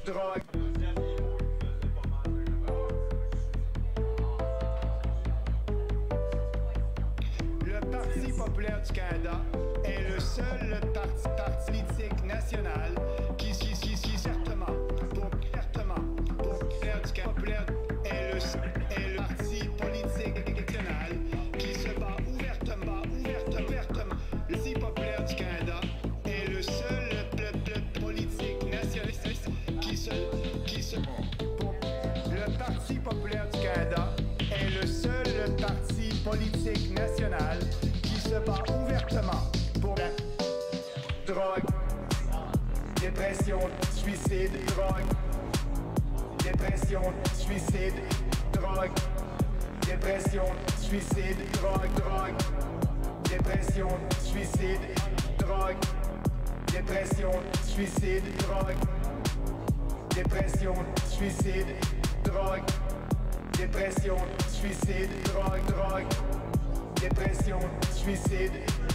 drogue. Le Parti populaire du Canada est le seul parti politique national qui certainement pour faire du Canada est le parti politique national qui se bat ouvertement. Le Parti populaire du Canada est le seul politique nationaliste qui se le Parti populaire du Canada est le seul parti politique national qui se bat ouvertement pour la drogue, dépression, suicide, drogue, dépression, suicide, drogue, dépression, suicide, drogue, dépression, suicide, drogue, dépression, suicide, drogue, dépression, suicide, drogue, dépression, suicide, drogue, dépression, suicide.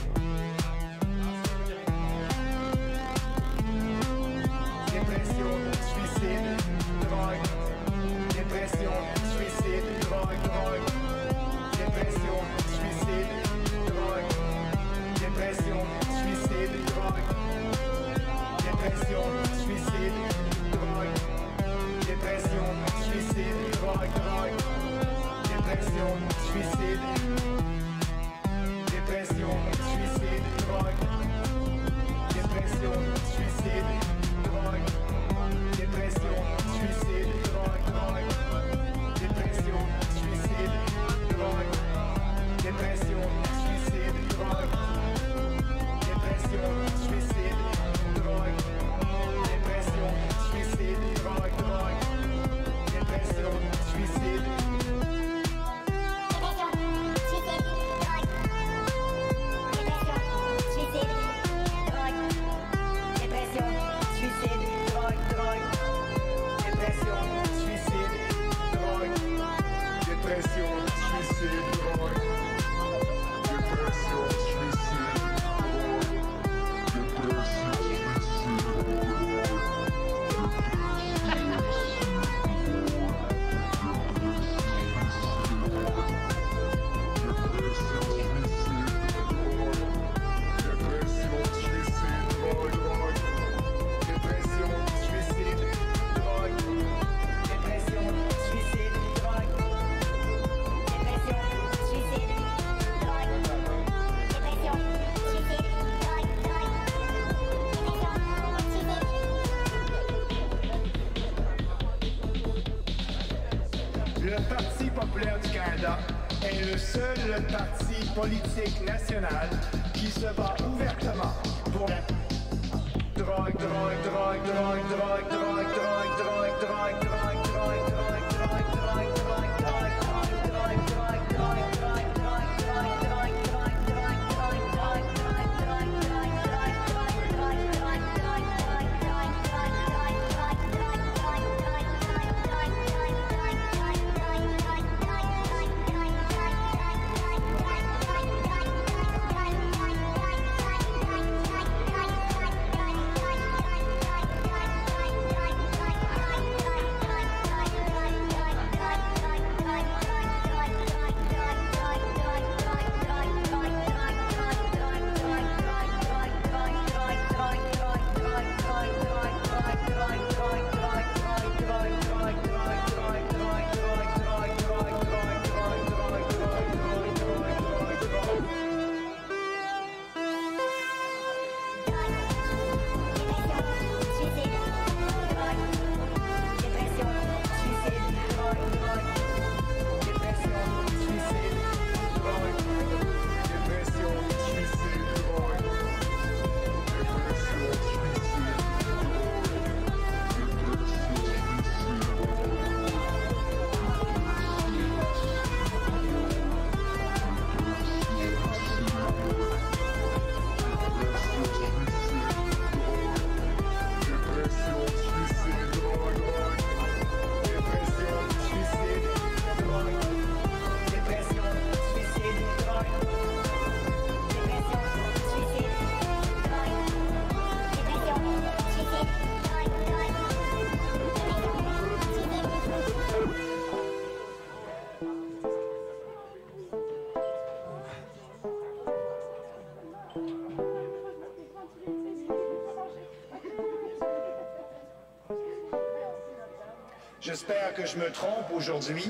Dépression, suicide, drogue, dépression, suicide, drogue, dépression, suicide, drogue, dépression, suicide, drogue, dépression, suicide, drogue, dépression, suicide, drogue, dépression, suicide, dépression, suicide, drogue, dépression, suicide, drogue, dépression, suicide, drogue, dépression, suicide, drogue, dépression, suicide, drogue, dépression, suicide, drogue, dépression, suicide, drogue, dépression, suicide. Le Parti populaire du Canada est le seul parti politique national qui se bat ouvertement pour la drogue. J'espère que je me trompe aujourd'hui.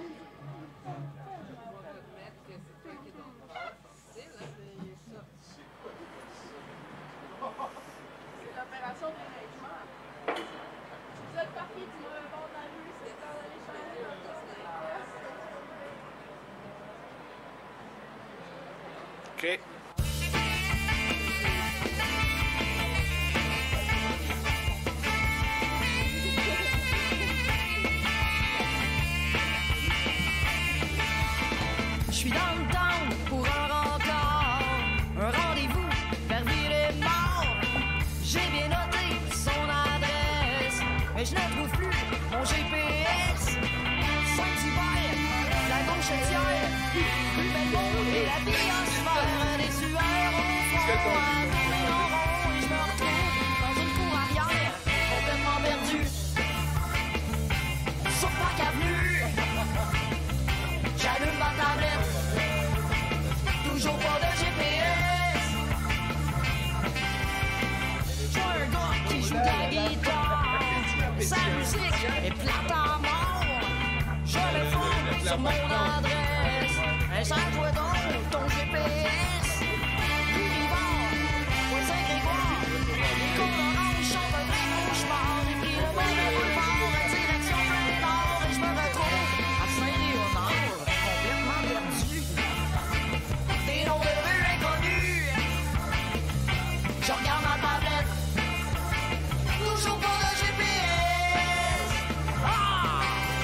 OK. Je suis dans le temps pour un rencard, un rendez-vous vers Ville-et-Mort. J'ai bien noté son adresse, mais je ne trouve plus mon GPS. Saint-Hubert, la gauchetière, rue Belmont et la biosphère, des sueurs au front, à tourner en rond, et je me retrouve dans une cour arrière, complètement perdue. Sur Parc Avenue, j'allume ma tablette, toujours pas de GPS. Je vois un gars qui joue de la guitare, sa musique est plate à mort. Je le fous sur mon adresse, insère-toi donc ton GPS. Rue Rivard, Point Saint-Grégoire, les côtes oranges chantent un vrai cauchemar. J'ai pris le mauvais boulevard en direction plein nord, et je me retrouve à Saint-Léonard, complètement perdu. Des noms de rues inconnus. Je regarde ma tablette, toujours pas de GPS. Ah!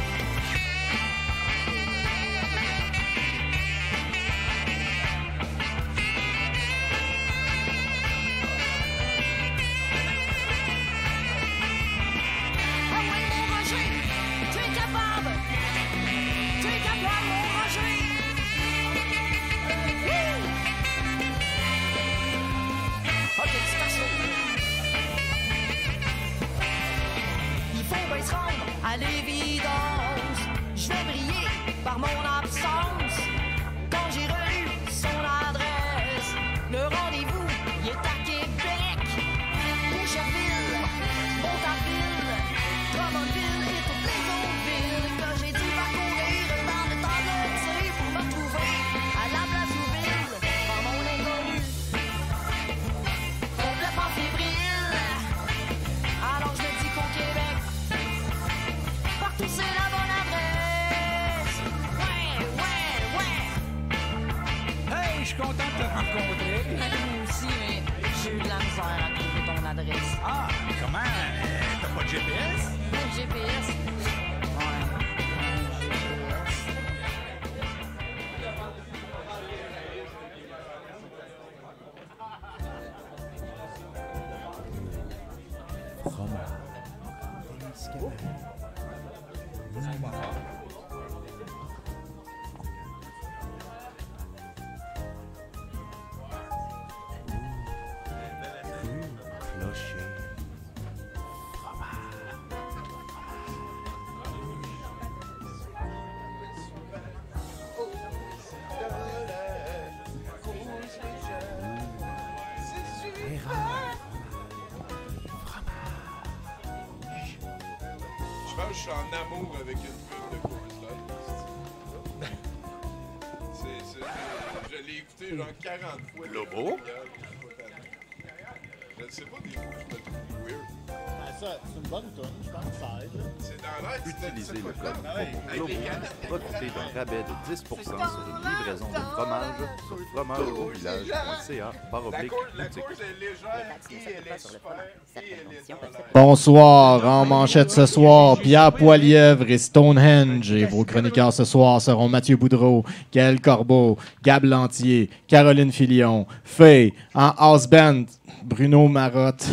Ah ouais, mon Roger, tu es capable. Tu es capable, mon Roger. Wouh! Ok, c'est assez. Il faut bien se rendre à l'évidence. Je vais briller par mon absence. Quand j'ai relu son adresse, le rendez-vous, il est à Québec. Boucherville, Montarville, Drummondville et toutes les autres villes que j'ai dû parcourir dans le temps de tir pour me retrouver à la place Ouville par mon inconnu. Complètement fébrile. Alors je me dis qu'au Québec, partout c'est la bonne adresse. Ouais. Hey, je suis content de te rencontrer. Moi aussi, mais j'ai eu de la misère à trouver ton adresse. Ah, comment? T'as pas de GPS? Le GPS. Ouais. Je pense que je suis en amour avec une pub de Coors Light. Je l'ai écouté genre 40 fois. Lobo? Je ne sais pas, des fois, je me trouve weird. Ça, c'est une bonne tonne, je pense que ça aide. Là. C'est dans l'air, Utilisez le code avec Globo les pour canettes. profiter d'un rabais de 10% sur une livraison de fromage sur fromageauvillage.ca/boutique. La course est légère et elle est super. Et elle est dans l'air. Bonsoir, en manchette ce soir, Pierre Poilièvre et Stonehenge. Et vos chroniqueurs ce soir seront Mathieu Boudreau, Gaël Corbeau, Gab Lantier, Caroline Filion, Faye, en house band, Bruno Marotte.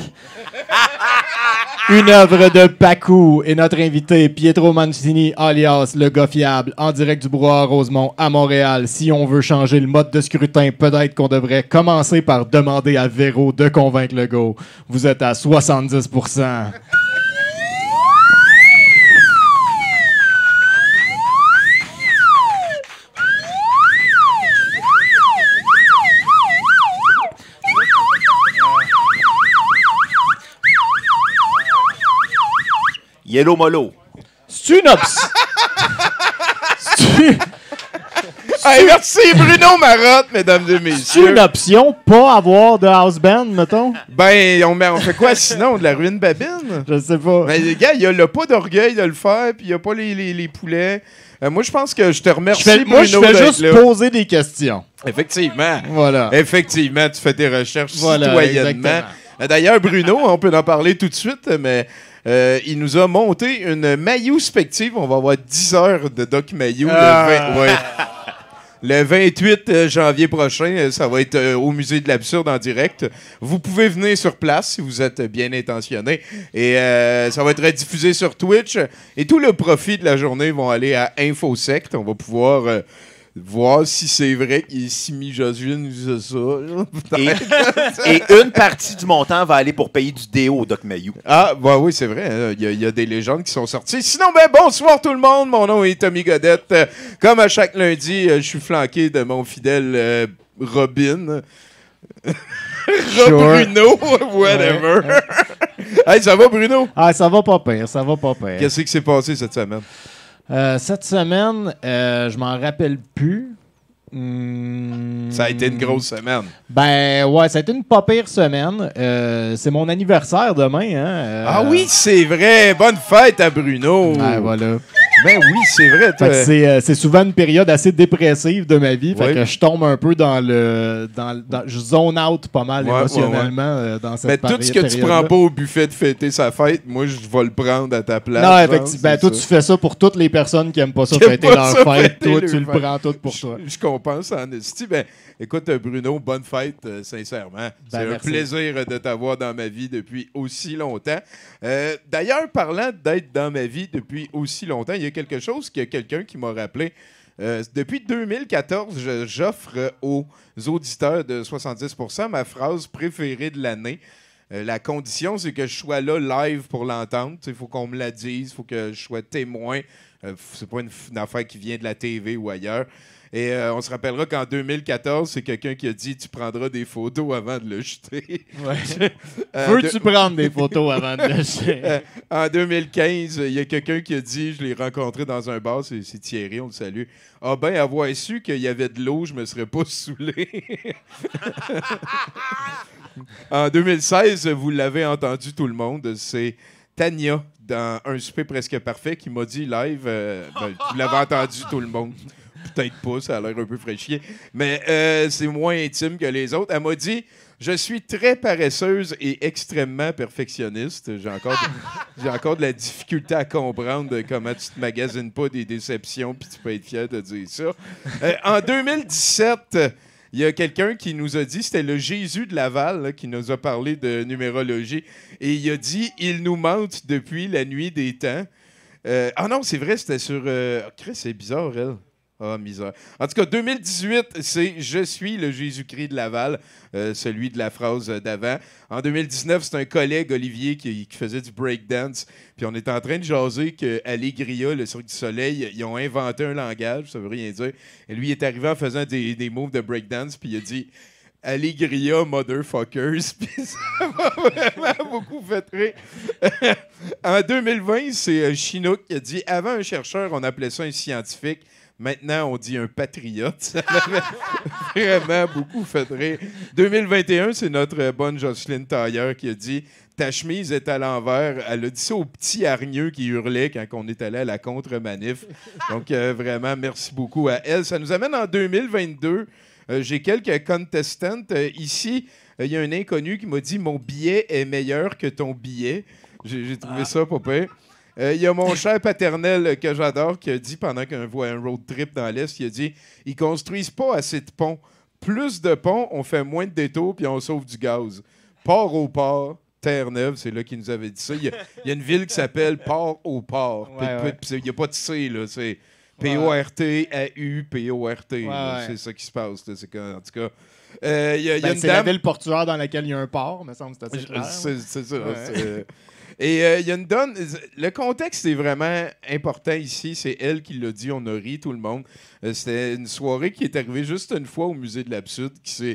Une œuvre de Pacou et notre invité Pietro Mancini, alias le gars fiable, en direct du Brouhaha Rosemont à Montréal. Si on veut changer le mode de scrutin, peut-être qu'on devrait commencer par demander à Véro de convaincre le go. Vous êtes à 70%. Yellow Molo. C'est une option. Hey, merci Bruno Marotte, mesdames et C'est messieurs. une option, pas avoir de house band, mettons? Ben, on fait quoi sinon? De la ruine babine? Je sais pas. Ben, les gars, il a pas d'orgueil de le faire, puis il a pas les poulets. Moi, je pense que je te remercie, Moi, je Bruno, fais d'être juste là. poser des questions. Effectivement. Voilà. Effectivement, tu fais tes recherches Voilà, citoyennement. exactement. D'ailleurs, Bruno, on peut en parler tout de suite, mais il nous a monté une Mayou spective. On va avoir 10 heures de Doc Mayou le 28 janvier prochain. Ça va être au Musée de l'Absurde en direct. Vous pouvez venir sur place si vous êtes bien intentionné. Et ça va être rediffusé sur Twitch. Et tout le profit de la journée vont aller à InfoSect. On va pouvoir... voir si c'est vrai qu'il est si Josué nous ça. Et une partie du montant va aller pour payer du déo au Doc Mayou. Ah, bah oui, c'est vrai. Il y a des légendes qui sont sorties. Sinon, ben bonsoir tout le monde. Mon nom est Tommy Godette. Comme à chaque lundi, je suis flanqué de mon fidèle Robin. Bruno, whatever. Hey, ça va, Bruno? Ah, ça va pas pire, ça va pas pire. Qu'est-ce qui s'est passé cette semaine? Cette semaine, je m'en rappelle plus. Ça a été une grosse semaine. Ben ouais, ça a été une pas pire semaine. C'est mon anniversaire demain. Hein? Ah oui, c'est vrai. Bonne fête à Bruno. Ouais, voilà. Ben oui, c'est vrai. Fait que c'est souvent une période assez dépressive de ma vie. Fait Ouais. que je tombe un peu je zone out pas mal Ouais, émotionnellement dans cette Mais tout ce que tu prends pas au buffet de fêter sa fête, moi, je vais le prendre à ta place. Non, je effectivement. pense, Ben, c'est toi, ça. tu fais ça pour toutes les personnes qui aiment pas ça Qui aiment fêter pas leur ça fête. fêter Toi, leur tu le fête. prends tout pour toi. Je compense en esti. Ben, écoute, Bruno, bonne fête, sincèrement. C'est un merci. plaisir de t'avoir dans ma vie depuis aussi longtemps. D'ailleurs, parlant d'être dans ma vie depuis aussi longtemps, il y a quelque chose que quelqu'un qui m'a rappelé. Depuis 2014, j'offre aux auditeurs de 70% ma phrase préférée de l'année. La condition, c'est que je sois là live pour l'entendre. Il faut qu'on me la dise, il faut que je sois témoin. C'est pas une affaire qui vient de la TV ou ailleurs. Et on se rappellera qu'en 2014, c'est quelqu'un qui a dit « Tu prendras des photos avant de le jeter. » Veux-tu prendre des photos avant de le jeter? En 2015, il y a quelqu'un qui a dit, je l'ai rencontré dans un bar, c'est Thierry, on le salue. Ah ben, avoir su qu'il y avait de l'eau, je me serais pas saoulé. En 2016, vous l'avez entendu tout le monde, c'est Tania dans Un souper presque parfait qui m'a dit live, vous l'avez entendu tout le monde. Peut-être pas, ça a l'air un peu fraîchier, mais c'est moins intime que les autres. Elle m'a dit « Je suis très paresseuse et extrêmement perfectionniste. J'ai encore de la difficulté à comprendre comment tu te magasines pas des déceptions puis tu peux être fier de dire ça. » En 2017, il y a quelqu'un qui nous a dit, c'était le Jésus de Laval là, qui nous a parlé de numérologie, et il a dit « Il nous mente depuis la nuit des temps. » Ah non, c'est vrai, c'était sur... Chris, c'est bizarre, elle. Ah, misère. En tout cas, 2018, c'est « Je suis le Jésus-Christ de Laval », celui de la phrase d'avant. En 2019, c'est un collègue, Olivier, qui faisait du breakdance. Puis on était en train de jaser qu'à Allegria, le Cirque du Soleil, ils ont inventé un langage, ça veut rien dire. Et lui, il est arrivé en faisant des moves de breakdance, puis il a dit « Allegria, motherfuckers ». Puis ça m'a vraiment beaucoup fait rire. En 2020, c'est Chinook qui a dit « Avant un chercheur, on appelait ça un scientifique. » Maintenant, on dit un patriote. Ça m'avait vraiment beaucoup fait rire. 2021, c'est notre bonne Jocelyne Tailleur qui a dit « Ta chemise est à l'envers. » Elle a dit ça au petit hargneux qui hurlait quand on est allé à la contre-manif. Donc, vraiment, merci beaucoup à elle. Ça nous amène en 2022. J'ai quelques contestants. Ici, il y a un inconnu qui m'a dit « Mon billet est meilleur que ton billet. » J'ai trouvé ça pas pire. Il y a mon cher paternel que j'adore qui a dit, pendant qu'on voit un road trip dans l'Est, il a dit « Ils construisent pas assez de ponts. Plus de ponts, on fait moins de détours puis on sauve du gaz. Port au port, Terre-Neuve, c'est là qu'il nous avait dit ça. Il y a une ville qui s'appelle Port-au-Port. Il n'y a pas de C, là. C'est P-O-R-T, A-U, P-O-R-T. C'est ça qui se passe. Là. En tout cas... y a une c'est dame... la ville portuaire dans laquelle il y a un port, me semble que c'est assez clair. C'est ça. Ouais. Et il y a une donne. Le contexte est vraiment important ici. C'est elle qui l'a dit. On a ri, tout le monde. C'était une soirée qui est arrivée juste une fois au Musée de l'Absurde qui s'est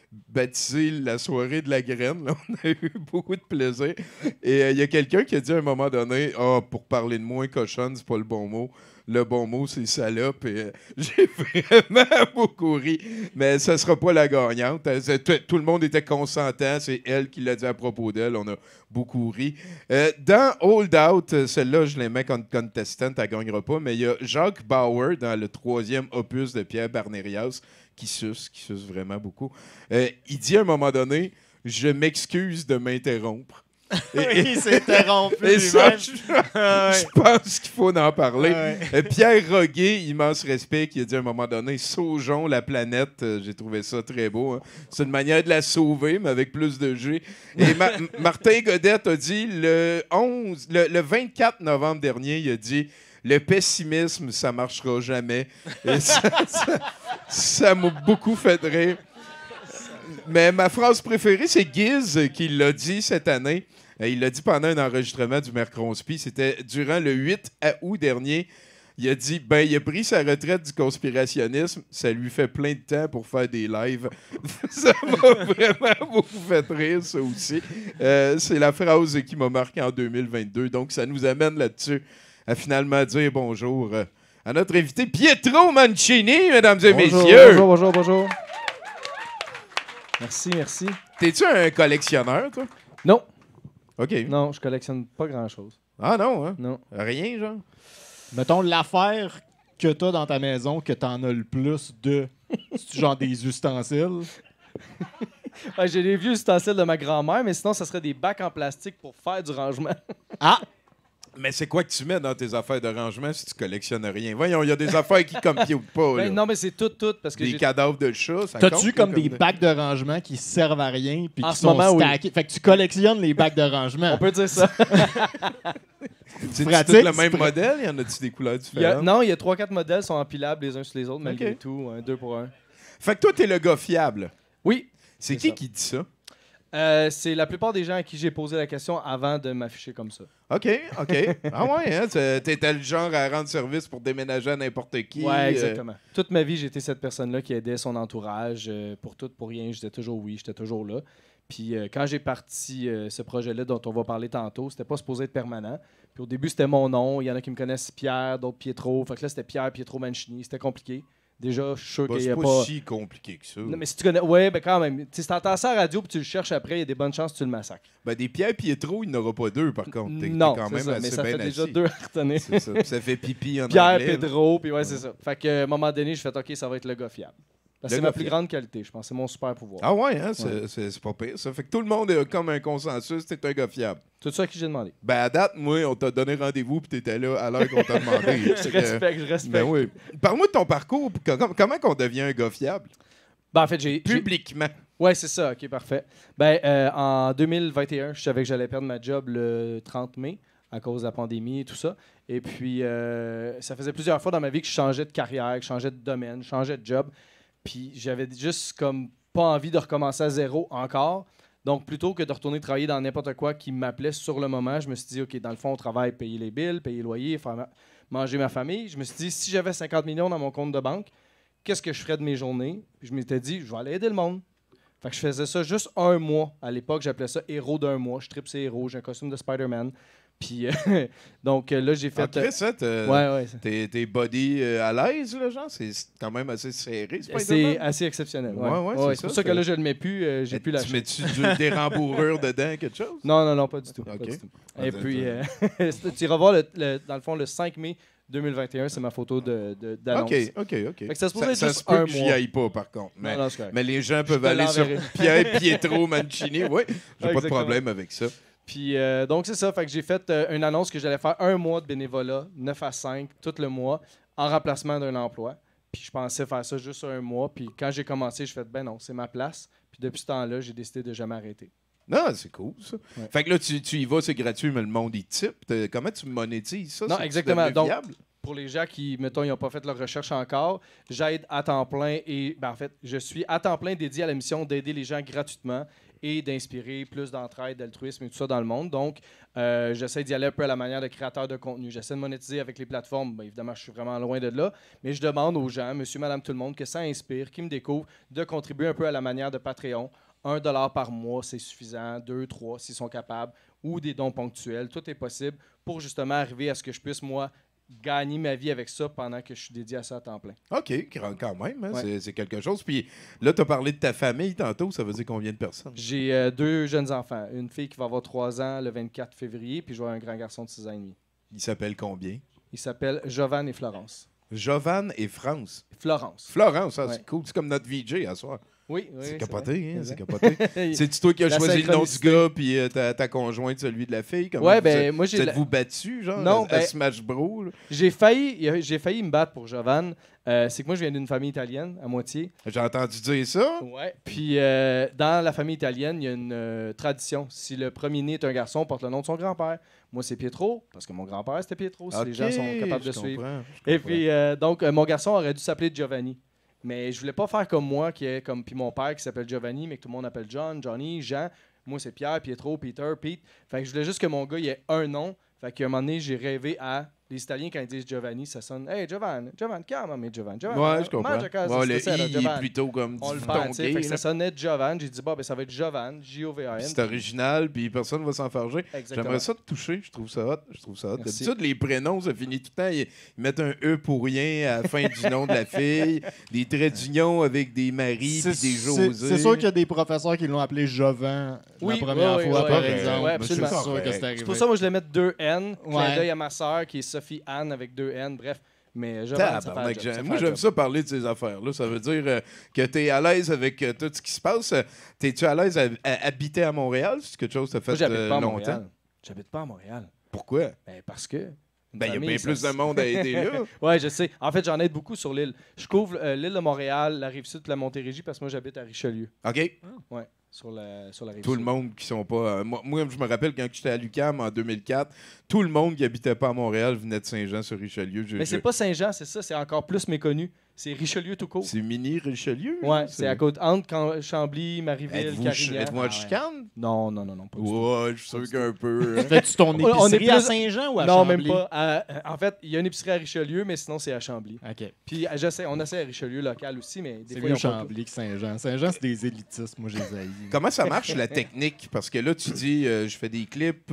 baptisé la soirée de la graine. Là. On a eu beaucoup de plaisir. Et il y a quelqu'un qui a dit à un moment donné, « Ah, pour parler de moi, cochonne, c'est pas le bon mot. Le bon mot, c'est salope. » Et j'ai vraiment beaucoup ri. Mais ça sera pas la gagnante. Tout le monde était consentant. C'est elle qui l'a dit à propos d'elle. On a beaucoup ri. Dans Hold Out, celle-là, je l'aimais contestant, elle gagnera pas. Mais il y a Jacques Bauer dans le 3e opus de Pierre Barnérias qui suce vraiment beaucoup. Il dit à un moment donné, « Je m'excuse de m'interrompre. » Il s'est interrompu Et ça, lui-même. je pense qu'il faut en parler. Pierre Roguet, immense respect, qui a dit à un moment donné, « Saugeons la planète. » J'ai trouvé ça très beau. Hein. C'est une manière de la sauver, mais avec plus de G. Et Martin Godette a dit, le 24 novembre dernier, il a dit, « Le pessimisme, ça marchera jamais. » Et ça m'a beaucoup fait rire. Mais ma phrase préférée, c'est Giz qui l'a dit cette année. Il l'a dit pendant un enregistrement du Mercronspi. C'était durant le 8 août dernier. Il a dit, il a pris sa retraite du conspirationnisme. Ça lui fait plein de temps pour faire des lives. Ça m'a vraiment beaucoup fait rire, ça aussi. C'est la phrase qui m'a marqué en 2022. Donc, ça nous amène là-dessus à finalement dire bonjour à notre invité Pietro Mancini, mesdames et messieurs. Bonjour. Merci. T'es-tu un collectionneur, toi? Non. OK. Non, je collectionne pas grand-chose. Ah non, hein? Non. Rien, genre? Mettons l'affaire que t'as dans ta maison que t'en as le plus de. C'est genre des ustensiles. Ouais, j'ai les vieux ustensiles de ma grand-mère, mais sinon, ça serait des bacs en plastique pour faire du rangement. Ah! Mais c'est quoi que tu mets dans tes affaires de rangement si tu collectionnes rien? Voyons, il y a des affaires qui computent pas. Là. Non, mais c'est tout, parce que des cadavres de chats, ça T'as-tu compte, comme là, des bacs de rangement qui servent à rien puis En qui ce sont moment, oui. stackés? Fait que tu collectionnes les bacs de rangement. On peut dire ça. C'est pratique, tout le même c'est modèle? Y en a-tu des couleurs différentes? Non, il y a 3-4 modèles sont empilables les uns sur les autres, malgré Ok. tout. 2 pour 1. Fait que toi, t'es le gars fiable. Oui. C'est C'est qui ça. dit ça? C'est la plupart des gens à qui j'ai posé la question avant de m'afficher comme ça. OK. Ah ouais, hein? T'étais le genre à rendre service pour déménager à n'importe qui. Ouais, exactement. Toute ma vie, j'étais cette personne-là qui aidait son entourage pour tout, pour rien. J'étais toujours j'étais toujours là. Puis quand j'ai parti ce projet-là dont on va parler tantôt, c'était pas supposé être permanent. Puis au début, c'était mon nom. Il y en a qui me connaissent Pierre, d'autres Pietro. Fait que là, c'était Pierre Pietro Mancini. C'était compliqué. Déjà, je suis sûr qu'il n'y C'est a pas pas... si compliqué que ça. Non, mais si tu connais... Ouais, ben quand même. Si t'entends ça à la radio puis tu le cherches après, il y a des bonnes chances que tu le massacres. Ben, des Pierre Pietro, il n'aura pas 2, par contre. T'es Non, quand c'est même ça, assez mais ça bien fait déjà assis. 2 à retenir. C'est ça. Ça fait pipi en Pierre, anglais. là. Pedro, puis ouais, c'est ça. Fait qu'à un moment donné, je fais OK, ça va être le gars fiable. Parce que Le c'est gars ma plus fiable. grande qualité, je pense. C'est mon super pouvoir. Ah ouais, hein? C'est pas pire, ça. Fait que tout le monde a comme un consensus, t'es un gars fiable. Tout ça à qui j'ai demandé. Ben, à date, moi, on t'a donné rendez-vous puis t'étais là à l'heure qu'on t'a demandé. Je respecte. Ben oui. Parle-moi de ton parcours. Comment qu'on devient un gars fiable? Ben, en fait, j'ai... Publiquement. Ouais, c'est ça. OK, parfait. Ben, en 2021, je savais que j'allais perdre ma job le 30 mai à cause de la pandémie et tout ça. Et puis, ça faisait plusieurs fois dans ma vie que je changeais de carrière, que je changeais de domaine, je changeais de job. Puis, j'avais juste comme pas envie de recommencer à zéro encore. Donc, plutôt que de retourner travailler dans n'importe quoi qui m'appelait sur le moment, je me suis dit, OK, dans le fond, on travaille, payer les billes, payer le loyer, faire manger ma famille. Je me suis dit, si j'avais 50 millions dans mon compte de banque, qu'est-ce que je ferais de mes journées? Puis je m'étais dit, je vais aller aider le monde. Fait que je faisais ça juste 1 mois. À l'époque, j'appelais ça héros d'1 mois. Je tripe ces héros, j'ai un costume de Spider-Man. Puis, donc là, j'ai fait... Après ça, ouais. t'es body à l'aise, là, genre? C'est quand même assez serré, C'est assez exceptionnel. Ouais, c'est c'est pour ça, ça que là, je le mets plus. J'ai plus la Tu mets-tu des rembourrures dedans, quelque chose? Non, pas du tout. OK. Pas du tout. Ah, Et puis, tu iras voir, dans le fond, le 5 mai 2021, c'est ma photo d'annonce. OK. Fait que ça se pourrait être Ça juste se peut un que j'y mois. aille pas, par contre. Mais, Non, c'est correct. mais les gens peuvent te aller sur l'enverrai. Pierre Pietro Mancini. Oui, j'ai pas de Exactement. problème avec ça. Puis, donc, c'est ça. Fait que j'ai fait une annonce que j'allais faire 1 mois de bénévolat, 9 à 5, tout le mois, en remplacement d'un emploi. Puis, je pensais faire ça juste 1 mois. Puis, quand j'ai commencé, je fait ben non, c'est ma place. Puis, depuis ce temps-là, j'ai décidé de jamais arrêter. Non, c'est cool, ça. Ouais. Fait que là, tu y vas, c'est gratuit, mais le monde, il type. Comment tu monétises ça? Non, C'est-tu exactement. devenu Donc, viable? Pour les gens qui, mettons, ils n'ont pas fait leur recherche encore, j'aide à temps plein et, en fait, je suis à temps plein dédié à la mission d'aider les gens gratuitement et d'inspirer plus d'entraide, d'altruisme et tout ça dans le monde. Donc, j'essaie d'y aller un peu à la manière de créateur de contenu. J'essaie de monétiser avec les plateformes. Bien, évidemment, je suis vraiment loin de là, mais je demande aux gens, monsieur, madame, tout le monde, que ça inspire, qui me découvrent, de contribuer un peu à la manière de Patreon. 1 $ par mois, c'est suffisant. 2, 3, s'ils sont capables. Ou des dons ponctuels. Tout est possible pour justement arriver à ce que je puisse, moi, gagner ma vie avec ça pendant que je suis dédié à ça à temps plein. OK, quand même, hein, Ouais. c'est quelque chose. Puis là, tu as parlé de ta famille tantôt, ça veut dire combien de personnes? J'ai 2 jeunes enfants. Une fille qui va avoir 3 ans le 24 février, puis je vais avoir un grand garçon de 6 ans et demi. Il s'appelle combien? Ils s'appellent Jovan et Florence. Jovan et France. Florence. Florence, ça, Ouais. c'est cool. C'est comme notre VJ à soir. Oui, C'est oui. capoté, hein? vrai. C'est capoté. C'est-tu toi qui as La choisi le nom du synchronicité. gars, puis ta conjointe, celui de la fille? Comment Ouais, vous ben, êtes- moi, j'ai vous la- êtes-vous battu, genre, Non, à ben- Smash Bros? Là? J'ai failli me battre pour Jovan. C'est que moi, je viens d'une famille italienne, à moitié. J'ai entendu dire ça. Ouais. Puis, dans la famille italienne, il y a une tradition. Si le premier-né est un garçon, on porte le nom de son grand-père. Moi, c'est Pietro, parce que mon grand-père, c'était Pietro, si les gens sont capables de je suivre. comprends, je Et comprends. puis, donc, mon garçon aurait dû s'appeler Giovanni. Mais je voulais pas faire comme moi, qui est comme puis mon père qui s'appelle Giovanni, mais que tout le monde appelle John, Johnny, Jean. Moi, c'est Pierre, Pietro, Peter, Pete. Fait que je voulais juste que mon gars, il ait un nom. Fait qu'à un moment donné, j'ai rêvé à... Les Italiens, quand ils disent Giovanni, ça sonne « Hey, Giovanni, chiama me Giovanni. Ouais, je comprends. Mangia casa Ouais, le stasera, I est Giovanni. plutôt comme On le du perd, tu sais. Fait tonqué, que ça là. sonnait Giovanni. J'ai dit, bon, ben, ça va être Giovanni, J-O-V-A-N. C'est original, puis personne ne va s'en farger. Exactement. J'aimerais ça te toucher, je trouve ça hot. Merci. D'habitude, les prénoms, ça finit tout le temps. Ils mettent un E pour rien à la fin du nom de la fille. Des traits d'union avec des Marie puis des José. C'est sûr qu'il y a des professeurs qui l'ont appelé Jovan Oui, la première oui, fois, oui, par oui, exemple. oui, Mais absolument. C'est sûr Correct. que c'est arrivé. C'est pour ça, moi, je le mets 2 N. Clin Ouais. d'œil à ma sœur, qui est Sophie Anne avec 2 N. Bref. Mais Giovanni, ça fait Tabarnak, un job, ça fait moi, un j'aime job. ça parler de ces affaires-là. Ça veut dire que tu es à l'aise avec tout ce qui se passe. T'es-tu à l'aise à habiter à Montréal? C'est quelque chose que tu as fait Moi, j'habite pas à longtemps? Montréal. J'habite pas à Montréal. Pourquoi? Ben, parce que... une Ben, il y a famille, bien ça plus de monde à aider là. Ouais, je sais. En fait, j'en aide beaucoup sur l'île. Je couvre l'île de Montréal, la Rive-Sud, la Montérégie, parce que moi, j'habite à Richelieu. OK? Ouais, sur la Rive-Sud. Tout le monde qui sont pas. Moi, je me rappelle quand j'étais à l'UQAM en 2004, tout le monde qui habitait pas à Montréal venait de Saint-Jean-sur-Richelieu. Mais c'est pas Saint-Jean, c'est ça. C'est encore plus méconnu. C'est Richelieu tout court. C'est mini-Richelieu? Ouais, c'est à côté entre Chambly, Marieville, Êtes-vous Carignan. êtes-vous en Ah ouais. chicane? Non, pas du tout. Ouais, je suis sûr qu'un peu. Hein. Fais-tu ton On est épicerie à plus- Saint-Jean ou à Non, Chambly? même pas. En fait, il y a une épicerie à Richelieu, mais sinon, c'est à Chambly. OK. Puis, on essaie à Richelieu local aussi, mais des C'est fois, mieux ils ont pas Chambly que Saint-Jean. Saint-Jean, c'est des élitistes. Moi, je les haïs. Comment ça marche la technique? Parce que là, tu dis, je fais des clips.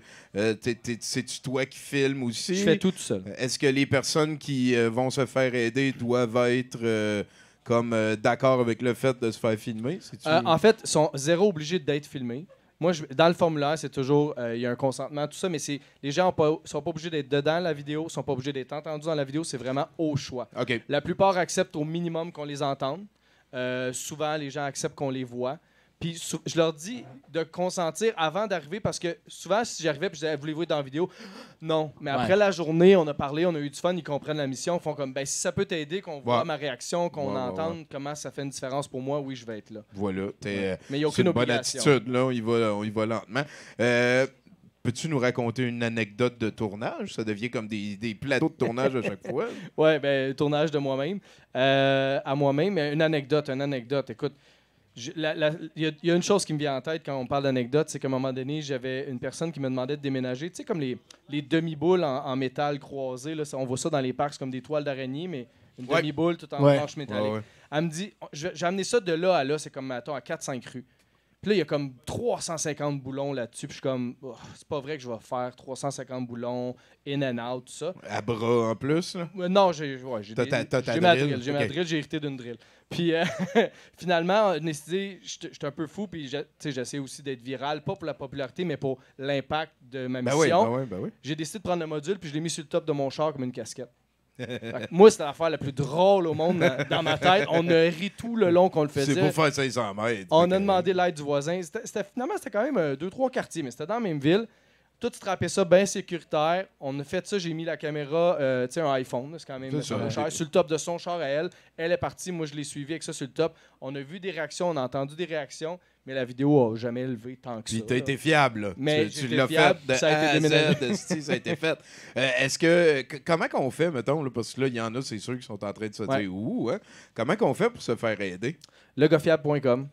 C'est-tu toi qui filmes tout. aussi? Je fais tout seul. Est-ce que les personnes qui vont se faire aider doivent être comme d'accord avec le fait de se faire filmer? C'est-tu- En fait, ils sont zéro obligés d'être filmés. Moi, dans le formulaire, c'est toujours, il y a un consentement, tout ça, mais les gens sont pas obligés d'être dedans la vidéo, sont pas obligés d'être entendus dans la vidéo, c'est vraiment au choix. OK. La plupart acceptent au minimum qu'on les entende. Souvent, les gens acceptent qu'on les voit. Puis je leur dis de consentir avant d'arriver parce que souvent, si j'arrivais et je disais, voulez-vous être dans la vidéo? Non. Mais après Ouais. la journée, on a parlé, on a eu du fun, ils comprennent la mission. Ils font comme, ben si ça peut t'aider, qu'on voit Ouais. ma réaction, qu'on Ouais, entende comment ça fait une différence pour moi, oui, je vais être là. Voilà. Mais il n'y a C'est aucune une bonne obligation. attitude, là. On y va lentement. Peux-tu nous raconter une anecdote de tournage? Ça devient comme des plateaux de tournage à chaque fois. Ouais, ben, tournage de moi-même. À moi-même. Une anecdote. Écoute, il y a une chose qui me vient en tête quand on parle d'anecdote, c'est qu'à un moment donné, j'avais une personne qui me demandait de déménager. Tu sais, comme les demi-boules en métal croisées. Là, on voit ça dans les parcs, c'est comme des toiles d'araignée, mais une Ouais. demi-boule tout en Ouais. planche métallique. Ouais, ouais. Elle me dit, j'ai amené ça de là à là, c'est comme, mettons, à 4-5 rues. Puis là, il y a comme 350 boulons là-dessus. Puis je suis comme, oh, c'est pas vrai que je vais faire 350 boulons, in and out, tout ça. À bras en plus, là. Non, j'ai T'as ta ma drill? drill. J'ai ma Ok. drill, j'ai hérité d'une drill. Puis finalement, on a décidé, j'étais un peu fou, puis j'essaie aussi d'être viral, pas pour la popularité, mais pour l'impact de ma Ben mission. oui, ben oui. J'ai décidé de prendre le module, puis je l'ai mis sur le top de mon char comme une casquette. Fait que moi, c'était l'affaire la plus drôle au monde dans ma tête. On a ri tout le long qu'on le C'est faisait. pour faire 500 mètres. On Fait a que- demandé l'aide du voisin. Finalement, c'était quand même 2-3 quartiers, mais c'était dans la même ville. Tout strappé ça bien sécuritaire. On a fait ça, j'ai mis la caméra, tu sais, un iPhone, là, c'est quand même C'est ça. pas cher, sur le top de son char à elle. Elle est partie, moi je l'ai suivie avec ça sur le top. On a vu des réactions, on a entendu des réactions, mais la vidéo a jamais élevé tant que Puis ça. t'as là. été fiable, là. Mais tu j'étais l'as fiable, fait de ça a été A à déménagé. Z, esti, ça a été fait. Est-ce que... Comment qu'on fait, mettons, là, parce que là, il y en a, c'est sûr, qui sont en train de se Ouais. dire « Ouh, hein? » Comment qu'on fait pour se faire aider? Legofiable.com.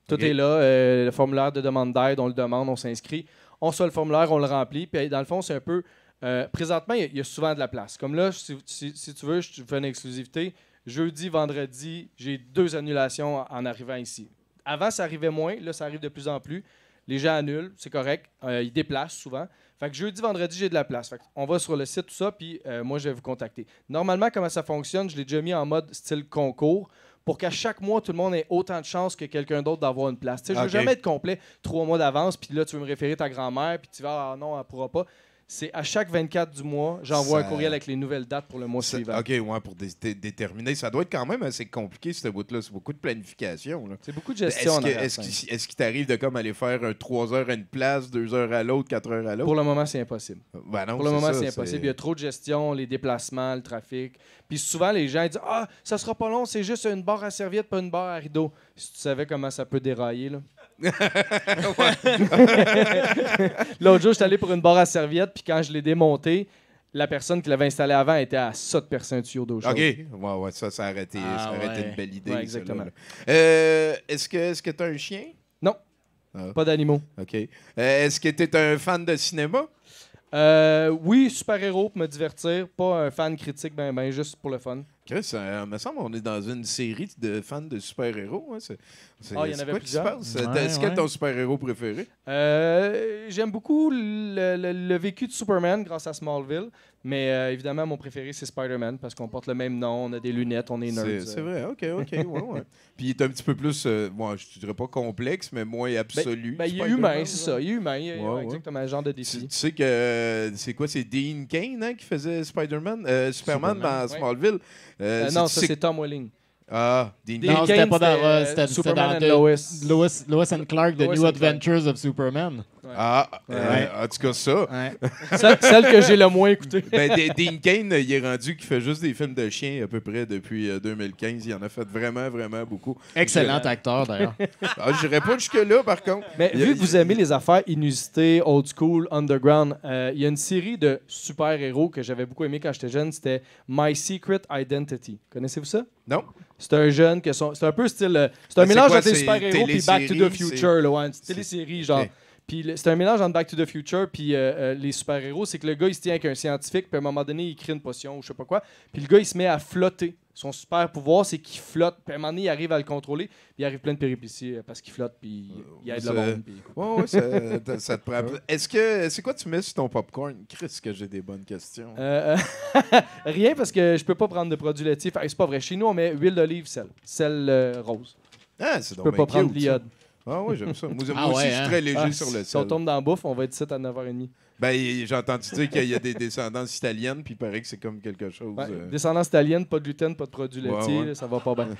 Tout Ok. est là. Le formulaire de demande d'aide, on le demande, on s'inscrit. On reçoit le formulaire, on le remplit. Puis dans le fond, c'est un peu... présentement, il y a souvent de la place. Comme là, si tu veux, je te fais une exclusivité. Jeudi, vendredi, j'ai 2 annulations en arrivant ici. Avant, ça arrivait moins. Là, ça arrive de plus en plus. Les gens annulent, c'est correct. Ils déplacent souvent. Fait que jeudi, vendredi, j'ai de la place. Fait on va sur le site, tout ça, puis moi, je vais vous contacter. Normalement, comment ça fonctionne, je l'ai déjà mis en mode style concours pour qu'à chaque mois, tout le monde ait autant de chances que quelqu'un d'autre d'avoir une place. Tu sais, je veux Ok. jamais être complet 3 mois d'avance, puis là, tu veux me référer ta grand-mère, puis tu vas, ah non, elle pourra pas. C'est à chaque 24 du mois, j'envoie Ça- un courriel avec les nouvelles dates pour le mois suivant. OK, ouais, pour déterminer. Ça doit être quand même assez compliqué, ce bout-là. C'est beaucoup de planification. Là. C'est beaucoup de gestion en arrière, ça. Est-ce qu'il t'arrive de comme aller faire 3 heures à une place, 2 heures à l'autre, 4 heures à l'autre? Pour le moment, c'est impossible. Ben non, Pour le moment, ça, c'est impossible. Il y a trop de gestion, les déplacements, le trafic. Puis souvent, les gens ils disent « Ah, ça sera pas long, c'est juste une barre à serviette, pas une barre à rideau. » Si tu savais comment ça peut dérailler, là. L'autre jour, j'étais allé pour une barre à serviette, puis quand je l'ai démontée, la personne qui l'avait installée avant était à ça de percer un tuyau d'eau chaude. OK. Ouais, ça a arrêté, Ah, ça a arrêté ouais. une belle idée. Ouais, ça, exactement. là. Est-ce que tu as un chien? Non. Ah. Pas d'animaux. OK. Est-ce que tu es un fan de cinéma? Oui, super-héros pour me divertir. Pas un fan critique, ben juste pour le fun. Chris, me semble qu'on est dans une série de fans de super-héros. Hein. Ah, il y en c'est avait quoi qui se plusieurs? passe? Ouais, Est-ce que ouais. ton super-héros préféré? J'aime beaucoup le vécu de Superman grâce à Smallville, mais évidemment, mon préféré, c'est Spider-Man parce qu'on porte le même nom, on a des lunettes, on est nerds. C'est vrai, OK, ouais, ouais. Puis il est un petit peu plus, je dirais pas complexe, mais moins absolu. Ben, il est Spider-Man, humain, c'est ça. Il est humain. Il est Ouais, ouais. exactement le genre de Tu défi. sais que c'est quoi? C'est Dean Cain hein, qui faisait Superman Superman, dans ouais. Smallville. Non, ça, c'est Tom Welling. Ah, Dean Dean Non, Cain, c'était pas dans c'était, c'était Superman dans and Lois. Lois and Clark, The Lois New and Adventures of Superman. Ah, Ouais. en tout cas, ça. Ouais. Celle que j'ai le moins écoutée. Ben, Dean Cain, il est rendu qu'il fait juste des films de chiens à peu près depuis 2015. Il en a fait vraiment, vraiment beaucoup. Excellent acteur, d'ailleurs. Ah, je n'irais pas jusque-là, par contre. Mais Il y a- vu que vous aimez les affaires inusitées, old school, underground, il y a une série de super-héros que j'avais beaucoup aimé quand j'étais jeune. C'était My Secret Identity. Connaissez-vous ça? Non. C'est un jeune que c'est un peu style. C'est un c'est mélange quoi, entre les c'est super-héros puis Back to the télésérie, Future. Là, ouais, une c'est- télésérie, genre. Ok. Puis c'est un mélange entre Back to the Future puis les super-héros. C'est que le gars, il se tient avec un scientifique, puis à un moment donné, il crée une potion ou je sais pas quoi. Puis le gars, il se met à flotter. Son super pouvoir, c'est qu'il flotte. Puis à un moment donné, il arrive à le contrôler. Puis il arrive plein de péripéties parce qu'il flotte, puis il aide le monde. Puis... Ouais, ça te prend. C'est quoi tu mets sur ton popcorn? Chris, que j'ai des bonnes questions. Rien parce que je peux pas prendre de produits laitiers. Fait, c'est pas vrai. Chez nous, on met huile d'olive, sel rose. Ah, c'est Je donc peux bien pas prendre cute, l'iode. ça. Ah oui, j'aime ça. Moi Ah aussi, ouais, je suis hein? très léger Ah, sur le si on sel. tombe dans la bouffe, on va être ici à 9h30. Ben, j'ai entendu dire qu'il y a des descendances italiennes, puis il paraît que c'est comme quelque chose. Ouais, descendance italienne, pas de gluten, pas de produits Ouais, laitiers, ouais. là, ça va pas bien.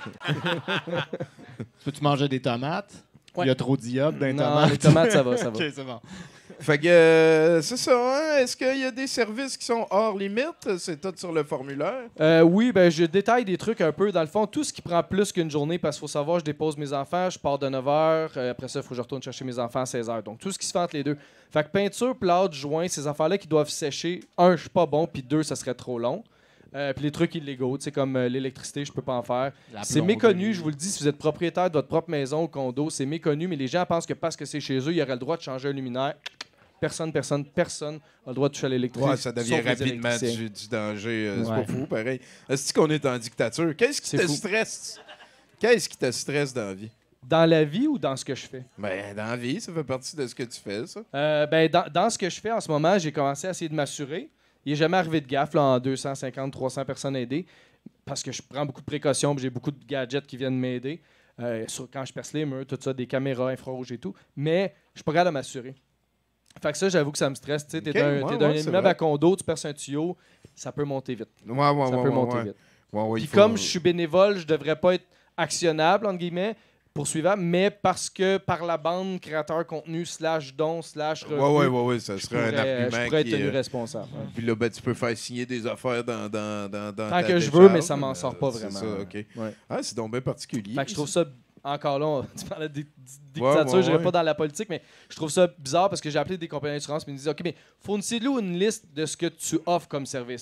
Peux-tu manger des tomates? Ouais. Il y a trop d'iode dans les Non, tomates. les tomates, ça va, ça va. OK, c'est bon. Fait que, c'est ça, hein? Est-ce qu'il y a des services qui sont hors limite? C'est tout sur le formulaire? Oui, ben je détaille des trucs un peu. Dans le fond, tout ce qui prend plus qu'une journée, parce qu'il faut savoir, je dépose mes enfants, je pars de 9h, après ça, il faut que je retourne chercher mes enfants à 16h. Donc, tout ce qui se fait entre les deux. Fait que peinture, plâtre, joint, ces affaires-là qui doivent sécher, un, je suis pas bon, puis deux, ça serait trop long. Puis les trucs illégaux, tu sais, comme l'électricité, je peux pas en faire. C'est méconnu, je vous le dis, si vous êtes propriétaire de votre propre maison ou condo, c'est méconnu, mais les gens pensent que parce que c'est chez eux, ils auraient le droit de changer un luminaire. Personne a le droit de toucher à l'électricité. Ouais, ça devient sauf les rapidement électriciens. du danger. C'est Ouais. pas fou, pareil. Est-ce qu'on est en dictature? Qu'est-ce qui C'est te fou. stresse? Qu'est-ce qui te stresse dans la vie? Dans la vie ou dans ce que je fais? Ben, dans la vie, ça fait partie de ce que tu fais, ça. Ben, dans ce que je fais en ce moment, j'ai commencé à essayer de m'assurer. Il n'est jamais arrivé de gaffe là, en 250, 300 personnes aidées parce que je prends beaucoup de précautions et j'ai beaucoup de gadgets qui viennent m'aider. Quand je perce les murs, tout ça, des caméras infrarouges et tout. Mais je suis pas capable de m'assurer. Fait que ça, j'avoue que ça me stresse. Tu sais, t'es Ok, dans ouais, un c'est immeuble vrai. à condo, tu perces un tuyau, ça peut monter vite. Ouais, Ça peut monter vite. Ouais, Puis comme je suis bénévole, je devrais pas être actionnable, entre guillemets, poursuivable, mais parce que par la bande, créateur contenu, /don, /revenu, Ouais, ça je serait un pourrais argument être qui tenu est... responsable. Ouais. Puis là, ben, tu peux faire signer des affaires dans Tant ta que je décharge, veux, mais ça m'en sort pas c'est vraiment. ça, OK. Ouais. Ah, c'est donc bien particulier. Fait que je trouve ça, encore là, tu parlais de dictature, Ouais, je n'irai ouais. pas dans la politique, mais je trouve ça bizarre parce que j'ai appelé des compagnies d'assurance et ils me disent OK, mais fournissez-nous une liste de ce que tu offres comme service.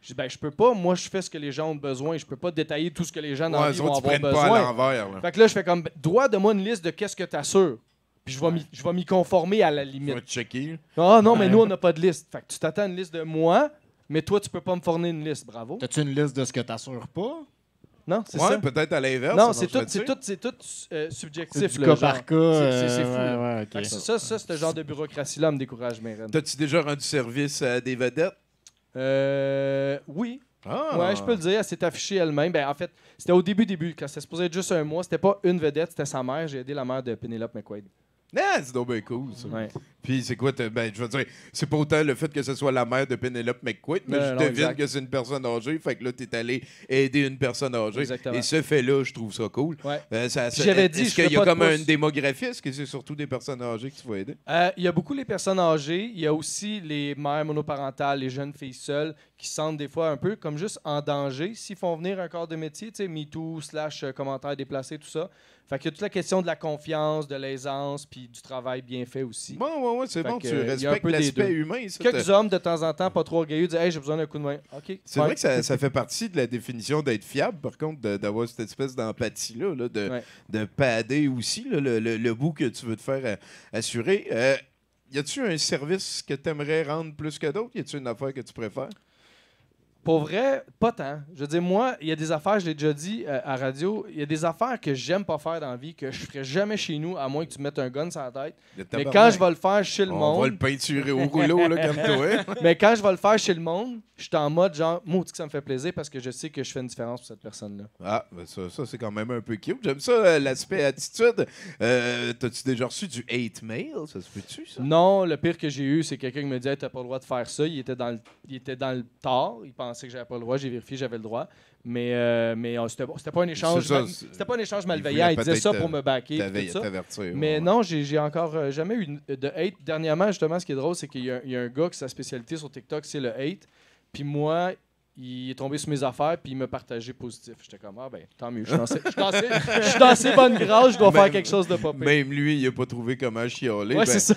Je dis, ben, je peux pas. Moi, je fais ce que les gens ont besoin. Je peux pas détailler tout ce que les gens dans la Ouais, vie eux vont autres, ils avoir prennent pas à besoin. l'envers. Là. Fait que là, je fais comme, dois de moi une liste de qu'est-ce que tu assures. Puis je vais m'y conformer à la Je limite. vais te checker. Ah non, mais nous, on n'a pas de liste. Fait que tu t'attends à une liste de moi, mais toi, tu peux pas me fournir une liste. Bravo. T'as-tu une liste de ce que t'assures pas? Non, c'est Ouais, ça. peut-être à l'inverse. Non, ça c'est tout, marcherait-tu? c'est tout C'est subjectif. du là, cas genre. par cas. C'est fou. là. ouais, ok. Fait que ça, ce genre de bureaucratie-là me décourage, mes reines. T'as-tu déjà rendu service à des vedettes? Oui. Ah! Ouais, je peux le dire. Elle s'est affichée elle-même. Ben, en fait, c'était au début, quand c'était supposé être juste un mois. C'était pas une vedette, c'était sa mère. J'ai aidé la mère de Penelope McQuaid. Ah, c'est donc bien cool, ça. Ouais. Puis c'est quoi, ben, je veux dire, c'est pas autant le fait que ce soit la mère de Penelope McQuaid, mais Non, je non, devine exact. que c'est une personne âgée, fait que là, t'es allé aider une personne âgée. Exactement. Et ce fait-là, je trouve ça cool. Ouais. Est-ce J'avais dit, je qu'il y ferais a pas de comme pouce. une démographie? Est-ce que c'est surtout des personnes âgées que tu vas aider? Il y a beaucoup les personnes âgées. Il y a aussi les mères monoparentales, les jeunes filles seules qui se sentent des fois un peu comme juste en danger s'ils font venir un corps de métier, tu sais, MeToo, / commentaires déplacés, tout ça. Fait qu'il y a toute la question de la confiance, de l'aisance, puis du travail bien fait aussi. Ouais, c'est Fait bon, que, tu il y a un respectes peu des l'aspect deux. humain. Ça, Quelques hommes, de temps en temps, pas trop orgueilleux, disent « Hey, j'ai besoin d'un coup de main. » OK. C'est vrai que ça fait partie de la définition d'être fiable, par contre, d'avoir cette espèce d'empathie-là, là, de padder aussi là, le bout que tu veux te faire assurer. Y a-tu un service que tu aimerais rendre plus que d'autres? Y a-tu une affaire que tu préfères? Pour vrai, pas tant. Je veux dire, moi, il y a des affaires, je l'ai déjà dit à radio, il y a des affaires que j'aime pas faire dans la vie, que je ferais jamais chez nous, à moins que tu mettes un gun sur la tête. Mais quand je vais le faire chez le On monde... va le peinturer au rouleau, là, comme toi. Mais quand je vais le faire chez le monde, je suis en mode genre, maudit que ça me fait plaisir parce que je sais que je fais une différence pour cette personne-là. Ah, ben ça c'est quand même un peu cute. J'aime ça, l'aspect attitude. T'as-tu déjà reçu du hate mail? Ça se peut-tu, ça? Non, le pire que j'ai eu, c'est quelqu'un qui me disait, t'as pas le droit de faire ça. Il était dans le tort. Il pensait que j'avais pas le droit. J'ai vérifié, j'avais le droit. Mais c'était pas un échange. C'est ça, C'était pas un échange il malveillant. Il voulait disait ça peut-être pour me backer. Tout ça. T'avertir. Mais ouais. non, j'ai encore jamais eu de hate. Dernièrement, justement, ce qui est drôle, c'est qu'il y a un gars qui sa spécialité sur TikTok, c'est le hate. Puis moi, il est tombé sur mes affaires, puis il m'a partagé positif. J'étais comme, ah ben, tant mieux. Je suis dans ses bonnes grâces, je dois faire quelque chose de pas pire. Même lui, il a pas trouvé comment chialer. Ouais, Ben, c'est ça.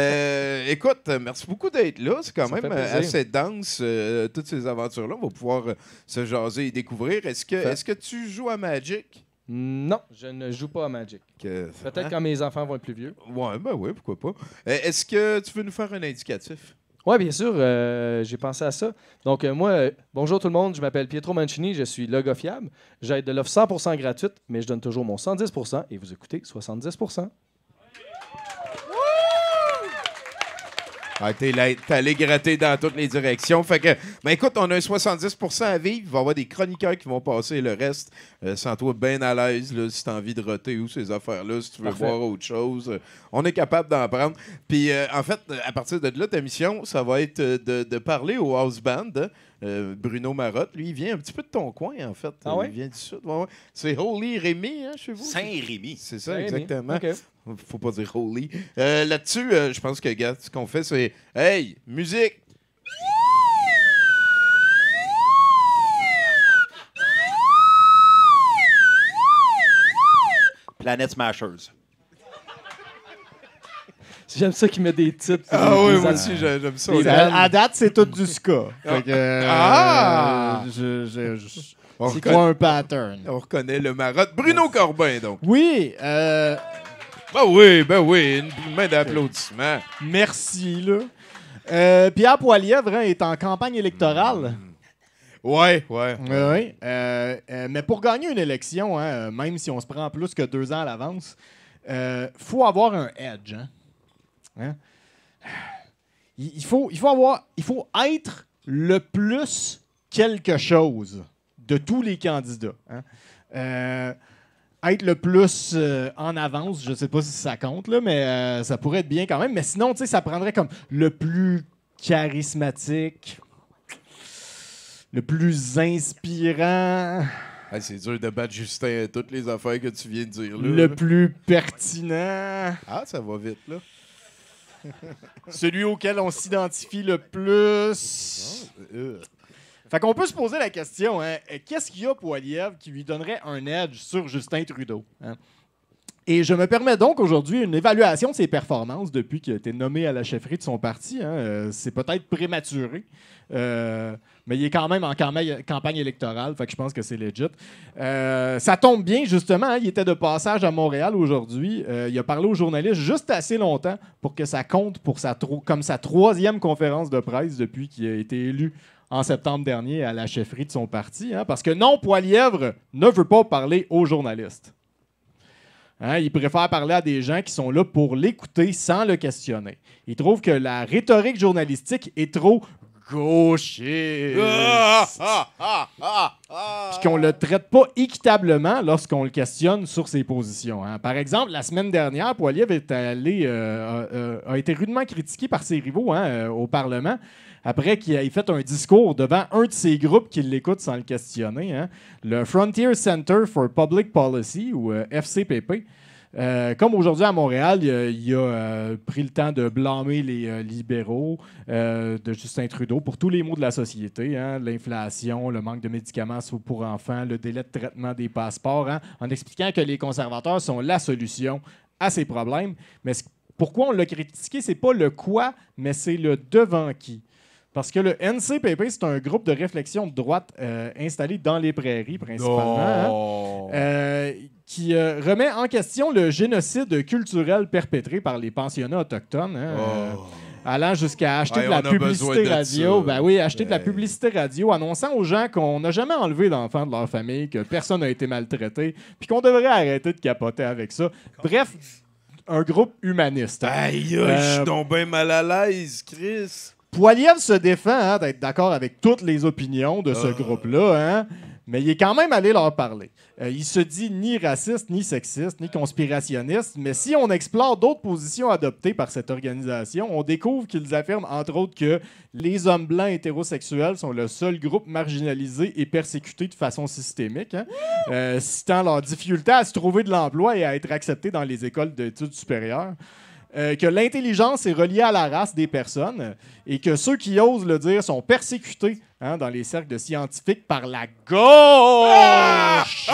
écoute, merci beaucoup d'être là. C'est quand Ça même fait plaisir. assez dense, toutes ces aventures-là. On va pouvoir se jaser et découvrir. Est-ce que tu joues à Magic? Non, je ne joue pas à Magic. Peut-être quand mes enfants vont être plus vieux. Ouais, ben oui, pourquoi pas. Est-ce que tu veux nous faire un indicatif? Oui, bien sûr, j'ai pensé à ça. Donc, moi, bonjour tout le monde, je m'appelle Pietro Mancini, je suis le gars fiable. J'aide de l'offre 100% gratuite, mais je donne toujours mon 110% et vous écoutez 70%. Ah, t'es allé gratter dans toutes les directions. Fait que, ben écoute, on a un 70% à vivre. Il va y avoir des chroniqueurs qui vont passer le reste. Sans toi, bien à l'aise, là, si t'as envie de roter ou ces affaires-là, si tu veux Parfait. voir autre chose. On est capable d'en prendre. Puis, en fait, à partir de là, ta mission, ça va être de parler au house band. Bruno Marotte, lui, il vient un petit peu de ton coin, en fait. Ah ouais? Il vient du sud. Ouais. C'est Holy Rémy, hein, chez vous? Saint-Rémy. C'est ça, Saint-Rémy. exactement. OK. Faut pas dire holy. Là-dessus, je pense que, gars, ce qu'on fait, c'est hey, musique! Planet Smashers. J'aime ça qu'il met des titres. Ah oui, des moi al- aussi, j'aime ça. des À, à date, c'est tout du ska. Ah. Fait que, Ah! On c'est reconnaît, quoi un pattern? on reconnaît le marotte. Bruno Corbin, donc. Oui, Ben oui, une main d'applaudissement. merci, là. Pierre Poilievre est en campagne électorale. Ouais. Oui. Mais pour gagner une élection, hein, même si on se prend plus que 2 ans à l'avance, faut avoir un edge. Hein? Il faut être le plus quelque chose de tous les candidats. Hein? Être le plus en avance, je ne sais pas si ça compte, là, mais ça pourrait être bien quand même. Mais sinon, tu sais, ça prendrait comme le plus charismatique, le plus inspirant, Ah, c'est dur de battre Justin à toutes les affaires que tu viens de dire là. le plus pertinent, Ah, ça va vite, là. celui auquel on s'identifie le plus. Fait qu'on peut se poser la question, hein, qu'est-ce qu'il y a Poilievre qui lui donnerait un edge sur Justin Trudeau? Hein? Et je me permets donc aujourd'hui une évaluation de ses performances depuis qu'il a été nommé à la chefferie de son parti. Hein. C'est peut-être prématuré, mais il est quand même en campagne électorale, fait que je pense que c'est legit. Ça tombe bien, justement, hein, il était de passage à Montréal aujourd'hui. Il a parlé aux journalistes juste assez longtemps pour que ça compte pour comme sa 3e conférence de presse depuis qu'il a été élu en septembre dernier à la chefferie de son parti. Hein, parce que non, Poilièvre ne veut pas parler aux journalistes. Hein, il préfère parler à des gens qui sont là pour l'écouter sans le questionner. Il trouve que la rhétorique journalistique est trop gauchiste. Puis qu'on le traite pas équitablement lorsqu'on le questionne sur ses positions. Hein. Par exemple, la semaine dernière, Poilievre a été rudement critiqué par ses rivaux au Parlement après qu'il ait fait un discours devant un de ses groupes qui l'écoute sans le questionner, hein, le Frontier Center for Public Policy, ou FCPP. Comme aujourd'hui à Montréal, il a pris le temps de blâmer les libéraux de Justin Trudeau pour tous les maux de la société, hein, l'inflation, le manque de médicaments pour enfants, le délai de traitement des passeports, hein, en expliquant que les conservateurs sont la solution à ces problèmes. Mais pourquoi on l'a critiqué, c'est pas le quoi, mais c'est le devant qui. Parce que le NCPP, c'est un groupe de réflexion de droite installé dans les prairies, principalement, hein, qui remet en question le génocide culturel perpétré par les pensionnats autochtones, hein, allant jusqu'à acheter de la publicité radio. Ben oui, acheter de la publicité radio annonçant aux gens qu'on n'a jamais enlevé d'enfants de leur famille, que personne n'a été maltraité, puis qu'on devrait arrêter de capoter avec ça. Bref, un groupe humaniste. Aïe, je suis donc bien mal à l'aise, Chris. Poilievre se défend d'être d'accord avec toutes les opinions de ce groupe-là, hein, mais il est quand même allé leur parler. Il se dit ni raciste, ni sexiste, ni conspirationniste, mais si on explore d'autres positions adoptées par cette organisation, on découvre qu'ils affirment, entre autres, que les hommes blancs hétérosexuels sont le seul groupe marginalisé et persécuté de façon systémique, hein, citant leur difficulté à se trouver de l'emploi et à être acceptés dans les écoles d'études supérieures. Que l'intelligence est reliée à la race des personnes et que ceux qui osent le dire sont persécutés, hein, dans les cercles de scientifiques par la gauche.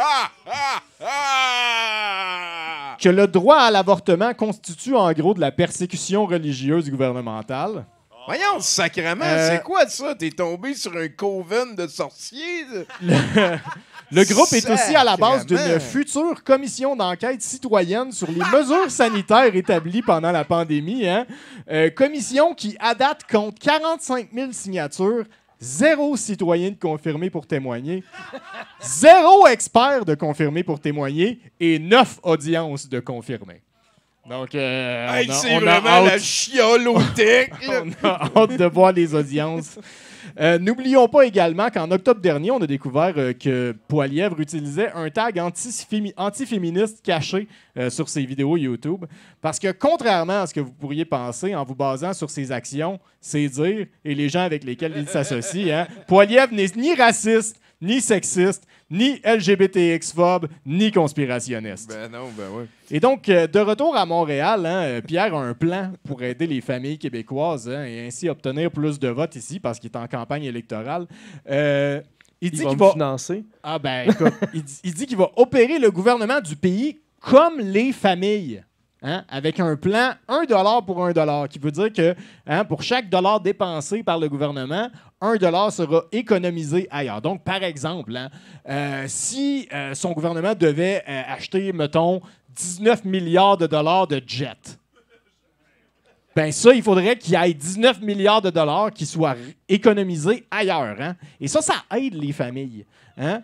Que le droit à l'avortement constitue en gros de la persécution religieuse gouvernementale. Voyons, sacrément, c'est quoi ça? T'es tombé sur un coven de sorciers? Le groupe est aussi à la base d'une future commission d'enquête citoyenne sur les mesures sanitaires établies pendant la pandémie. Hein? Commission qui, à date, compte 45 000 signatures, 0 citoyen de confirmé pour témoigner, 0 expert de confirmé pour témoigner et 9 audiences de confirmé. Donc, c'est vraiment la chiolothèque. On a hâte de voir les audiences. N'oublions pas également qu'en octobre dernier, on a découvert que Poilievre utilisait un tag antiféministe caché sur ses vidéos YouTube. Parce que contrairement à ce que vous pourriez penser en vous basant sur ses actions, ses dires et les gens avec lesquels il s'associe, hein, Poilievre n'est ni raciste, ni sexiste, ni LGBTX-phobe, ni conspirationniste. Ben non, ben oui. Et donc, de retour à Montréal, hein, Pierre a un plan pour aider les familles québécoises, hein, et ainsi obtenir plus de votes ici parce qu'il est en campagne électorale. Il dit qu'il va financer. Ah ben, écoute, il dit qu'il va opérer le gouvernement du pays comme les familles. Hein, avec un plan 1$ pour 1$, qui veut dire que, hein, pour chaque dollar dépensé par le gouvernement, 1$ sera économisé ailleurs. Donc, par exemple, hein, si son gouvernement devait acheter, mettons, 19 milliards de dollars de jets, ben ça, il faudrait qu'il y ait 19 milliards de dollars qui soient économisés ailleurs. Hein? Et ça aide les familles. Hein?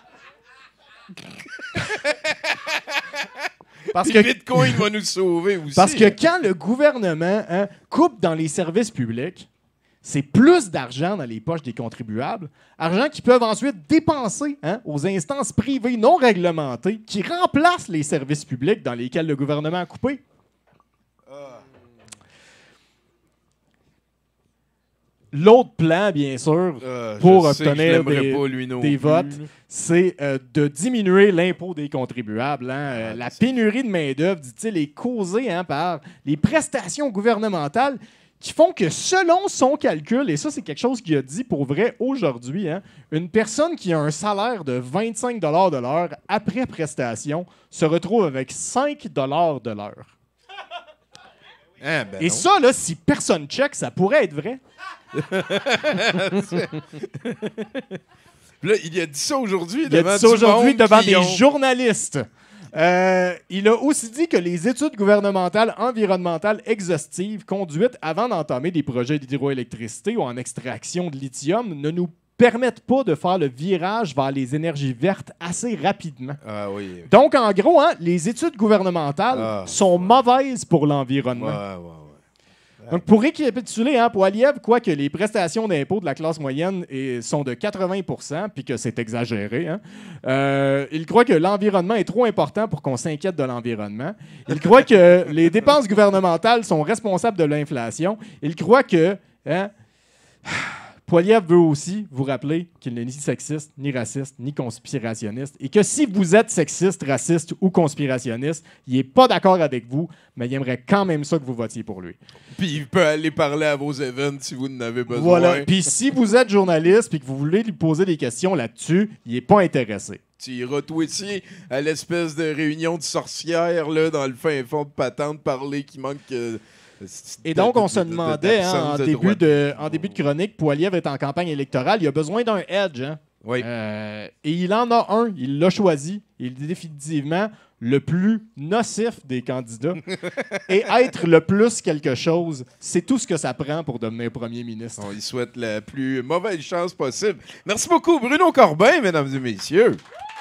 Parce que Bitcoin va nous sauver aussi. Parce que quand le gouvernement, hein, coupe dans les services publics, c'est plus d'argent dans les poches des contribuables, argent qu'ils peuvent ensuite dépenser, hein, aux instances privées non réglementées qui remplacent les services publics dans lesquels le gouvernement a coupé. L'autre plan, bien sûr, pour obtenir des votes, c'est de diminuer l'impôt des contribuables. Hein. La pénurie de main-d'œuvre, dit-il, est causée, hein, par les prestations gouvernementales qui font que selon son calcul, et ça c'est quelque chose qu'il a dit pour vrai aujourd'hui, hein, une personne qui a un salaire de 25 $ de l'heure après prestation se retrouve avec 5 $ de l'heure. Ah, ben Et non. ça, là, si personne check, ça pourrait être vrai. Puis là, il a dit ça aujourd'hui Il a devant dit ça du aujourd'hui monde devant qui des ont- journalistes. Il a aussi dit que les études gouvernementales environnementales exhaustives conduites avant d'entamer des projets d'hydroélectricité ou en extraction de lithium ne nous permettent pas de faire le virage vers les énergies vertes assez rapidement. Ah oui. Donc, en gros, hein, les études gouvernementales Ah. sont mauvaises pour l'environnement. Ouais. Donc, pour récapituler, hein, Poilievre, quoi que les prestations d'impôt de la classe moyenne sont de 80 % puis que c'est exagéré, hein, il croit que l'environnement est trop important pour qu'on s'inquiète de l'environnement. Il croit que les dépenses gouvernementales sont responsables de l'inflation. Il croit que... Hein, Poilievre veut aussi vous rappeler qu'il n'est ni sexiste, ni raciste, ni conspirationniste, et que si vous êtes sexiste, raciste ou conspirationniste, il n'est pas d'accord avec vous, mais il aimerait quand même ça que vous votiez pour lui. Puis il peut aller parler à vos events si vous en avez besoin. Voilà. Puis si vous êtes journaliste et que vous voulez lui poser des questions là-dessus, il n'est pas intéressé. Tu iras toi aussi à l'espèce de réunion de sorcières là, dans le fin fond de patente parler qui manque... Et donc, on se demandait, hein, en début de chronique, Poilievre est en campagne électorale, il a besoin d'un edge. Hein? Oui. Et il en a un, il l'a choisi. Il est définitivement le plus nocif des candidats. Et être le plus quelque chose, c'est tout ce que ça prend pour devenir premier ministre. On lui souhaite la plus mauvaise chance possible. Merci beaucoup, Bruno Corbin, mesdames et messieurs.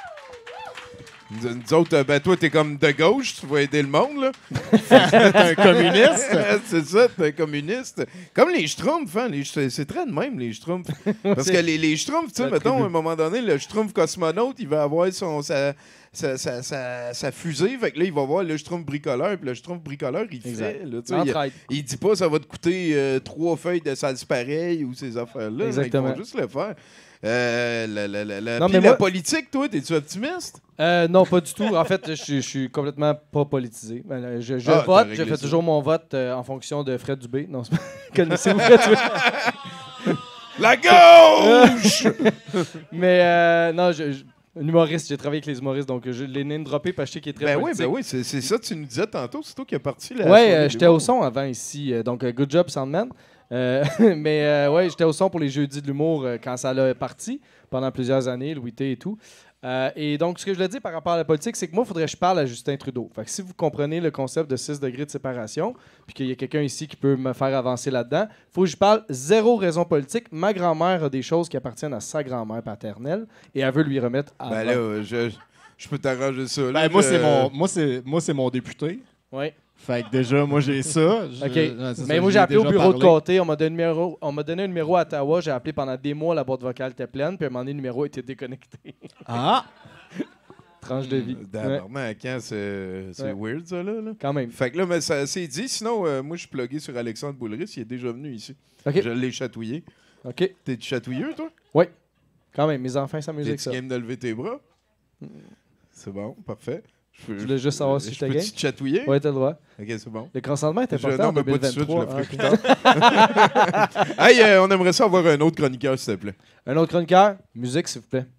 Nous autres, ben toi, t'es comme de gauche, tu vas aider le monde, là. T'es un communiste? C'est ça, t'es un communiste. Comme les Schtroumpfs, hein. C'est très de même, les Schtroumpfs. Parce que les Schtroumpfs, tu sais, mettons, à un moment donné, le Schtroumpf cosmonaute, il va avoir sa fusée. Fait que là, il va voir le Schtroumpf bricoleur. Puis le Schtroumpf bricoleur, il Exact. fait. Là, tu sais, L'entraide. il dit pas ça va te coûter 3 feuilles de salse pareille ou ces affaires-là. Exactement. Ils vont juste le faire. Non, Puis mais la moi- politique, toi, t'es-tu optimiste? Non, pas du tout. En fait, je suis complètement pas politisé. Je Ah, t'as vote, réglé je fais ça. toujours mon vote en fonction de Fred Dubé. Non, c'est pas... Connaissez-vous Fred Dubé? La gauche! Mais non, un humoriste, j'ai travaillé avec les humoristes, donc je l'ai name droppé parce que je sais qu'il est très politique. ben oui, c'est ça que tu nous disais tantôt. C'est toi qui es parti là. Ouais, j'étais au son avant ici, donc good job Sandman. Mais ouais, j'étais au son pour les jeudis de l'humour quand ça l'a parti pendant plusieurs années, Louis T et tout. Et donc, ce que je voulais dire par rapport à la politique, c'est que moi, il faudrait que je parle à Justin Trudeau. Fait que si vous comprenez le concept de 6 degrés de séparation, puis qu'il y a quelqu'un ici qui peut me faire avancer là-dedans, il faut que je parle zéro raison politique. Ma grand-mère a des choses qui appartiennent à sa grand-mère paternelle et elle veut lui remettre à... Ben là, je peux t'arranger ça. Là, Ben, moi, c'est mon député. Oui. Fait que déjà, moi, j'ai ça. OK. C'est ça, Mais moi, j'y j'ai ai appelé au déjà bureau de parlé. côté. On m'a donné un numéro à Ottawa. J'ai appelé pendant des mois. La boîte vocale était pleine. Puis à un moment donné, le numéro était déconnecté. Ah! Tranche de vie. Ouais, D'abord, quand c'est Ouais. weird, ça, là. quand même. Fait que là, mais ça c'est dit. Sinon, moi, je suis plugué sur Alexandre Boulris. Il est déjà venu ici. OK. Je l'ai chatouillé. OK. T'es-tu chatouilleux, toi? Oui. Quand même. Mes enfants s'amusent avec T'es-tu ça. game de lever tes bras? C'est bon, parfait. Je voulais juste savoir si j'étais peux-tu game. te chatouiller? Oui, t'as le droit. Ok, c'est bon. Le consentement est important Non, en mais pas tout de suite, je 2023. le ferai plus tard. Hey, on aimerait ça avoir un autre chroniqueur, s'il te plaît. Un autre chroniqueur. Musique, s'il vous plaît.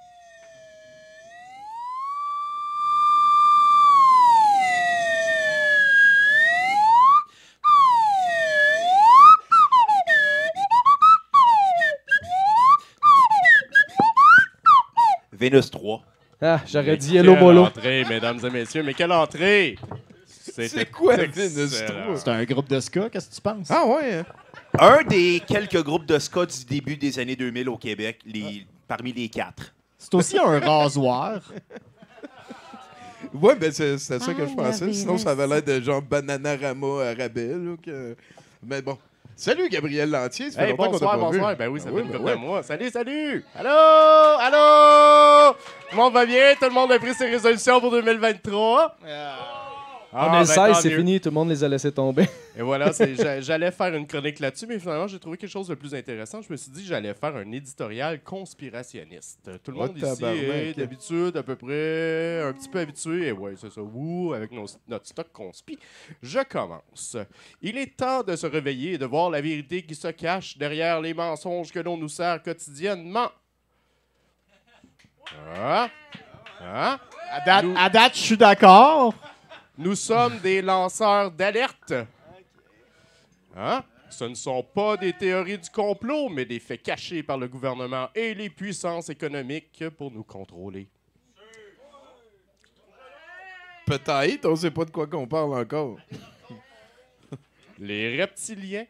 Vénus 3. Ah, j'aurais Mais dit Hello quelle Molo. entrée, mesdames et messieurs, mais quelle entrée! C'est quoi, excellent. Vénus 3? C'est un groupe de ska, qu'est-ce que tu penses? Ah ouais, hein? Un des quelques groupes de ska du début des années 2000 au Québec, parmi les 4. C'est aussi un rasoir. Ouais, ben c'est ça que je pensais. Sinon, ça avait l'air de genre Bananarama à rabais. Là, Mais bon. Salut, Gabriel Lantier. Ça fait Hey, longtemps qu'on t'a bonsoir, pas vu. bonsoir. Ben oui, ça Ben fait oui, une ben couple de ouais. mois. Salut, salut! Allô? Allô? Tout le monde va bien? Tout le monde a pris ses résolutions pour 2023? On est le 16, tant c'est mieux. fini, tout le monde les a laissés tomber. Et voilà, j'allais faire une chronique là-dessus, mais finalement, j'ai trouvé quelque chose de plus intéressant. Je me suis dit que j'allais faire un éditorial conspirationniste. Tout le monde ici tabarnak. est d'habitude, à peu près, un petit peu habitué. Et ouais, c'est ça, avec notre stock conspi. Je commence. Il est temps de se réveiller et de voir la vérité qui se cache derrière les mensonges que l'on nous sert quotidiennement. Ah? Ah? À date, je suis d'accord. Nous sommes des lanceurs d'alerte. Hein? Ce ne sont pas des théories du complot, mais des faits cachés par le gouvernement et les puissances économiques pour nous contrôler. Peut-être, on sait pas de quoi qu'on parle encore. Les reptiliens.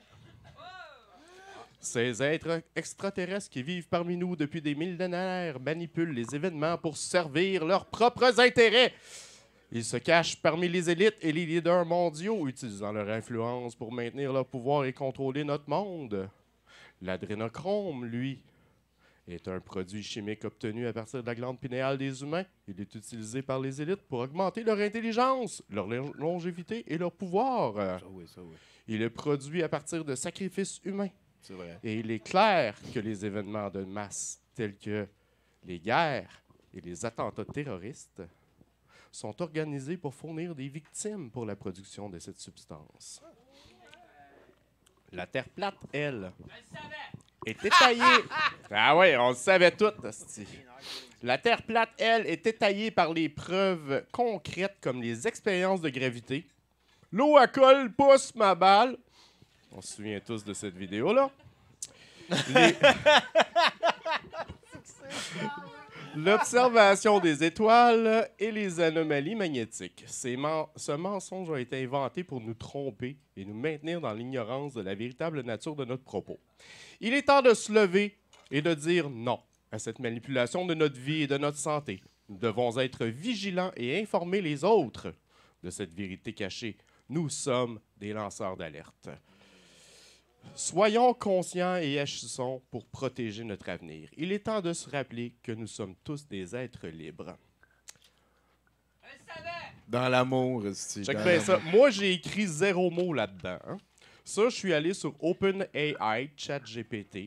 Ces êtres extraterrestres qui vivent parmi nous depuis des millénaires manipulent les événements pour servir leurs propres intérêts. Ils se cachent parmi les élites et les leaders mondiaux, utilisant leur influence pour maintenir leur pouvoir et contrôler notre monde. L'adrénochrome, lui, est un produit chimique obtenu à partir de la glande pinéale des humains. Il est utilisé par les élites pour augmenter leur intelligence, leur longévité et leur pouvoir. Il est produit à partir de sacrifices humains. C'est vrai. Et il est clair que les événements de masse, tels que les guerres et les attentats terroristes, sont organisés pour fournir des victimes pour la production de cette substance. La Terre plate, elle, est étayée. Ah oui, on le savait tout, hostie. La Terre plate, elle, est étayée par les preuves concrètes comme les expériences de gravité. L'eau à colle pousse ma balle. On se souvient tous de cette vidéo-là. L'observation des étoiles et les anomalies magnétiques. Ce mensonge a été inventé pour nous tromper et nous maintenir dans l'ignorance de la véritable nature de notre propos. Il est temps de se lever et de dire non à cette manipulation de notre vie et de notre santé. Nous devons être vigilants et informer les autres de cette vérité cachée. Nous sommes des lanceurs d'alerte. Soyons conscients et agissons pour protéger notre avenir. Il est temps de se rappeler que nous sommes tous des êtres libres. Dans l'amour, Check bien ça. Moi, j'ai écrit 0 mot là-dedans. Hein. Ça, je suis allé sur OpenAI, ChatGPT.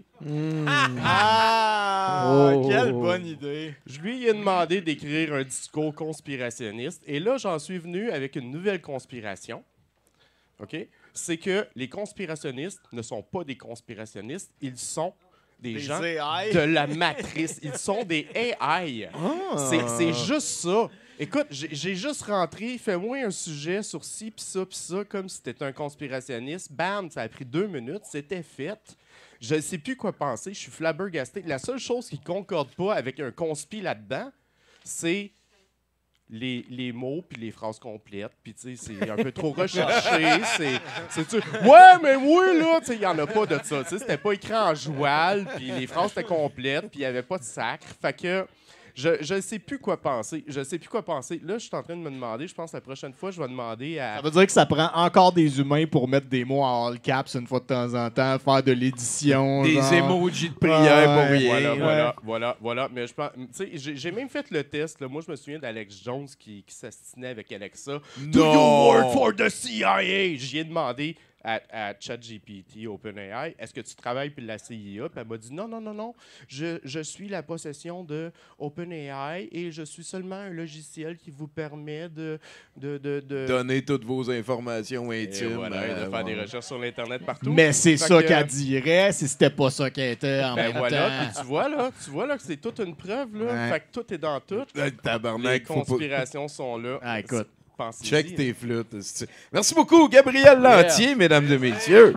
Quelle bonne idée. Je lui ai demandé d'écrire un discours conspirationniste. Et là, j'en suis venu avec une nouvelle conspiration. OK? C'est que les conspirationnistes ne sont pas des conspirationnistes, ils sont des gens AI. de la matrice. Ils sont des AI. C'est juste ça. Écoute, j'ai juste rentré, fais-moi un sujet sur ci, pis ça, comme si c'était un conspirationniste. Bam, ça a pris 2 minutes, c'était fait. Je ne sais plus quoi penser, je suis flabbergasté. La seule chose qui ne concorde pas avec un conspi là-dedans, c'est les mots puis les phrases complètes. Puis, tu sais, c'est un peu trop recherché. Ouais, mais oui, là, tu sais, il n'y en a pas de ça. Tu sais, c'était pas écrit en joual, puis les phrases étaient complètes, puis il n'y avait pas de sacre. Fait que je ne sais plus quoi penser. Là, je suis en train de me demander, je pense que la prochaine fois, je vais demander à... Ça veut dire que ça prend encore des humains pour mettre des mots en all caps une fois de temps en temps, faire de l'édition. Des genre. emojis de prière pour rien. Voilà. Mais je pense, tu sais, j'ai même fait le test. Là. Moi, je me souviens d'Alex Jones qui s'astinait avec Alexa. Do you work for the CIA? J'y ai demandé à ChatGPT, OpenAI, est-ce que tu travailles pour la CIA? Puis elle m'a dit non. Je suis la possession de OpenAI et je suis seulement un logiciel qui vous permet de Donner toutes vos informations intimes. Et voilà, et de faire des recherches sur l'Internet partout. Mais c'est Fait ça que- qu'elle dirait si c'était pas ça qu'elle était en Ben même voilà, temps. puis tu vois là que c'est toute une preuve, là. Ouais. Fait que tout est dans tout. Le Les tabarnak, faut pas... conspirations sont là. Ah, écoute. Pensez-y. Check tes flûtes. esti. Merci beaucoup, Gabriel Lantier, mesdames et messieurs.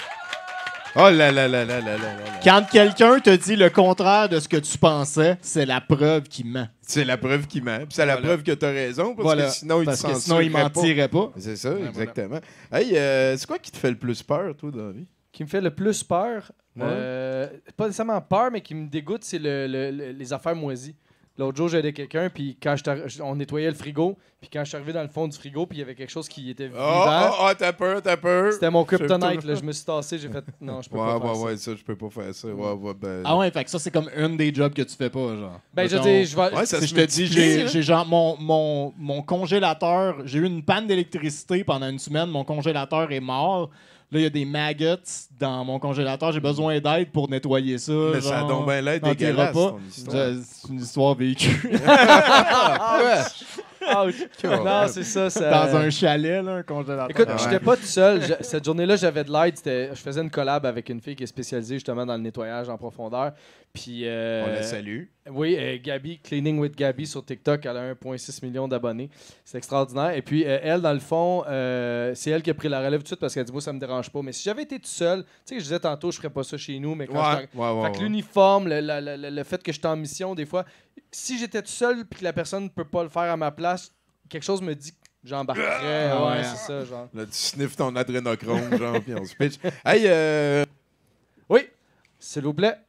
Oh là là là là là là là. Quand quelqu'un te dit le contraire de ce que tu pensais, c'est la preuve qu'il ment. C'est la preuve qu'il ment. Puis c'est la preuve que t'as raison, parce Voilà. que sinon, il Parce te que sinon, il censurerait pas. mentirait pas. C'est ça, exactement. Hey, c'est quoi qui te fait le plus peur, toi, dans la vie? Qui me fait le plus peur, Ouais. pas nécessairement peur, mais qui me dégoûte, c'est les affaires moisies. L'autre jour, j'aidais quelqu'un, puis on nettoyait le frigo, puis quand je suis arrivé dans le fond du frigo, puis il y avait quelque chose qui était vivant. T'as peur. C'était mon kryptonite, là. Je me suis tassé, j'ai fait non, je peux pas faire ça. Ouais, ça, je peux pas faire ça. Ah ouais, fait que ça, c'est comme une des jobs que tu fais pas, genre. Ben, je dis, je vais. Ouais, ça Si se je te dis, multiplie, j'ai genre mon congélateur, j'ai eu une panne d'électricité pendant une semaine, mon congélateur est mort. Là, il y a des maggots dans mon congélateur, j'ai besoin d'aide pour nettoyer ça. Mais ça a genre, donc bien l'air dans tes dégueulasse, repas. ton histoire. C'est une histoire vécue. Ouch. Non, c'est ça. Dans un chalet, là, un congélateur. Écoute, Ouais. j'étais pas tout seul. Cette journée-là, j'avais de l'aide. Je faisais une collab avec une fille qui est spécialisée justement dans le nettoyage en profondeur. Puis, On la salue. oui, Gabi, Cleaning with Gabi sur TikTok, elle a 1,6 million d'abonnés. C'est extraordinaire. Et puis, elle, dans le fond, c'est elle qui a pris la relève tout de suite parce qu'elle dit, moi, ça me dérange pas. Mais si j'avais été tout seul, tu sais, je disais tantôt, je ferais pas ça chez nous, mais quand fait que l'uniforme, le fait que je suis en mission, des fois, si j'étais tout seul et que la personne ne peut pas le faire à ma place, quelque chose me dit que j'embarquerais. Ouais, c'est ça, genre. Là, tu sniffes ton adrénochrome, genre, puis on se pitch. Hey, Oui, s'il vous plaît.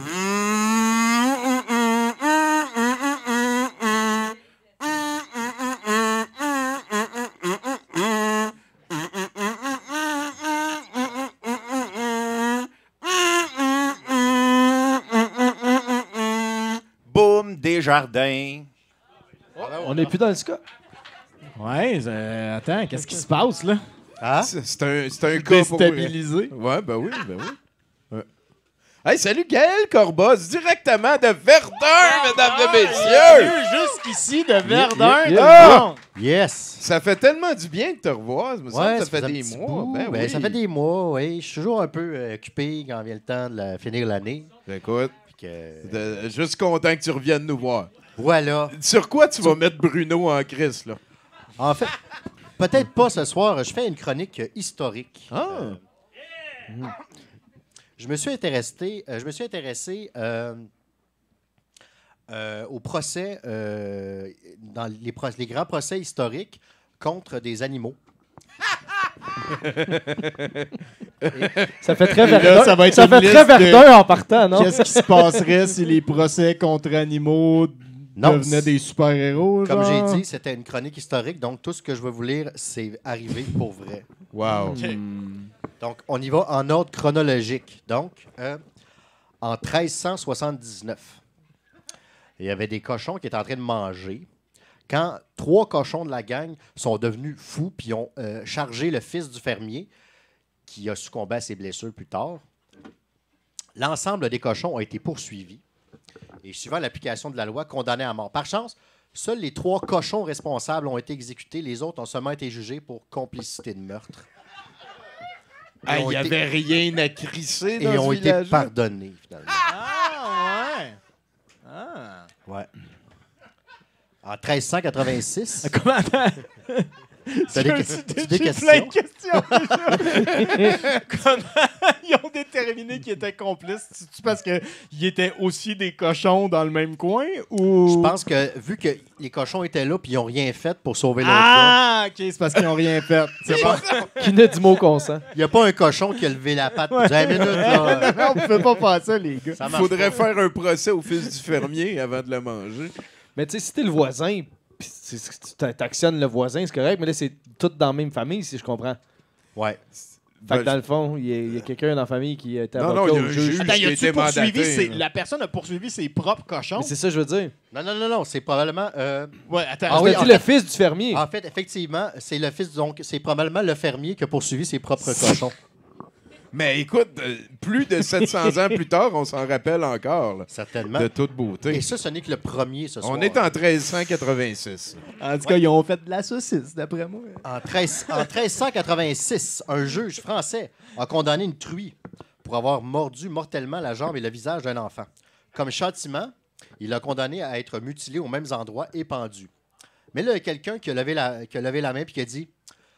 Boum, Desjardins. On n'est plus dans le ska. Ouais, attends, qu'est-ce qui se passe, là? Ah? c'est un cas pour... Déstabilisé. Ouais, ben oui. Ouais. Hey, salut Gaël Corbos, directement de Verdun, mesdames et messieurs! Jusqu'ici, de Verdun. Ah! Yes! Ça fait tellement du bien de te revoir, ça me semble que ça fait un des petit mois. bout. Ben Ben, oui. ça fait des mois, oui. Je suis toujours un peu occupé quand vient le temps de finir l'année. Écoute, Puis que- juste content que tu reviennes nous voir. Voilà. Sur quoi tu vas mettre Bruno en crise, là? En fait, peut-être pas ce soir. Je fais une chronique historique. Je me suis intéressé au procès, dans les grands procès historiques contre des animaux. Ça fait très Et là, Verdun. ça va être Ça une fait très liste de- Verdun en partant, non? Qu'est-ce qui se passerait si les procès contre animaux Non, devenaient des super-héros? Comme genre? j'ai dit, c'était une chronique historique, donc tout ce que je vais vous lire, c'est arrivé pour vrai. Wow. Donc, on y va en ordre chronologique. Donc, en 1379, il y avait des cochons qui étaient en train de manger. Quand 3 cochons de la gang sont devenus fous puis ont chargé le fils du fermier, qui a succombé à ses blessures plus tard, l'ensemble des cochons ont été poursuivis et, suivant l'application de la loi, condamnés à mort. Par chance, seuls les 3 cochons responsables ont été exécutés. Les autres ont seulement été jugés pour complicité de meurtre. Il ont n'y été- avait rien à crisser dans Et ce ont été village. pardonnés, finalement. Ah, ouais. Ah. Ouais. En 1386, Comment attends? t'as des, des J'ai plein de questions? questions. déjà. Comment ils ont déterminé qu'ils étaient complices? C'est-tu parce qu'ils étaient aussi des cochons dans le même coin? Ou... Je pense que, vu que les cochons étaient là puis ils n'ont rien fait pour sauver leur Ah, OK, c'est parce qu'ils n'ont rien fait. C'est bon. Qui n'a du mot consent. gars, il n'y a pas un cochon qui a levé la patte pour dire 1 minute, là. On ne peut pas faire ça, les gars. Ça marche Faudrait pas. faire un procès au fils du fermier avant de le manger. Mais tu sais, si t'es le voisin, puis tu t'actionnes le voisin, c'est correct, mais là, c'est tout dans la même famille, si je comprends. Ouais. Fait que dans le fond, il y a quelqu'un dans la famille qui était Non, avocat il y a au un juge. juge. Attends, qui a y a-tu été poursuivi mandaté, là. la personne a poursuivi ses propres cochons? Mais c'est ça, que je veux dire. Non, c'est probablement... Ouais, attends. Ah, oui, oui, en le fils du fermier. en fait, effectivement, c'est le fils, donc c'est probablement le fermier qui a poursuivi ses propres cochons. Mais écoute, plus de 700 ans plus tard, on s'en rappelle encore, là, Certainement. de toute beauté. Et ça, ce n'est que le premier ce soir. On est en 1386. En tout cas, ils ont fait de la saucisse, d'après moi. En 1386, un juge français a condamné une truie pour avoir mordu mortellement la jambe et le visage d'un enfant. Comme châtiment, il l'a condamné à être mutilé aux mêmes endroits et pendu. Mais là, il y a quelqu'un qui a levé la main et qui a dit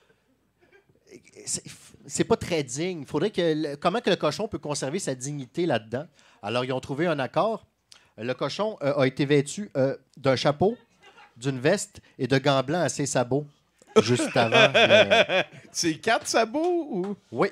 c'est pas très digne. Faudrait que comment que le cochon peut conserver sa dignité là-dedans? Alors, ils ont trouvé un accord. Le cochon a été vêtu d'un chapeau, d'une veste et de gants blancs à ses sabots. Juste avant. C'est 4 sabots ou... Oui.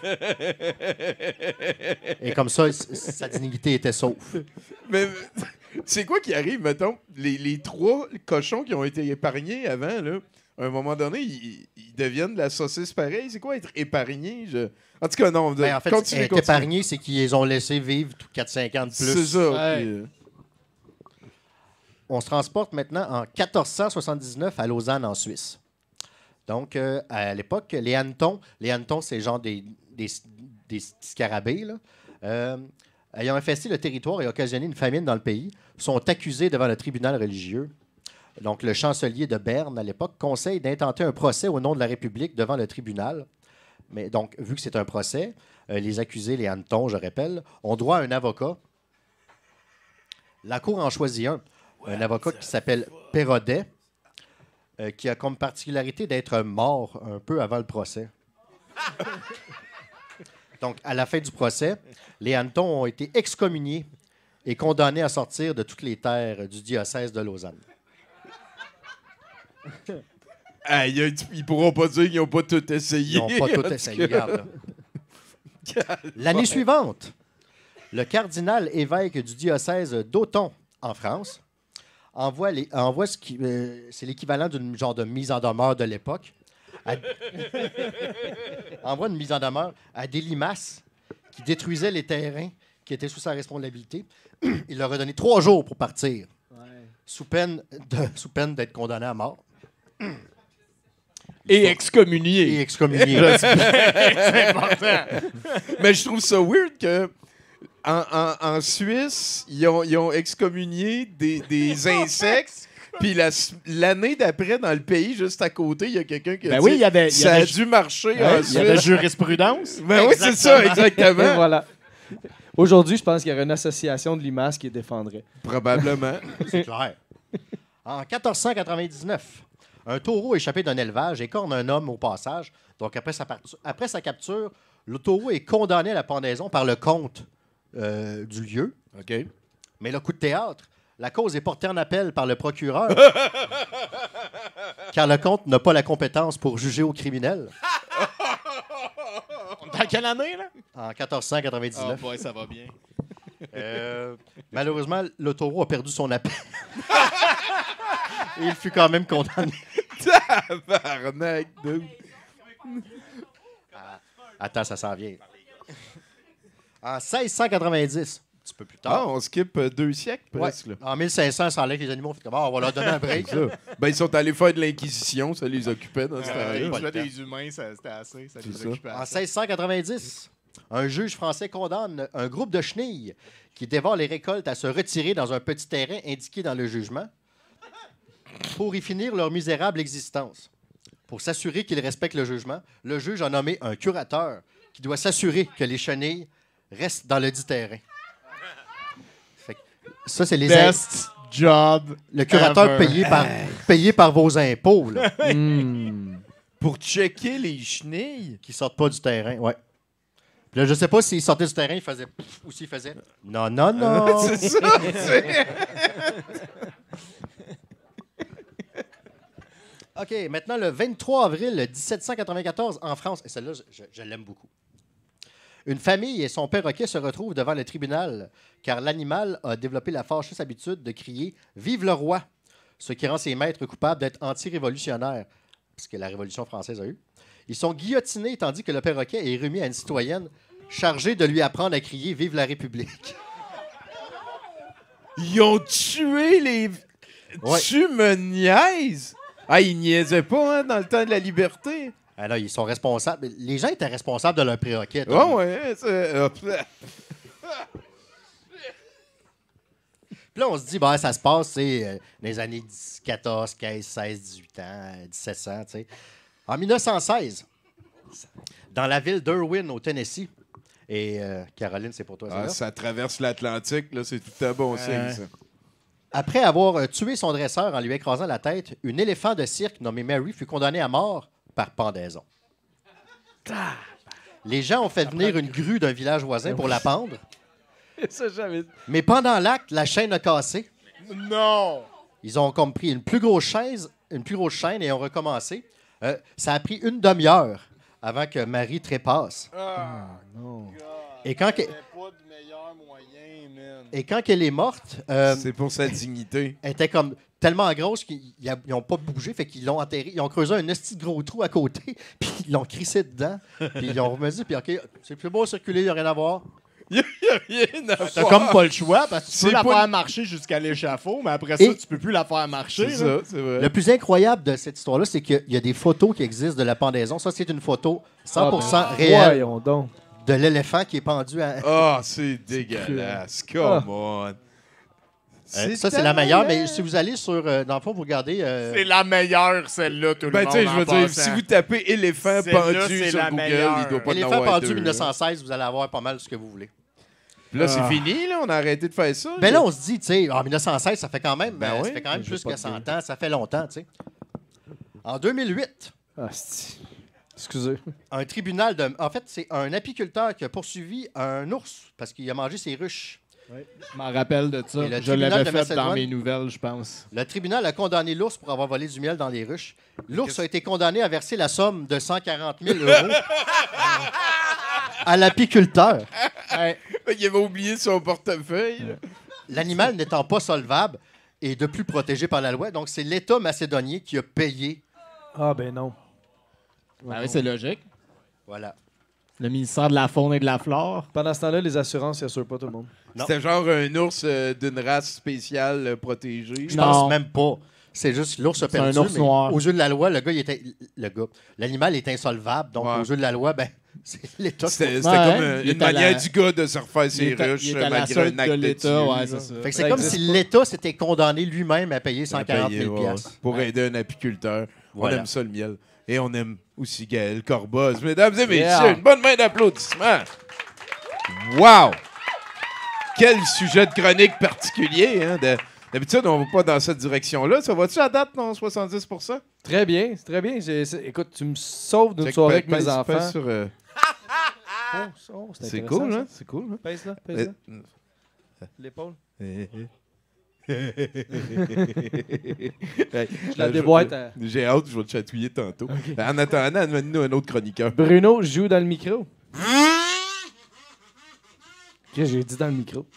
Et comme ça, sa dignité était sauve. Mais C'est quoi qui arrive, mettons, les 3 cochons qui ont été épargnés avant, là, à un moment donné, ils deviennent de la saucisse pareil. C'est quoi être épargné? En tout cas, non. Ben, en fait, être épargné, c'est qu'ils les ont laissés vivre 4-5 ans de plus. C'est ça. Ouais. Puis, On se transporte maintenant en 1479 à Lausanne, en Suisse. Donc, à l'époque, les hannetons, c'est genre des scarabées, là, ayant infesté le territoire et occasionné une famine dans le pays, sont accusés devant le tribunal religieux. Donc, le chancelier de Berne, à l'époque, conseille d'intenter un procès au nom de la République devant le tribunal. Mais donc, vu que c'est un procès, les accusés, les hannetons, je rappelle, ont droit à un avocat. La Cour en choisit un avocat qui s'appelle Perrodet, qui a comme particularité d'être mort un peu avant le procès. Donc, à la fin du procès, les hannetons ont été excommuniés et condamnés à sortir de toutes les terres du diocèse de Lausanne. ils pourront pas dire qu'ils n'ont pas tout essayé. Ils n'ont pas tout essayé, regarde. L'année suivante, le cardinal évêque du diocèse d'Autun, en France, envoie ce qui... c'est l'équivalent d'une genre de mise en demeure de l'époque. Envoie une mise en demeure à des limaces qui détruisaient les terrains qui étaient sous sa responsabilité. Il leur a donné 3 jours pour partir, sous peine d'être condamné à mort. Et excommunié. Et excommunié. C'est important. Mais je trouve ça weird que en Suisse, ils ont excommunié des insectes. Puis l'année d'après, dans le pays, juste à côté, il y a quelqu'un qui a dit ça a dû marcher en Suisse. Il y avait jurisprudence. Ben oui, c'est ça, exactement. Voilà. Aujourd'hui, je pense qu'il y aurait une association de limaces qui défendrait. Probablement. C'est clair. En 1499, un taureau échappé d'un élevage écorne un homme au passage. Donc, après sa capture, le taureau est condamné à la pendaison par le comte du lieu. OK. Mais le coup de théâtre, la cause est portée en appel par le procureur, car le comte n'a pas la compétence pour juger aux criminels. Dans quelle année, là? En 1499. Oh boy, ça va bien. Malheureusement, le taureau a perdu son appel. Et il fut quand même condamné. Tabarnak, dude. Attends, ça s'en vient. En 1690, un petit peu plus tard. Ah, on skip 2 siècles presque. Ouais. Là. En 1500, ça allait que les animaux ont fait comme on va leur donner un break. Ça. Ben, ils sont allés faire de l'Inquisition, ça les occupait dans ce temps-là. pas le temps. Les humains, c'était assez. Ça les occupait En assez. 1690, un juge français condamne un groupe de chenilles qui dévorent les récoltes à se retirer dans un petit terrain indiqué dans le jugement pour y finir leur misérable existence. Pour s'assurer qu'ils respectent le jugement, le juge a nommé un curateur qui doit s'assurer que les chenilles restent dans le dit terrain. Fait que ça, c'est les Best job. le curateur ever. payé par vos impôts, là, Pour checker les chenilles. qui sortent pas du terrain. Ouais. Puis là, je sais pas s'il sortait du terrain, il faisait ou s'il faisait non, non, non. C'est ça, c'est... OK, maintenant, le 23 avril 1794, en France, et celle-là, je l'aime beaucoup. Une famille et son perroquet se retrouvent devant le tribunal, car l'animal a développé la fâcheuse habitude de crier « Vive le roi », ce qui rend ses maîtres coupables d'être anti-révolutionnaires, ce que la Révolution française a eu. Ils sont guillotinés, tandis que le perroquet est remis à une citoyenne chargée de lui apprendre à crier « Vive la République ». Ils ont tué les... Ouais. Tu me niaises? Ah, ils niaisaient pas, hein, dans le temps de la liberté. Ah là, ils sont responsables. Les gens étaient responsables de leur perroquet. Ouais, ouais. Puis là, on se dit, ben, ça se passe, dans les années 14, 15, 16, 18 ans, 1700, tu sais. En 1916, dans la ville d'Irwin, au Tennessee, et Caroline, c'est pour toi, ça. Ah, ça traverse l'Atlantique, là, c'est tout un bon signe, ça. Après avoir tué son dresseur en lui écrasant la tête, une éléphant de cirque nommée Mary fut condamnée à mort par pendaison. Les gens ont fait venir une grue d'un village voisin pour la pendre. Ça, j'avais... Mais pendant l'acte, la chaîne a cassé. Non! Ils ont comme pris une plus grosse chaîne et ont recommencé. Ça a pris une demi-heure avant que Marie trépasse. Et quand, que- pas de meilleur moyen, man. et quand elle est morte, C'est pour sa dignité. elle était comme tellement grosse qu'ils n'ont pas bougé, fait qu'ils l'ont enterré. Ils ont creusé un esti de gros trou à côté, puis ils l'ont crissé dedans. Puis ils ont remis, puis OK, c'est plus beau circuler, il n'y a rien à voir. Il n'y a rien à T'as voir. comme pas le choix parce que tu C'est peux la pas- faire marcher jusqu'à l'échafaud, mais après ça, Et- tu peux plus la faire marcher. C'est là. ça, c'est vrai. Le plus incroyable de cette histoire-là, c'est qu'il y a des photos qui existent de la pendaison. Ça, c'est une photo 100% réelle Voyons donc. de l'éléphant qui est pendu à... Ah, c'est dégueulasse. Come on. ça, c'est la meilleure, mais si vous allez sur... dans le fond, vous regardez... C'est la meilleure, celle-là, tout le Ben, monde. tu sais, je en veux dire, passant. si vous tapez éléphant Celle-là, pendu c'est sur la Google, meilleure. il doit pas en L'éléphant avoir pendu deux, là. 1916, vous allez avoir pas mal ce que vous voulez. Puis là, c'est fini, là. On a arrêté de faire ça. Ben là, on se dit, tu sais, en 1916, ça fait quand même, Ben ça oui, fait quand même je plus veux pas que te 100 ans. Ça fait longtemps, tu sais. En 2008, Ah, c'est- Excusez. un tribunal de... En fait, c'est un apiculteur qui a poursuivi un ours parce qu'il a mangé ses ruches. Je m'en rappelle de ça. Et le Je tribunal l'avais de fait dans Macédoine? mes nouvelles, je pense. Le tribunal a condamné l'ours pour avoir volé du miel dans les ruches. L'ours a été condamné à verser la somme de 140 000 € à l'apiculteur. Il avait oublié son portefeuille. là. L'animal n'étant pas solvable et de plus protégé par la loi. Donc, c'est l'État macédonien qui a payé. Ah, ben non. Ben oui, c'est logique. Voilà. Le ministère de la Faune et de la Flore. Pendant ce temps-là, les assurances, ils assurent pas tout le monde. Non. C'était genre un ours d'une race spéciale protégée. Je Non. pense même pas. C'est juste l'ours a C'est un perdu. ours mais noir. Aux yeux de la loi, l'animal est insolvable. Donc, Ouais. aux yeux de la loi, ben, c'est l'État. C'était Ouais, comme il une est à manière la- du gars de se refaire ses Il ruches est à la malgré solde un acte de de l'État, tuer, ouais, là. c'est ça. Fait que c'est Ça comme existe si pas. l'État s'était condamné lui-même à payer 140 000 Ouais, piastres. pour aider un apiculteur. Voilà. On aime ça, le miel. Et on aime aussi Gaël Corboz. Mesdames et messieurs, Yeah. une bonne main d'applaudissements. Wow! Quel sujet de chronique particulier. Hein? D'habitude, on ne va pas dans cette direction-là. Ça va-tu à date, non, 70%? Très bien, c'est très bien. Écoute, tu me sauves d'une Check, soirée avec pèse- mes pèse enfants. sur, Oh, c'est intéressant, cool, ça. hein? C'est cool, hein? Pèse-la, Euh, pèse-la. L'épaule. Hey, Je la déboîte. J'ai hâte, je vais te chatouiller tantôt. En attendant, amène-nous un autre chroniqueur. Bruno joue dans le micro. Qu'est-ce que j'ai dit dans le micro?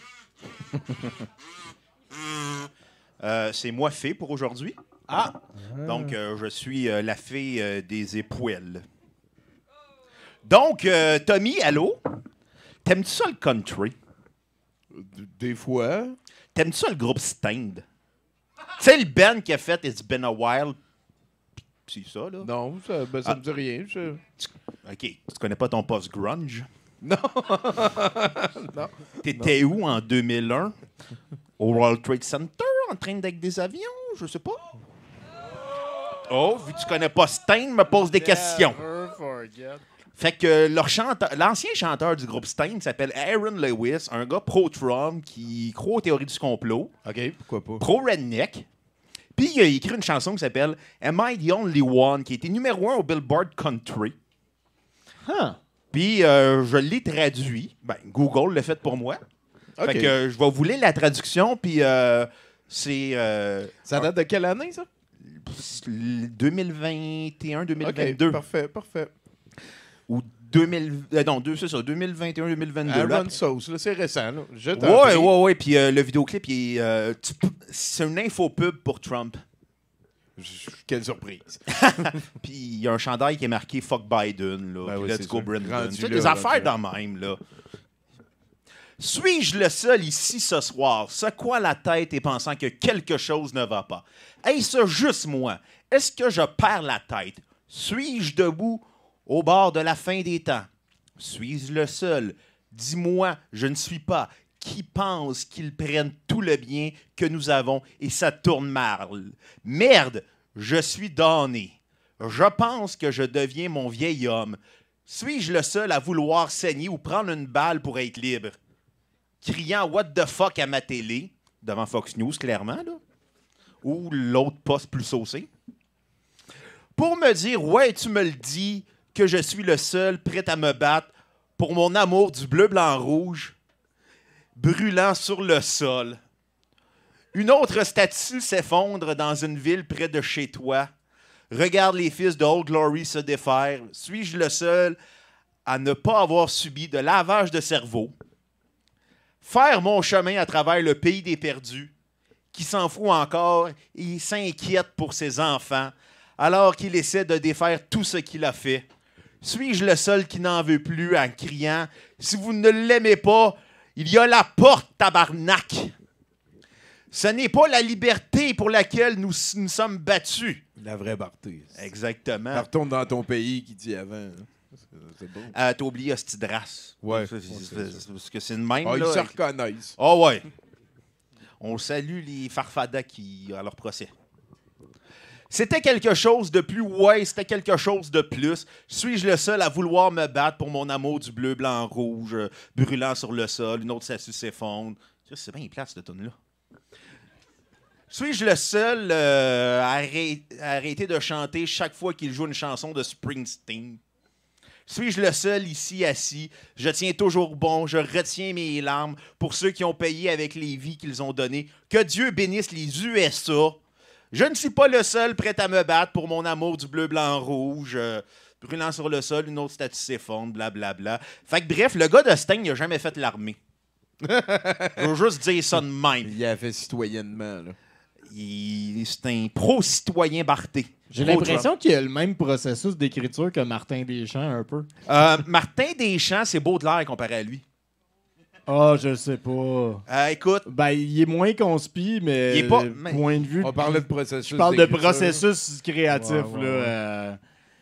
C'est moi fée pour aujourd'hui. Donc, je suis la fée des épouelles. Donc, Tommy, allô? T'aimes-tu ça le country? Des fois. T'aimes-tu ça le groupe Stained? Tu sais, le band qui a fait It's Been a While? C'est ça, là? Non, ça me dit rien. OK. Tu connais pas ton post-grunge? Non. T'étais où en 2001? Au World Trade Center, en train d'être des avions? Je sais pas. Oh, vu que tu connais pas Stained, me pose des questions. Fait que l'ancien chanteur du groupe Stained s'appelle Aaron Lewis, un gars pro-Trump qui croit aux théories du complot, OK, pourquoi pas. pro-redneck. Puis il a écrit une chanson qui s'appelle Am I the Only One, qui a été numéro 1 au Billboard Country. Puis je l'ai traduit. Ben, Google l'a fait pour moi. OK. Fait que je vais vous lire la traduction, puis c'est... Ça date de quelle année, ça? 2021-2022. OK, parfait. Ou 2021-2022. Aaron Sauce, là, c'est récent. Là. Je t'en prie. Ouais. Puis le vidéoclip, c'est une infopub pour Trump. Quelle surprise. Puis il y a un chandail qui est marqué Fuck Biden. Là, Ben puis oui, Let's c'est go sûr. Brandon. Rendu C'est là, des affaires rendu de même. Là. Suis-je le seul ici ce soir, secouant la tête et pensant que quelque chose ne va pas? Est-ce juste moi? Est-ce que je perds la tête? Suis-je debout au bord de la fin des temps? Suis-je le seul? Dis-moi, je ne suis pas. Qui pense qu'ils prennent tout le bien que nous avons et ça tourne mal? Merde, je suis damné. Je pense que je deviens mon vieil homme. Suis-je le seul à vouloir saigner ou prendre une balle pour être libre? Criant « What the fuck » à ma télé, devant Fox News, clairement, là, ou l'autre poste plus saucé, pour me dire « Ouais, tu me le dis, que je suis le seul prêt à me battre pour mon amour du bleu, blanc, rouge, brûlant sur le sol. Une autre statue s'effondre dans une ville près de chez toi. Regarde les fils de Old Glory se défaire. Suis-je le seul à ne pas avoir subi de lavage de cerveau, faire mon chemin à travers le pays des perdus, qui s'en fout encore et s'inquiète pour ses enfants, alors qu'il essaie de défaire tout ce qu'il a fait? Suis-je le seul qui n'en veut plus en criant « Si vous ne l'aimez pas, il y a la porte, tabarnak! » Ce n'est pas la liberté pour laquelle nous sommes battus. La vraie Barthé. Exactement. Elle retourne dans ton pays qui dit avant. Hein. C'est bon. T'as oublié Hostie de race. Ouais. Parce que c'est une même. Ah, là. ils se reconnaissent. Ah ouais. On salue les farfadas qui à leur procès. C'était quelque chose de plus, ouais, c'était quelque chose de plus. Suis-je le seul à vouloir me battre pour mon amour du bleu, blanc, rouge, brûlant sur le sol, une autre statue s'effondre? C'est bien plate, cette tonne-là. Suis-je le seul à arrêter de chanter chaque fois qu'il joue une chanson de Springsteen? Suis-je le seul ici assis? Je tiens toujours bon, je retiens mes larmes pour ceux qui ont payé avec les vies qu'ils ont données. Que Dieu bénisse les USA. Je ne suis pas le seul prêt à me battre pour mon amour du bleu, blanc, rouge. Brûlant sur le sol, une autre statue s'effondre, blablabla. Fait que bref, le gars de Sting n'a jamais fait l'armée. Je veux juste dire ça de même. Il a fait citoyennement, là. C'est un pro-citoyen Barthé. J'ai l'impression qu'il y a le même processus d'écriture que Martin Deschamps, un peu. Martin Deschamps, c'est Baudelaire comparé à lui. Ah, je sais pas. Écoute. Ben, il est moins conspi, mais. Il est pas. Point de vue. On parlait de processus. Je parle de d'écriture. processus créatif, là.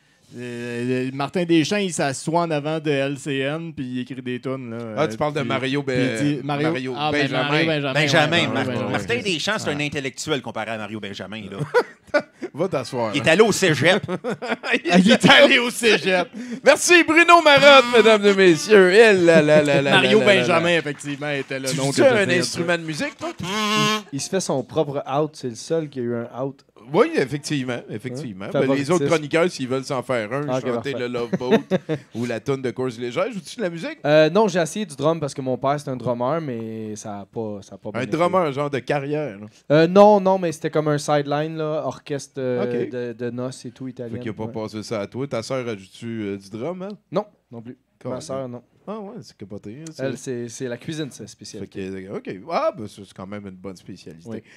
Martin Deschamps, il s'assoit en avant de LCN puis il écrit des tunes. Là, Ah, tu parles de Mario Mario Benjamin. Benjamin. Benjamin. Martin Deschamps, c'est un intellectuel comparé à Mario Benjamin. Là. Va t'asseoir. Il est allé au cégep. Il est allé au cégep. Merci Bruno Marotte, mesdames et messieurs. Mario Benjamin, effectivement, était le nom que Tu as un j'ai fait. instrument de musique, toi? Il se fait son propre out. C'est le seul qui a eu un out. Oui, effectivement. Ben, les autres chroniqueurs, s'ils veulent s'en faire un, Ok, chanter parfait. le Love Boat ou la tonne de course légère, joues-tu de la musique? Non, j'ai essayé du drum parce que mon père, c'est un drummer, mais ça n'a pas bien Un été. drummer, genre de carrière. Là. Non, mais c'était comme un sideline, là, orchestre Ok. de noces et tout, italien. Fait qu'il a pas passé ça à toi. Ta sœur, ajoute-tu du drum, hein? Non, non plus. Ma Correct. sœur, non. Ah ouais, c'est capoté. Hein, Elle, c'est la cuisine, sa Fait spécialité. que, OK. Ah, ben, c'est quand même une bonne spécialité. Oui.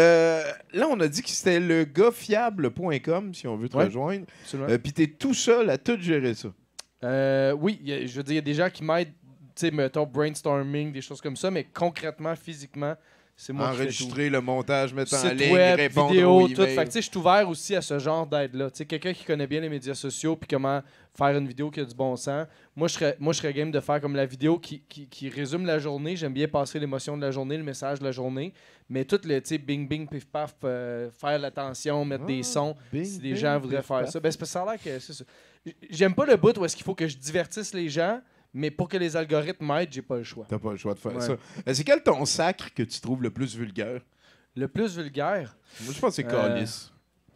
Là, on a dit que c'était le gars-fiable.com, si on veut te Ouais. rejoindre. Absolument. Puis t'es tout seul à tout gérer ça. Oui, je veux dire, il y a des gens qui m'aident, tu sais, mettons, brainstorming, des choses comme ça, mais concrètement, physiquement, c'est moi qui fais tout. Enregistrer le montage, mettre en Site ligne, web, répondre vidéo, aux tout. emails. Fait que, tu sais, je suis ouvert aussi à ce genre d'aide-là. Tu sais, quelqu'un qui connaît bien les médias sociaux puis comment faire une vidéo qui a du bon sens. Moi, je serais game de faire comme la vidéo qui résume la journée. J'aime bien passer l'émotion de la journée, le message de la journée. Mais tout le, tu sais, bing, bing, pif, paf, faire l'attention, mettre des sons. Bing, Si des bing, gens voudraient pif, faire paf. ça. Ben, c'est parce que ça a l'air que c'est ça. J'aime pas le bout où est-ce qu'il faut que je divertisse les gens, mais pour que les algorithmes m'aident, j'ai pas le choix. T'as pas le choix de faire Ouais. ça. C'est quel ton sacre que tu trouves le plus vulgaire? Le plus vulgaire, Moi, je pense que c'est Calice.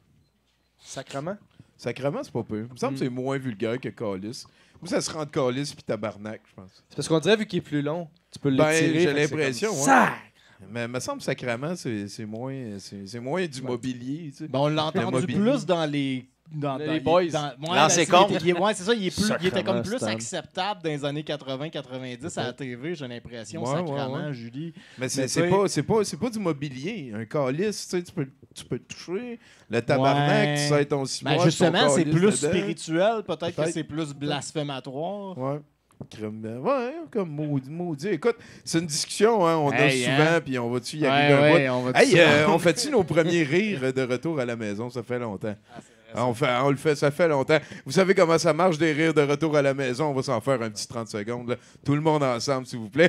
sacrement. Sacrement, c'est pas peu. Il me semble que c'est moins vulgaire que Calice. Moi, ça se rend Calice puis tabarnak, je pense. C'est parce qu'on dirait, vu qu'il est plus long, tu peux Ben, l'étirer. j'ai fait que c'est l'impression, comme ouais. Sac! Mais il me semble sacrament, c'est moins du mobilier. Tu sais. Ben, on l'a Le entendu mobilier. plus dans les. Les boys. Lancez compte. Ouais, c'est ça. Il était comme plus Stan. acceptable dans les années 80-90 à la TV, j'ai l'impression, Ouais, sacrément, ouais. Julie. Mais Mais c'est pas du mobilier. Un calice, tu sais, tu peux le toucher. Le tabarnak, Ouais. tu sais ton ciment. Ben justement, c'est plus dedans. spirituel, peut-être que Peut-être. c'est plus blasphématoire. Ouais. Ouais, comme maudit. Écoute, c'est une discussion, hein, on a Hey, souvent, hein. puis on va-tu y arriver un bout? on va Hey, on fait-tu nos premiers rires de retour à la maison? Ça fait longtemps. On le fait, ça fait longtemps. Vous savez comment ça marche, des rires de retour à la maison? On va s'en faire un petit 30 secondes. Là. Tout le monde ensemble, s'il vous plaît.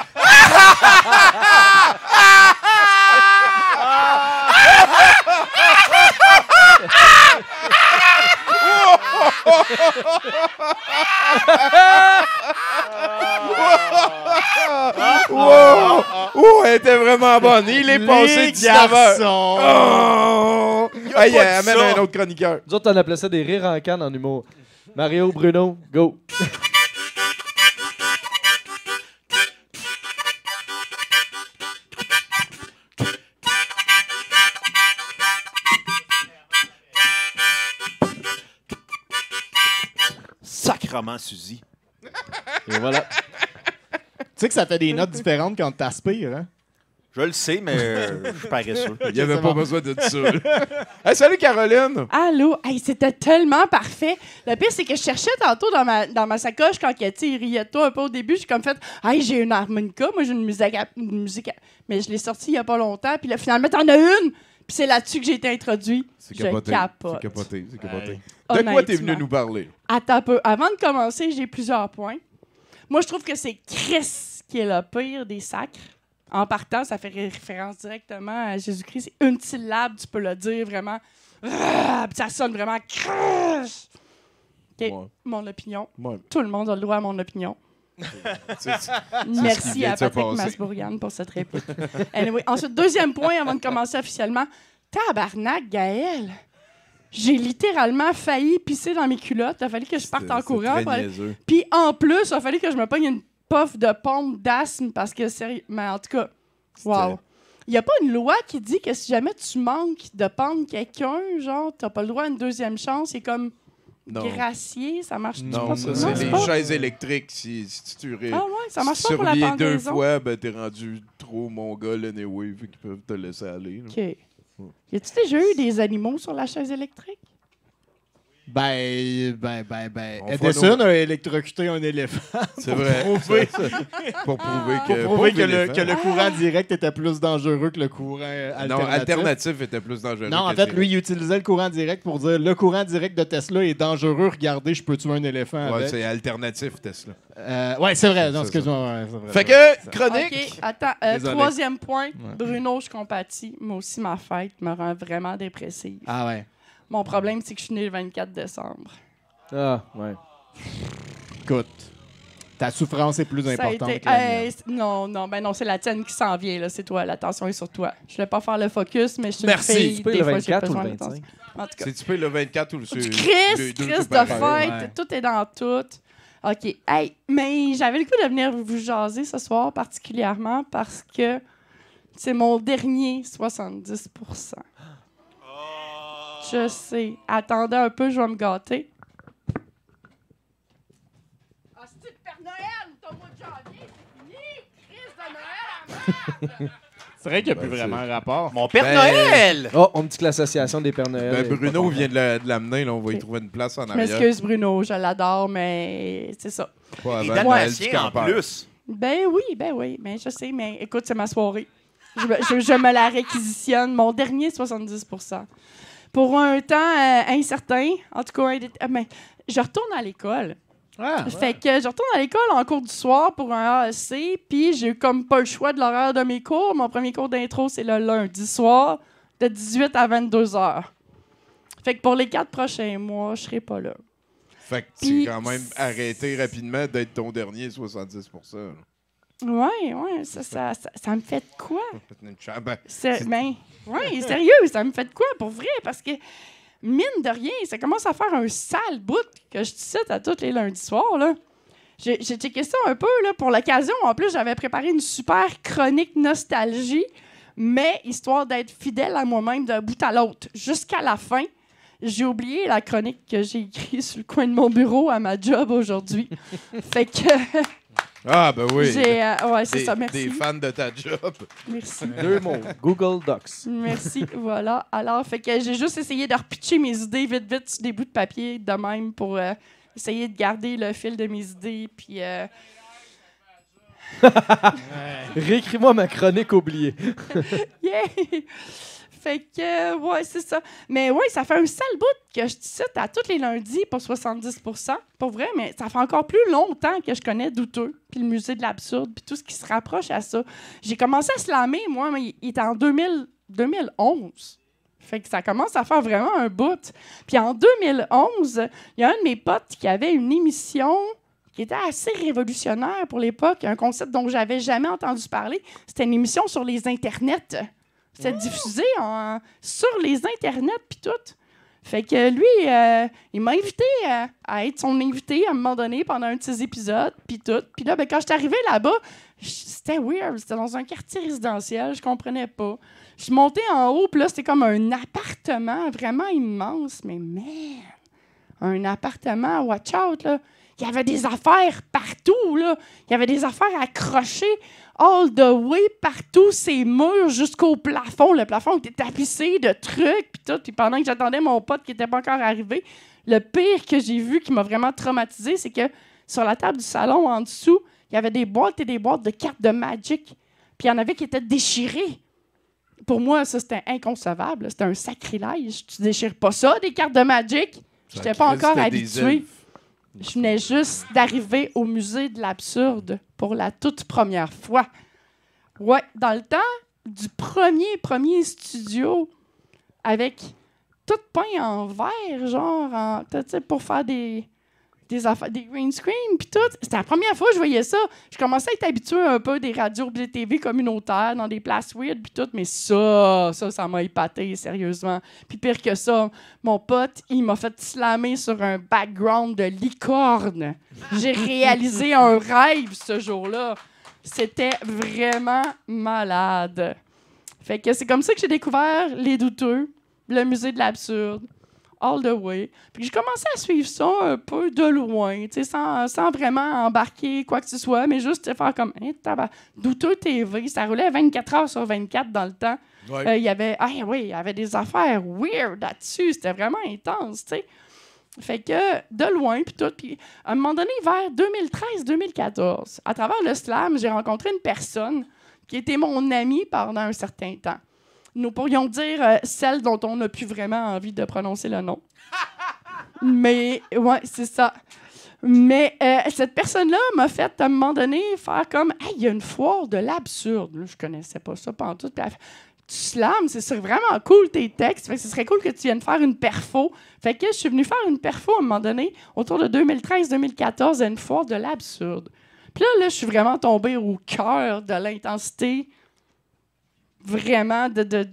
Wow! Oh, elle était vraiment bonne. Il est passé 19 heures. Oh! Hey, pas dit amène ça. un autre chroniqueur. Nous autres, on appelait ça des rires en canne en humour. Mario, Bruno, go! Sacrement, Suzy. Et voilà. Tu sais que ça fait des notes différentes quand t'aspires, hein? Je le sais, mais je suis paresseux. Il n'y avait pas besoin de ça. Hey, salut Caroline! Allô? Hey, c'était tellement parfait. Le pire, c'est que je cherchais tantôt dans ma sacoche quand il riait de toi un peu au début. J'ai comme fait, hey, j'ai une harmonica. Moi, j'ai une musique. Mais je l'ai sortie il n'y a pas longtemps. Puis là, finalement, t'en as une. Puis c'est là-dessus que j'ai été introduit. C'est Je capoté. capote. C'est capoté. C'est capoté. Ouais. De quoi t'es Honnêtement. venu nous parler? Attends un peu. Avant de commencer, j'ai plusieurs points. Moi, je trouve que c'est Christ qui est le pire des sacres. En partant, ça fait référence directement à Jésus-Christ. C'est une syllabe, tu peux le dire vraiment. Puis ça sonne vraiment Christ. OK, Ouais. mon opinion. Ouais. Tout le monde a le droit à mon opinion. C'est- qui Merci vient à de se Patrick passer. Masbourian pour cette réplique. Anyway, ensuite, deuxième point avant de commencer officiellement. Tabarnak, Gaël. J'ai littéralement failli pisser dans mes culottes. Il a fallu que je parte en courant. C'est pour très aller- niaiseux. Puis en plus, il a fallu que je me pogne une puff de pompe d'asthme parce que, sérieux, mais en tout cas, wow. Il n'y a pas une loi qui dit que si jamais tu manques de pendre quelqu'un, genre, t'as pas le droit à une deuxième chance, c'est comme Non. gracier, ça marche Non, pas. ça, Non, c'est c'est les pas- chaises électriques. Si tu Ah ouais, ça marche pas pour la surveillé deux pendaison. fois, ben t'es rendu trop mongol anyway, fait qu'ils peuvent te laisser aller. là. OK. Y a-tu déjà eu des animaux sur la chaise électrique? Ben. On Edison a électrocuté un éléphant C'est vrai. prouver- Pour prouver pour que, prouver pauvre que éléphant. le courant direct était plus dangereux que le courant alternatif. Non, alternatif était plus dangereux. Non, en que fait, direct. lui, il utilisait le courant direct pour dire le courant direct de Tesla est dangereux, regardez, je peux tuer un éléphant Ouais, avec. c'est alternatif, Tesla. Ouais, c'est vrai, non, C'est ça. excuse-moi. Ouais, c'est vrai. Fait que, chronique. OK, attends. Désolé. Troisième point. Bruno, je compatis. Moi aussi, ma fête me rend vraiment dépressive. Ah ouais. Mon problème, c'est que je suis né le 24 décembre. Ah, ouais. Écoute, ta souffrance est plus Ça a importante été- que la mienne. non, c'est la tienne qui s'en vient, là. C'est toi, l'attention est sur toi. Je voulais pas faire le focus, mais je suis Merci. une fille. Tu peux Des le fois, j'ai 24 ou besoin le d'attention. 25? En tout cas, C'est-tu peux le 24 ou le du deux- Christ deux de pareil. fête, Ouais. tout est dans tout. OK. Hey, mais j'avais le goût de venir vous jaser ce soir, particulièrement parce que c'est mon dernier 70%. Je sais. Attendez un peu, je vais me gâter. Ah, c'est le Père Noël, ton mois de janvier, c'est fini! Christ de Noël, C'est vrai qu'il n'y a plus Ben, vraiment un rapport. Mon Père Ben, Noël! Oh, on me dit que l'association des Pères Noël. Ben, est pas Bruno contente. vient de l'amener, là, on va y trouver une place en Je arrière. m'excuse, Bruno, je l'adore, mais c'est ça. Pas Les avant Noël Dalmatiens du en campeur. plus. Ben oui, mais je sais, mais écoute, c'est ma soirée. Je me la réquisitionne, mon dernier 70%. Pour un temps incertain, en tout cas, je retourne à l'école. Ah, Fait que je retourne à l'école en cours du soir pour un AEC, puis j'ai comme pas le choix de l'horaire de mes cours. Mon premier cours d'intro, c'est le lundi soir, de 18 à 22 heures. Fait que pour les 4 prochains mois, je serai pas là. Fait que Puis- tu quand même arrêté rapidement d'être ton dernier 70%. là. Ouais, ça me fait de quoi? Une chambre. Ben, Ouais, sérieux, ça me fait de quoi pour vrai? Parce que, mine de rien, ça commence à faire un sale bout que je te cite à tous les lundis soirs, là. J'ai checké ça un peu, là, pour l'occasion. En plus, j'avais préparé une super chronique nostalgie, mais histoire d'être fidèle à moi-même d'un bout à l'autre. Jusqu'à la fin, j'ai oublié la chronique que j'ai écrite sur le coin de mon bureau à ma job aujourd'hui. Fait que Ah, ben oui. ouais, c'est Des, ça, merci. des fans de ta job. Merci. 2 mots. Google Docs. Merci, voilà. Alors, fait que j'ai juste essayé de repitcher mes idées vite sur des bouts de papier de même pour essayer de garder le fil de mes idées. Puis, Réécris-moi ma chronique oubliée. yeah! Fait que, ouais, c'est ça. Mais ouais, ça fait un sale bout que je te cite à tous les lundis pour 70%. Pour vrai, mais ça fait encore plus longtemps que je connais Douteux, puis le musée de l'absurde, puis tout ce qui se rapproche à ça. J'ai commencé à slammer, moi, mais il était en 2011. Fait que ça commence à faire vraiment un bout. Puis en 2011, il y a un de mes potes qui avait une émission qui était assez révolutionnaire pour l'époque, un concept dont j'avais jamais entendu parler. C'était une émission sur les internets. C'était diffusé sur les internets puis tout. Fait que lui, il m'a invité à être son invité à un moment donné pendant un de ses épisodes puis tout. Puis là, ben, quand je suis arrivée là-bas, c'était weird. C'était dans un quartier résidentiel, je comprenais pas. Je suis montée en haut, puis là, c'était comme un appartement vraiment immense. Mais man, un appartement, watch out, là. il y avait des affaires partout, là. Il y avait des affaires accrochées all the way partout, ces murs jusqu'au plafond. Le plafond était tapissé de trucs, puis tout. Puis pendant que j'attendais mon pote qui n'était pas encore arrivé, le pire que j'ai vu qui m'a vraiment traumatisé, c'est que sur la table du salon, en dessous, il y avait des boîtes et des boîtes de cartes de Magic. Puis il y en avait qui étaient déchirées. Pour moi, ça, c'était inconcevable. C'était un sacrilège. Tu déchires pas ça, des cartes de Magic. Je n'étais pas encore habituée. Je venais juste d'arriver au musée de l'absurde pour la toute première fois. Ouais, dans le temps du premier studio avec tout peint en verre, genre, tu sais, pour faire des affaires, des green screen, puis tout. C'était la première fois que je voyais ça. Je commençais à être habituée un peu des radios des TV communautaires dans des places weird, puis tout, mais ça m'a épaté, sérieusement. Puis pire que ça, mon pote, il m'a fait slammer sur un background de licorne. J'ai réalisé un rêve ce jour-là. C'était vraiment malade. Fait que c'est comme ça que j'ai découvert Les Douteux, le musée de l'absurde. All the way. Puis j'ai commencé à suivre ça un peu de loin, sans vraiment embarquer quoi que ce soit, mais juste faire comme Douteux TV. Ça roulait 24 heures sur 24 dans le temps. Ouais. Il y avait des affaires weird là-dessus. C'était vraiment intense, tu sais. Fait que de loin, puis tout. Puis à un moment donné, vers 2013-2014, à travers le slam, j'ai rencontré une personne qui était mon amie pendant un certain temps. Nous pourrions dire celle dont on n'a plus vraiment envie de prononcer le nom. Mais, ouais, c'est ça. Mais cette personne-là m'a fait, à un moment donné, faire comme « Hey, il y a une foire de l'absurde. » Je connaissais pas ça pantoute. Puis elle fait « Tu slams, c'est vraiment cool tes textes. Fait que ce serait cool que tu viennes faire une perfo. » Fait que je suis venue faire une perfo à un moment donné, autour de 2013-2014, à une foire de l'absurde. Puis là, je suis vraiment tombée au cœur de l'intensité vraiment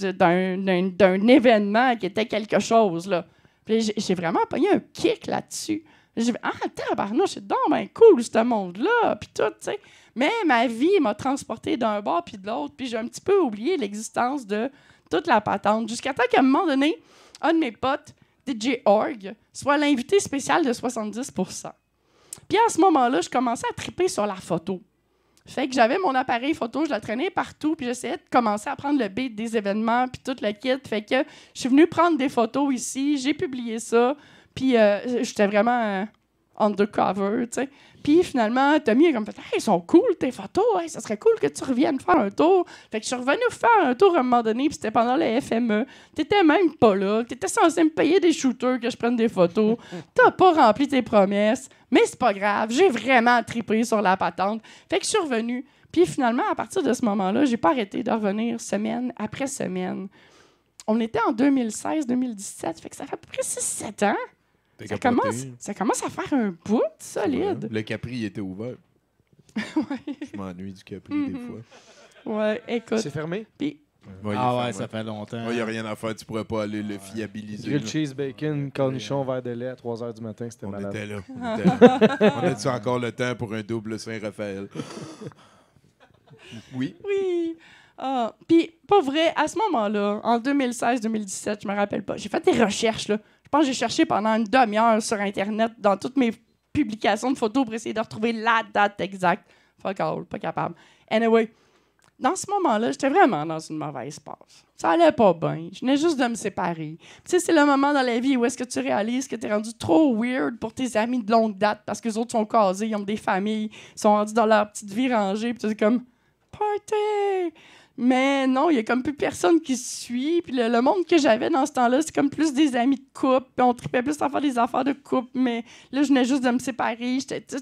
d'un événement qui était quelque chose, là. Puis j'ai vraiment pogné un kick là-dessus. J'ai dit, tabarnouche, c'est donc ben cool, ce monde-là, puis tout, tu sais. Mais ma vie m'a transporté d'un bord puis de l'autre, puis j'ai un petit peu oublié l'existence de toute la patente. Jusqu'à temps qu'à un moment donné, un de mes potes, DJ Org, soit l'invité spécial de 70%. Puis à ce moment-là, je commençais à triper sur la photo. Fait que j'avais mon appareil photo, je la traînais partout, puis j'essayais de commencer à prendre le beat des événements, puis tout le kit. Fait que je suis venue prendre des photos ici, j'ai publié ça, puis j'étais vraiment undercover, tu sais. Puis finalement, Tommy a comme fait « Hey, ils sont cool tes photos, hey, ça serait cool que tu reviennes faire un tour. » Fait que je suis revenue faire un tour à un moment donné, puis c'était pendant le FME. T'étais même pas là, t'étais censé me payer des shooters que je prenne des photos. T'as pas rempli tes promesses, mais c'est pas grave, j'ai vraiment trippé sur la patente. Fait que je suis revenue. Puis finalement, à partir de ce moment-là, j'ai pas arrêté de revenir semaine après semaine. On était en 2016-2017, fait que ça fait à peu près 6-7 ans. Ça commence à faire un bout solide. Ouais, le Capri était ouvert. Ouais. Je m'ennuie du Capri des fois. Ouais, écoute. C'est fermé? Puis, Ça fait longtemps. Il n'y a rien à faire, tu pourrais pas aller le fiabiliser. Grilled cheese, bacon, cornichon, verre de lait à 3 h du matin, c'était malade. Était là. On était là. On a-tu encore le temps pour un double Saint-Raphaël? Oui. Oui. Puis, pas vrai, à ce moment-là, en 2016-2017, je me rappelle pas, j'ai fait des recherches, là. Je pense que j'ai cherché pendant une demi-heure sur Internet dans toutes mes publications de photos pour essayer de retrouver la date exacte. Fuck all, pas capable. Anyway, dans ce moment-là, j'étais vraiment dans une mauvaise passe. Ça allait pas bien. Je venais juste de me séparer. Tu sais, c'est le moment dans la vie où est-ce que tu réalises que tu es rendu trop weird pour tes amis de longue date parce que les autres sont casés, ils ont des familles, ils sont rendus dans leur petite vie rangée, puis tu es comme « Party! » Mais non, il y a comme plus personne qui suit. Puis le monde que j'avais dans ce temps-là, c'est comme plus des amis de couple. Puis on tripait plus à faire des affaires de couple. Mais là, je venais juste de me séparer.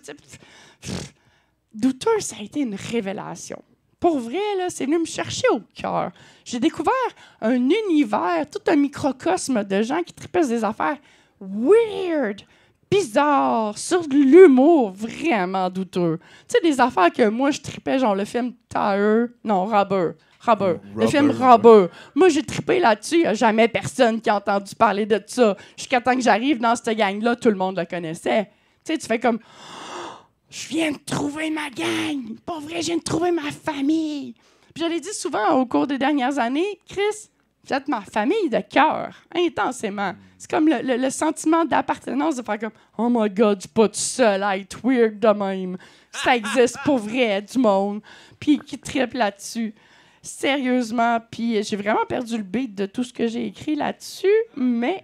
Douteux, ça a été une révélation. Pour vrai, là, c'est venu me chercher au cœur. J'ai découvert un univers, tout un microcosme de gens qui tripaient des affaires weird, bizarres, sur de l'humour vraiment douteux. Tu sais, des affaires que moi, je tripais, genre le film Rubber. Le film Rubber. Moi, j'ai trippé là-dessus. Il n'y a jamais personne qui a entendu parler de ça. Jusqu'à temps que j'arrive dans cette gang-là, tout le monde le connaissait. Tu sais, tu fais comme... Je viens de trouver ma gang. Pas vrai, je viens de trouver ma famille. Puis je l'ai dit souvent au cours des dernières années, Chris, Vous êtes ma famille de cœur, intensément. C'est comme le sentiment d'appartenance de faire comme « Oh my God, je suis pas tout seul à être weird de même. Ça existe pour vrai, du monde. » Puis qui triple là-dessus. Sérieusement, puis j'ai vraiment perdu le beat de tout ce que j'ai écrit là-dessus, mais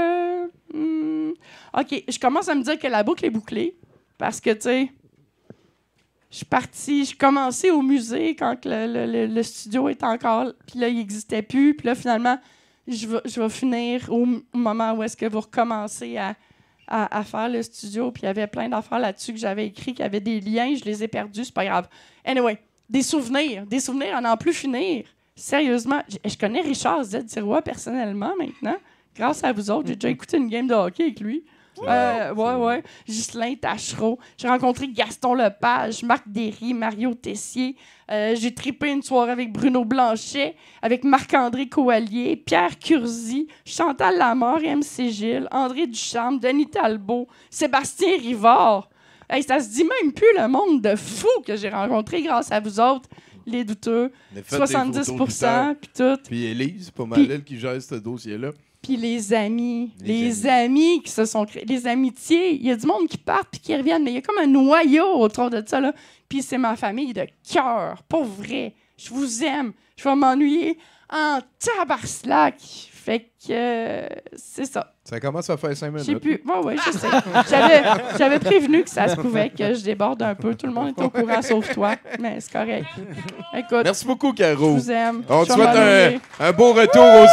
OK, je commence à me dire que la boucle est bouclée, parce que, tu sais, je suis partie, j'ai commencé au musée quand que le studio était encore, puis là, il n'existait plus, puis là, finalement, je vais finir au moment où est-ce que vous recommencez à faire le studio, puis il y avait plein d'affaires là-dessus que j'avais écrit, qui avaient des liens, je les ai perdus, c'est pas grave. Anyway, des souvenirs à n'en plus finir. Sérieusement, je connais Richard Z. Sirois personnellement maintenant, grâce à vous autres. J'ai déjà écouté une game de hockey avec lui. Ouais. Ghislain Tachereau. J'ai rencontré Gaston Lepage, Marc Derry, Mario Tessier. J'ai trippé une soirée avec Bruno Blanchet, avec Marc-André Coallier, Pierre Curzi, Chantal Lamort, MC Gilles, André Ducharme, Denis Talbot, Sébastien Rivard. Hey, ça se dit même plus le monde de fou que j'ai rencontré grâce à vous autres, les douteux. 70%, puis tout. Puis Élise, pas mal elle qui gère ce dossier-là. Puis les amis qui se sont créés, les amitiés. Il y a du monde qui part puis qui reviennent, mais il y a comme un noyau autour de ça, là. Puis c'est ma famille de cœur, pour vrai. Je vous aime. Je vais m'ennuyer en tabarslac. Fait que c'est ça. Ça commence à faire 5 minutes. J'ai pu. Ouais, je sais. J'avais prévenu que ça se pouvait que je déborde un peu. Tout le monde est au courant sauf toi. Mais c'est correct. Écoute. Merci beaucoup, Caro. Je vous aime. On te souhaite un beau retour aux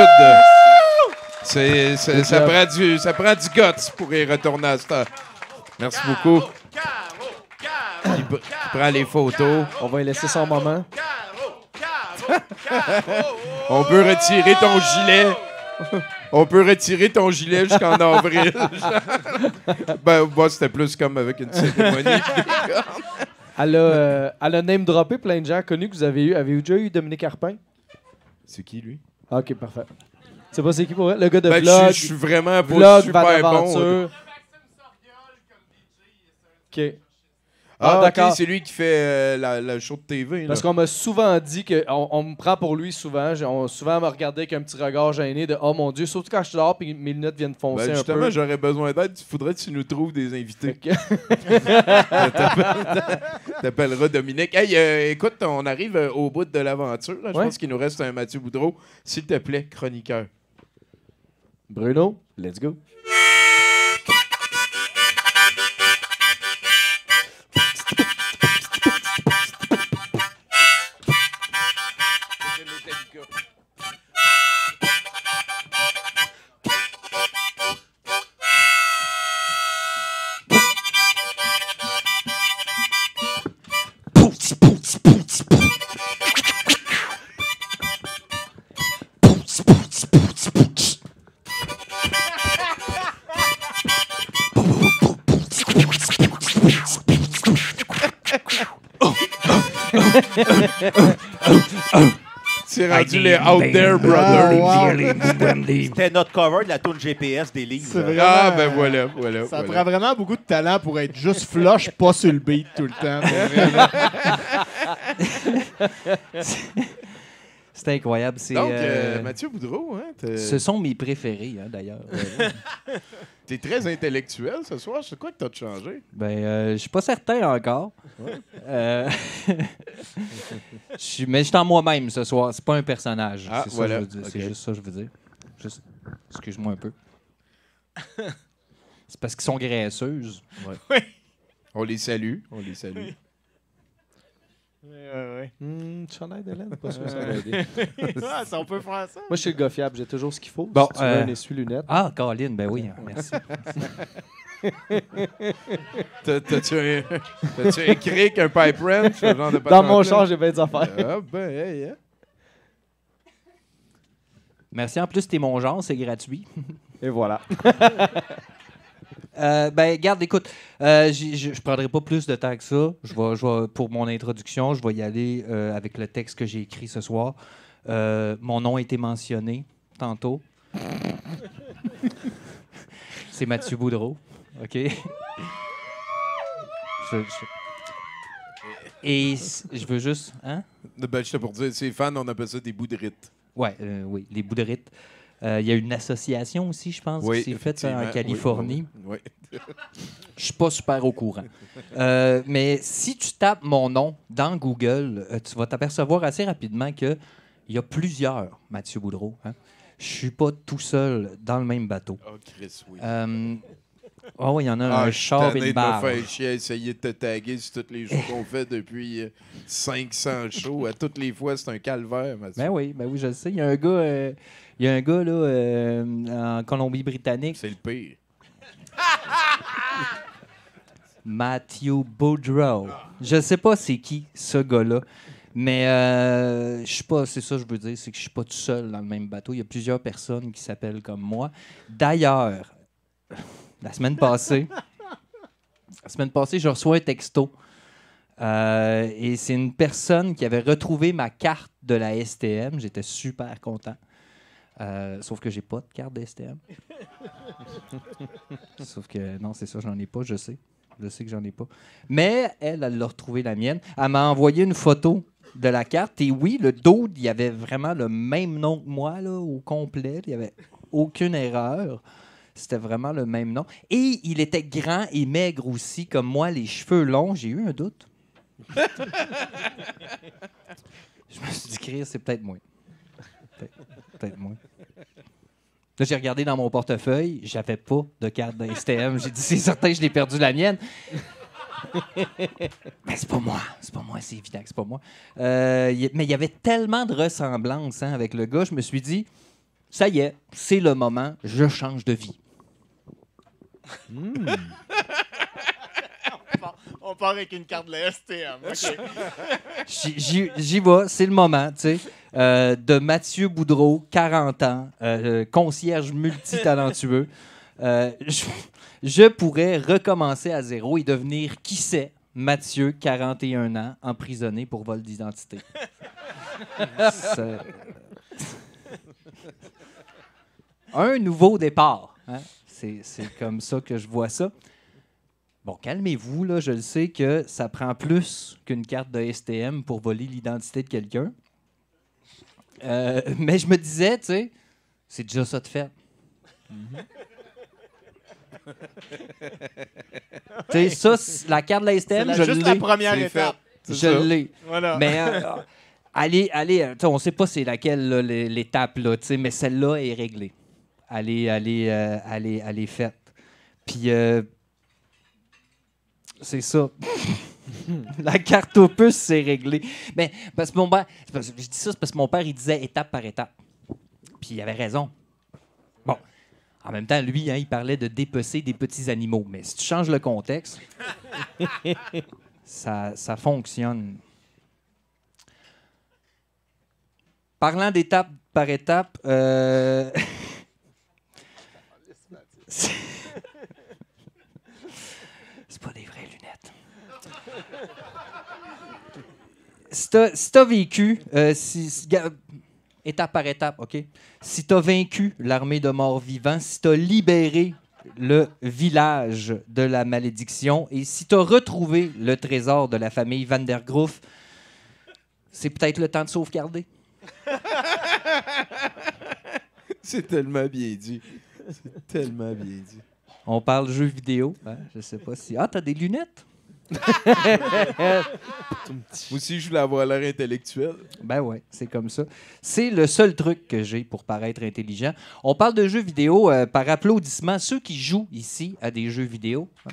études. Ça prend du guts pour y retourner à cette heure. Merci beaucoup. Il prend les photos. On va y laisser son moment. On peut retirer ton gilet. On peut retirer ton gilet jusqu'en avril. Moi, c'était plus comme avec une cérémonie. Elle a name-droppé plein de gens connus que vous avez eu. Avez-vous déjà eu Dominique Arpin? C'est qui, lui? Ah, OK, parfait. C'est pas c'est qui pour elle? Le gars de vlog. Je suis vraiment pas vlog, super bon. OK. d'accord. OK, c'est lui qui fait le show de TV. Parce qu'on m'a souvent dit qu'on me prend pour lui souvent. Souvent, me regarder avec un petit regard gêné de « Oh mon Dieu », surtout quand je suis dehors et mes lunettes viennent foncer un peu. Justement, j'aurais besoin d'aide. Il faudrait que tu nous trouves des invités. T'appelleras Dominique. Hey, écoute, on arrive au bout de l'aventure. Je pense qu'il nous reste un Mathieu Boudreau. S'il te plaît, chroniqueur. Bruno, let's go. C'est rendu les Out There Brothers. C'était notre cover de la tourne GPS des livres. Ah, ben voilà. Ça prend vraiment beaucoup de talent pour être juste flush, pas sur le beat tout le temps. C'est incroyable. Donc, Mathieu Boudreau, hein, ce sont mes préférés, hein, d'ailleurs. T'es très intellectuel ce soir. C'est quoi que t'as changé? Ben, je suis pas certain encore. Ouais. Mais je suis en moi-même ce soir. C'est pas un personnage. Ah, c'est voilà. ça, je veux dire. C'est juste ça que je veux dire. Excuse-moi un peu. C'est parce qu'ils sont graisseuses. Ouais. On les salue. Chandail de laine, pas sûr que ça va aider. Ça, on peut faire ça. Moi, je suis le gars fiable, j'ai toujours ce qu'il faut. Bon, si tu veux un essuie-lunettes. Ah, Caroline, ben oui, merci. T'as-tu un cric, un pipe wrench, ce genre de Dans mon char, j'ai bien des affaires. Ah, ben, hey. Merci, en plus, t'es mon genre, c'est gratuit. Et voilà. Ben, garde, écoute, je prendrai pas plus de temps que ça. Je vais, pour mon introduction, je vais y aller avec le texte que j'ai écrit ce soir. Mon nom a été mentionné tantôt. C'est Mathieu Boudreau. OK? Et je veux juste... Hein? Ben, j'étais pour dire, c'est fans, on appelle ça des boudrites. Oui, les bouts de rite. Il y a une association aussi, je pense, qui s'est faite en Californie. Oui. Je suis pas super au courant. Mais si tu tapes mon nom dans Google, tu vas t'apercevoir assez rapidement qu'il y a plusieurs Mathieu Boudreau. Hein? Je suis pas tout seul dans le même bateau. Oh, Chris, oui. Oui, il y en a un char et une barre. Je faire chier à essayer de te taguer sur tous les shows qu'on fait depuis 500 shows. À toutes les fois, c'est un calvaire, Mathieu. Ben oui, je le sais. Il y a un gars là, en Colombie-Britannique. C'est le pire. Matthew Boudreau. Je sais pas c'est qui, ce gars-là. Mais je suis pas, c'est ça que je veux dire, c'est que je suis pas tout seul dans le même bateau. Il y a plusieurs personnes qui s'appellent comme moi. D'ailleurs, la semaine passée, je reçois un texto. Et c'est une personne qui avait retrouvé ma carte de la STM. J'étais super content. Sauf que j'ai pas de carte de STM. Sauf que non, c'est ça, j'en ai pas, je sais. Je sais que j'en ai pas. Mais elle a retrouvé la mienne. Elle m'a envoyé une photo de la carte. Et oui, le dos, il y avait vraiment le même nom que moi, là, au complet. Il n'y avait aucune erreur. C'était vraiment le même nom. Et il était grand et maigre aussi, comme moi, les cheveux longs. J'ai eu un doute. Je me suis dit, Chris, c'est peut-être moi. Peut-être moi. Là, j'ai regardé dans mon portefeuille. J'avais pas de carte d'STM. J'ai dit, c'est certain, je l'ai perdu la mienne. Mais c'est pas moi. C'est évident que c'est pas moi. Mais il y avait tellement de ressemblances avec le gars. Je me suis dit, ça y est, c'est le moment. Je change de vie. On part avec une carte de la STM. Okay. J'y vais, c'est le moment, tu sais. De Mathieu Boudreau, 40 ans, concierge multitalentueux. Je pourrais recommencer à zéro et devenir, qui sait, Mathieu, 41 ans, emprisonné pour vol d'identité. Un nouveau départ. Hein? C'est comme ça que je vois ça. Bon, calmez-vous, là. Je le sais que ça prend plus qu'une carte de STM pour voler l'identité de quelqu'un. Mais je me disais, tu sais, c'est déjà ça de fait. Tu sais, ça, la carte de la STM, je l'ai. Juste la première étape. Je l'ai. Voilà. Mais allez, on sait pas c'est laquelle là, l'étape, là, mais celle-là est réglée. Elle est faite. Puis, c'est ça. La carte aux puces, c'est réglé. Mais parce que mon père, je dis ça, c'est parce que mon père, il disait étape par étape. Puis il avait raison. Bon, en même temps, lui, il parlait de dépecer des petits animaux. Mais si tu changes le contexte, ça fonctionne. Parlant d'étape par étape, c'est pas des vraies lunettes. Si t'as vécu, étape par étape, OK? Si t'as vaincu l'armée de morts vivants, si t'as libéré le village de la malédiction et si t'as retrouvé le trésor de la famille Van der Groof, c'est peut-être le temps de sauvegarder. C'est tellement bien dit. C'est tellement bien dit. On parle jeux vidéo. Hein? Je sais pas si... Ah, t'as des lunettes? Moi aussi, je voulais avoir l'air intellectuel. Ben ouais, c'est comme ça. C'est le seul truc que j'ai pour paraître intelligent. On parle de jeux vidéo par applaudissement. Ceux qui jouent ici à des jeux vidéo... Hein?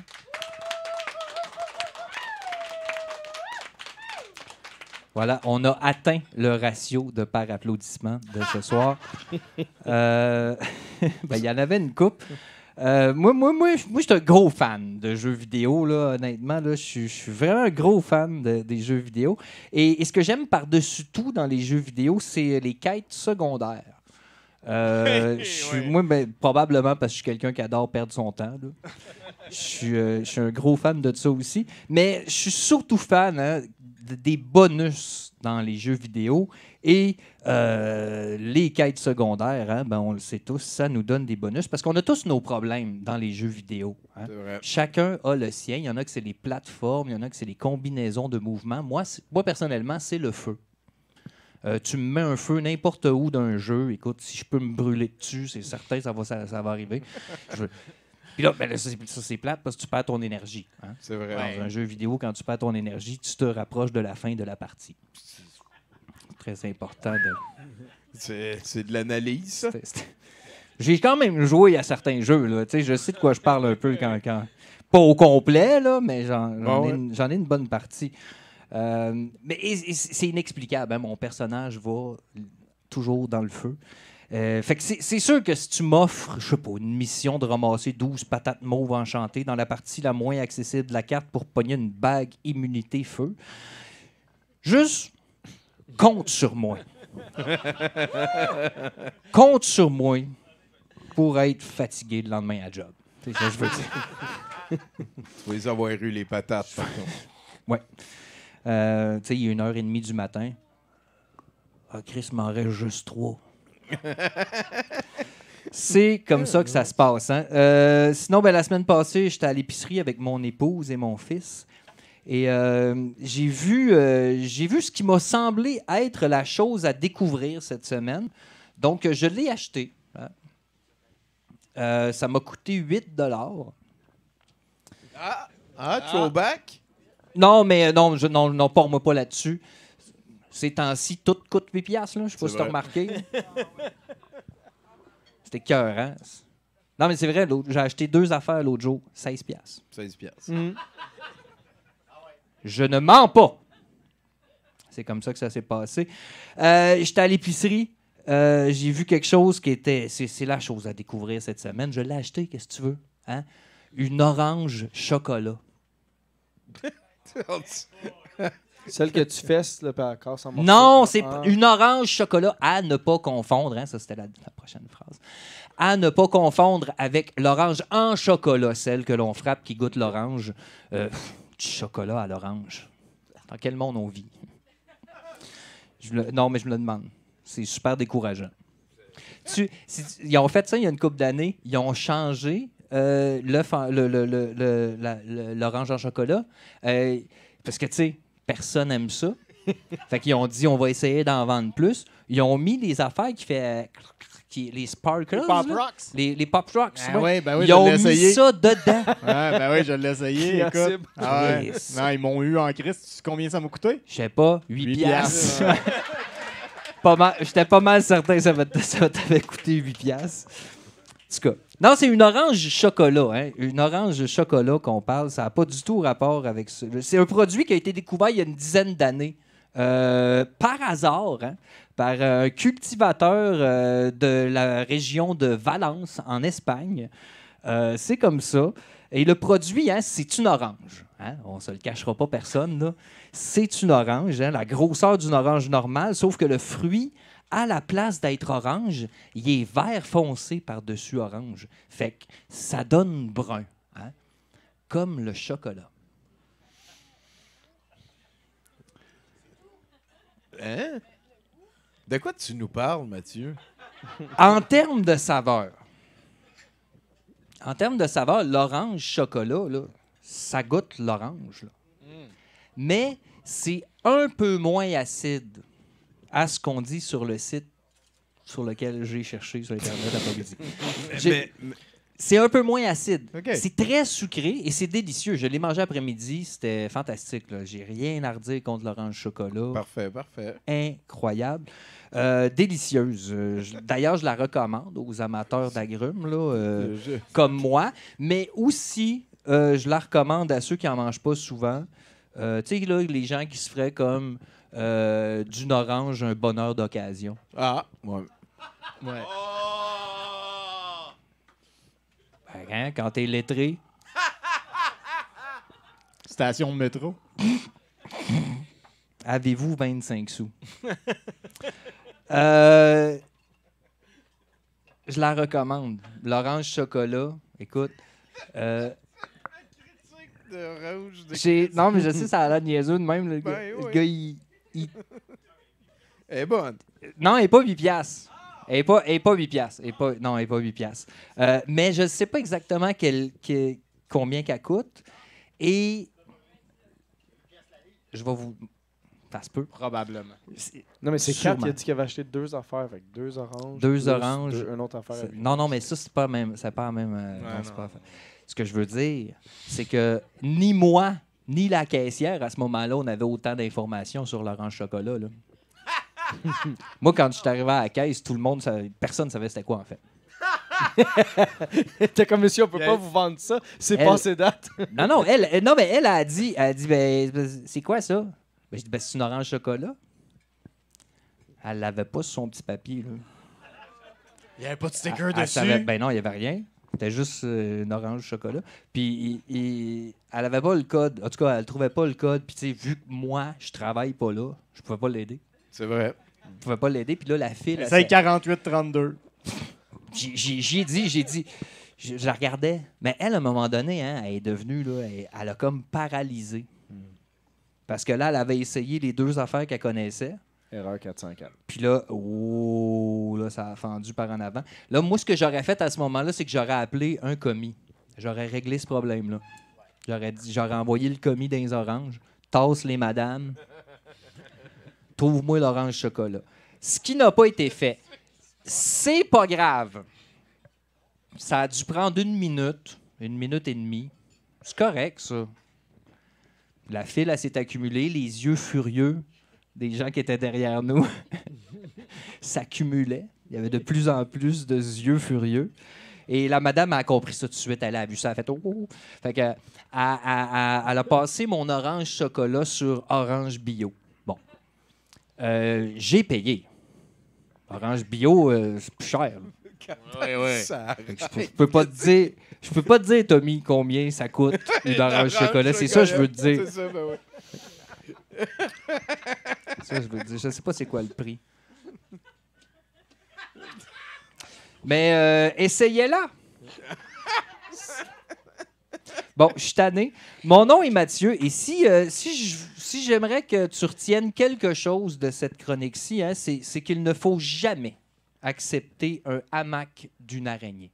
Voilà, on a atteint le ratio de par applaudissement de ce soir. Ben, y en avait une couple. Moi, je suis un gros fan de jeux vidéo, là, honnêtement. Là, je suis vraiment un gros fan des jeux vidéo. Et ce que j'aime par-dessus tout dans les jeux vidéo, c'est les quêtes secondaires. Moi, probablement parce que je suis quelqu'un qui adore perdre son temps. Je suis un gros fan de ça aussi. Mais je suis surtout fan des bonus dans les jeux vidéo. Et les quêtes secondaires, on le sait tous, ça nous donne des bonus parce qu'on a tous nos problèmes dans les jeux vidéo. Hein. Chacun a le sien. Il y en a que c'est les plateformes, il y en a que c'est les combinaisons de mouvements. Moi personnellement, c'est le feu. Tu me mets un feu n'importe où d'un jeu. Écoute, si je peux me brûler dessus, c'est certain ça va arriver. Puis là, ben là, ça, c'est plate parce que tu perds ton énergie. Hein? C'est vrai. Dans un jeu vidéo, quand tu perds ton énergie, tu te rapproches de la fin de la partie. C'est très important. C'est de l'analyse, ça. J'ai quand même joué à certains jeux. Là. Je sais de quoi je parle un peu quand... Pas au complet, là, mais j'en ai une bonne partie. Mais c'est inexplicable. Hein? Mon personnage va toujours dans le feu. Fait que c'est sûr que si tu m'offres, je sais pas, une mission de ramasser 12 patates mauves enchantées dans la partie la moins accessible de la carte pour pogner une bague immunité feu, juste compte sur moi. Compte sur moi pour être fatigué le lendemain à job. C'est ça que je veux dire. Tu vas les avoir eu les patates, par contre. Oui. Tu sais, il est 1h30 du matin. Ah, Chris, m'en reste juste 3. C'est comme ça que ça se passe. Hein? Sinon, ben, la semaine passée, j'étais à l'épicerie avec mon épouse et mon fils. Et j'ai vu ce qui m'a semblé être la chose à découvrir cette semaine. Donc, je l'ai acheté. Hein? Ça m'a coûté 8 $. Throwback? Non, mais non, porte-moi pas là-dessus. Ces temps-ci, tout coûte 8 $. Je sais pas si tu as remarqué. C'était cœur, hein? Non, mais c'est vrai, j'ai acheté 2 affaires l'autre jour, 16 $. 16 $. Je ne mens pas. C'est comme ça que ça s'est passé. J'étais à l'épicerie. J'ai vu quelque chose qui était... C'est la chose à découvrir cette semaine. Je l'ai acheté, qu'est-ce que tu veux? Hein? Une orange chocolat. Celle que tu fesses, là, par encore sans morceau. Non, c'est une orange chocolat à ne pas confondre. Hein? Ça, c'était la prochaine phrase. À ne pas confondre avec l'orange en chocolat, celle que l'on frappe qui goûte l'orange. Du chocolat à l'orange. Dans quel monde on vit? Non, mais je me le demande. C'est super décourageant. Ils ont fait ça il y a une couple d'années. Ils ont changé l'orange en chocolat. Parce que, tu sais, personne n'aime ça. Fait qu'ils ont dit, on va essayer d'en vendre plus. Ils ont mis les affaires les sparkles. Les Pop Rocks. Les Pop Rocks. Ah ouais, ben oui, ils ont mis ça dedans. Ben oui, je l'ai essayé. Écoute. Ah ouais. Non, ils m'ont eu en Christ. Tu sais combien ça m'a coûté? Je sais pas, 8 piastres. J'étais pas mal certain que ça t'avait coûté 8 piastres. En tout cas. Non, c'est une orange chocolat. Hein? Une orange chocolat qu'on parle, ça n'a pas du tout rapport avec ça. C'est un produit qui a été découvert il y a une dizaine d'années. Par hasard, hein? Par un cultivateur de la région de Valence, en Espagne. C'est comme ça. Et le produit, hein, c'est une orange. Hein? On ne se le cachera pas personne. Là. C'est une orange, hein? La grosseur d'une orange normale, sauf que le fruit, à la place d'être orange, il est vert foncé par-dessus orange. Fait que ça donne brun, hein? Comme le chocolat. Hein? De quoi tu nous parles, Mathieu? En termes de saveur, l'orange chocolat, là, ça goûte l'orange. Là. Mais c'est un peu moins acide à ce qu'on dit sur le site sur lequel j'ai cherché sur Internet après-midi. C'est un peu moins acide. Okay. C'est très sucré et c'est délicieux. Je l'ai mangé après-midi. C'était fantastique. Là. J'ai rien à redire contre l'orange chocolat. Parfait, parfait. Incroyable. Délicieuse. D'ailleurs, je la recommande aux amateurs d'agrumes comme moi. Mais aussi, je la recommande à ceux qui n'en mangent pas souvent. Tu sais, là, les gens qui se feraient comme d'une orange un bonheur d'occasion. Ah, ouais. Ouais. Hein, quand t'es lettré. Station de métro. Avez-vous 25 sous? Je la recommande. L'orange chocolat, écoute. Non, mais je sais, ça a l'air niaiseux de même. Le gars, il... Elle est bonne. Non, elle n'est pas 8 piastres. Elle n'est pas 8 piastres. Non, elle n'est pas 8 piastres. Mais je ne sais pas exactement combien qu'elle coûte. Et je vais vous Ça se peut. Probablement. Non, mais c'est Sûrement. 4, il a dit qu'il avait acheté 2 affaires. Avec 2 oranges. Deux plus oranges. Une autre affaire. avec- Non, mais ça, c'est pas même. C'est pas la même. Non, c'est pas. Ce que je veux dire, c'est que ni moi, ni la caissière, à ce moment-là, on avait autant d'informations sur l'orange chocolat. Là. Moi, quand je suis arrivé à la caisse, tout le monde, personne ne savait c'était quoi, en fait. T'es comme, monsieur, on peut pas vous vendre ça. C'est Elle- passé date. Non, mais elle a dit, ben, c'est quoi ça? Ben, je dis, ben, c'est une orange chocolat. Elle l'avait pas sur son petit papier, là. Il n'y avait pas de sticker Elle dessus. savait- ben non, il n'y avait rien. C'était juste une orange chocolat. Puis elle avait pas le code. En tout cas, elle trouvait pas le code. Puis tu sais, vu que moi, je travaille pas là, je pouvais pas l'aider. C'est vrai. Je pouvais pas l'aider. Puis là, la fille... là, C'est 48-32. j'ai dit... Je la regardais. Mais elle, à un moment donné, hein, elle est devenue... Là, elle a comme paralysé. Parce que là, elle avait essayé les 2 affaires qu'elle connaissait. Erreur 404. Puis là, là, ça a fendu par en avant. Là, moi, ce que j'aurais fait à ce moment-là, c'est que j'aurais appelé un commis. J'aurais réglé ce problème-là. J'aurais envoyé le commis dans les oranges. Tasse les madames. Trouve-moi l'orange chocolat. Ce qui n'a pas été fait. C'est pas grave. Ça a dû prendre 1 minute et demie. C'est correct, ça. La file, elle s'est accumulée, les yeux furieux des gens qui étaient derrière nous s'accumulaient. Il y avait de plus en plus de yeux furieux. Et la madame a compris ça tout de suite. Elle a vu ça, elle a fait « Oh! » Fait que, elle a passé mon orange chocolat sur orange bio. Bon. J'ai payé. Orange bio, c'est plus cher. Fait que je peux pas te dire, Tommy, combien ça coûte une orange chocolat. C'est ça que je veux te dire. C'est ça, ben oui. Ça, je veux dire. Je sais pas c'est quoi le prix. Mais essayez-la. Bon, je suis tanné. Mon nom est Mathieu et si j'aimerais que tu retiennes quelque chose de cette chronique-ci, hein, c'est qu'il ne faut jamais accepter un hamac d'une araignée.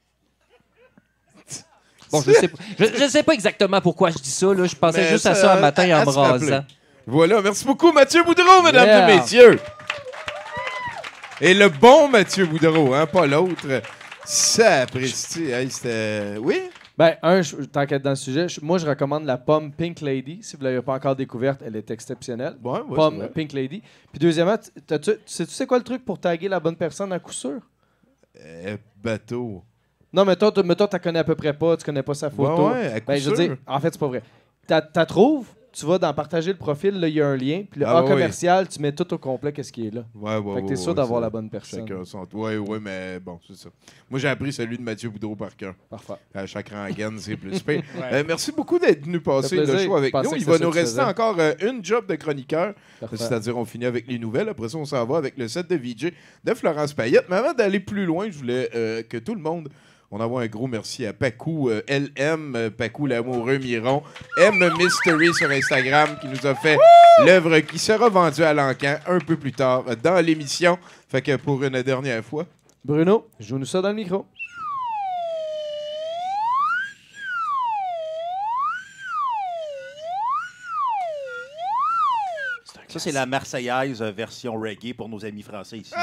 Bon, je sais pas exactement pourquoi je dis ça. Là. Je pensais Mais juste à ça un matin en me se rappeler. rasant. Voilà, merci beaucoup Mathieu Boudreau, mesdames Yeah. et messieurs. Et le bon Mathieu Boudreau, hein, pas l'autre. Sapristi, hey, c'était... Oui? Ben, tant qu'être dans le sujet, moi, je recommande la pomme Pink Lady. Si vous ne l'avez pas encore découverte, elle est exceptionnelle. Ouais, c'est Pomme vrai. Pink Lady. Puis deuxièmement, tu sais quoi le truc pour taguer la bonne personne à coup sûr? Bateau. Non, mais toi, tu la connais à peu près pas, tu connais pas sa photo. Ouais, à coup Ben, je veux sûr. dire, en fait, c'est pas vrai. T'as trouves, tu vas dans partager le profil, là, il y a un lien, puis le Ah, A ouais, commercial, tu mets tout au complet, qu'est-ce qui est là. Ouais, Fait que t'es sûr d'avoir la bonne personne. Chacun son... Ouais, mais bon, c'est ça. Moi, j'ai appris celui de Mathieu Boudreau par cœur. Parfait. À chaque rengaine, c'est plus pire. Merci beaucoup d'être venu passer Ça fait le plaisir. show avec Je pensais nous. que Il c'était va ça nous que tu rester faisais. encore une job de chroniqueur. Parfait. C'est-à-dire, on finit avec les nouvelles. Après ça, on s'en va avec le set de VJ de Florence Payette. Mais avant d'aller plus loin, je voulais que tout le monde... On envoie un gros merci à Pacou LM, Pacou l'amoureux Miron, M Mystery sur Instagram qui nous a fait l'œuvre qui sera vendue à l'encan un peu plus tard dans l'émission. Fait que pour une dernière fois. Bruno, joue-nous ça dans le micro. Ça, c'est la Marseillaise version reggae pour nos amis français ici.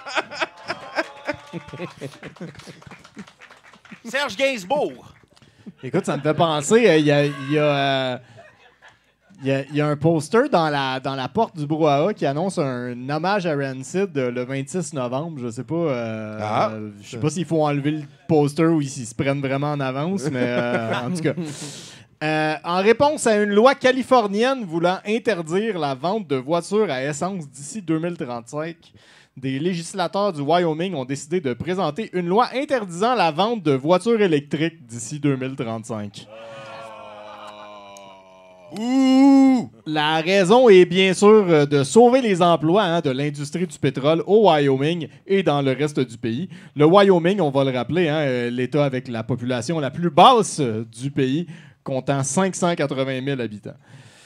Serge Gainsbourg. Écoute, ça me fait penser, il y a un poster dans la porte du brouhaha qui annonce un hommage à Rancid le 26 novembre. Je sais pas. Je sais pas s'il faut enlever le poster ou s'ils se prennent vraiment en avance, mais en tout cas. En réponse à une loi californienne voulant interdire la vente de voitures à essence d'ici 2035, des législateurs du Wyoming ont décidé de présenter une loi interdisant la vente de voitures électriques d'ici 2035. Ouh! La raison est bien sûr de sauver les emplois de l'industrie du pétrole au Wyoming et dans le reste du pays. Le Wyoming, on va le rappeler, l'État avec la population la plus basse du pays, comptant 580 000 habitants.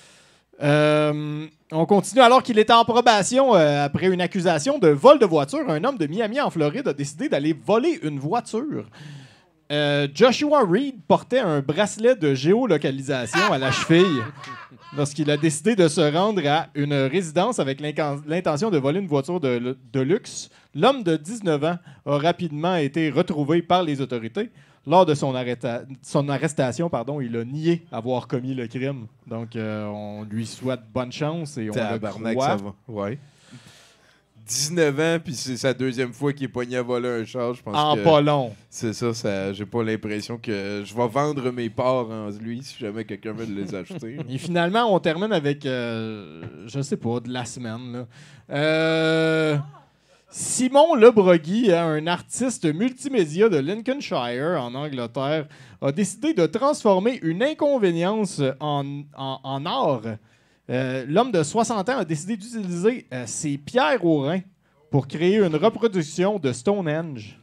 On continue. Alors qu'il était en probation après une accusation de vol de voiture, un homme de Miami en Floride a décidé d'aller voler une voiture. Joshua Reed portait un bracelet de géolocalisation à la cheville lorsqu'il a décidé de se rendre à une résidence avec l'intention de voler une voiture de luxe. L'homme de 19 ans a rapidement été retrouvé par les autorités. Lors de son arrestation, il a nié avoir commis le crime. Donc, on lui souhaite bonne chance et on le croit. Ça va. Ouais. 19 ans, puis c'est sa deuxième fois qu'il est pogné à voler un char. Je pense que pas long. C'est ça, j'ai pas l'impression que je vais vendre mes parts en lui si jamais quelqu'un veut les acheter. Et finalement, on termine avec, je sais pas, de la semaine. Là. Simon Lebrogui, un artiste multimédia de Lincolnshire, en Angleterre, a décidé de transformer une inconvénience en art. L'homme de 60 ans a décidé d'utiliser ses pierres aux reins pour créer une reproduction de Stonehenge.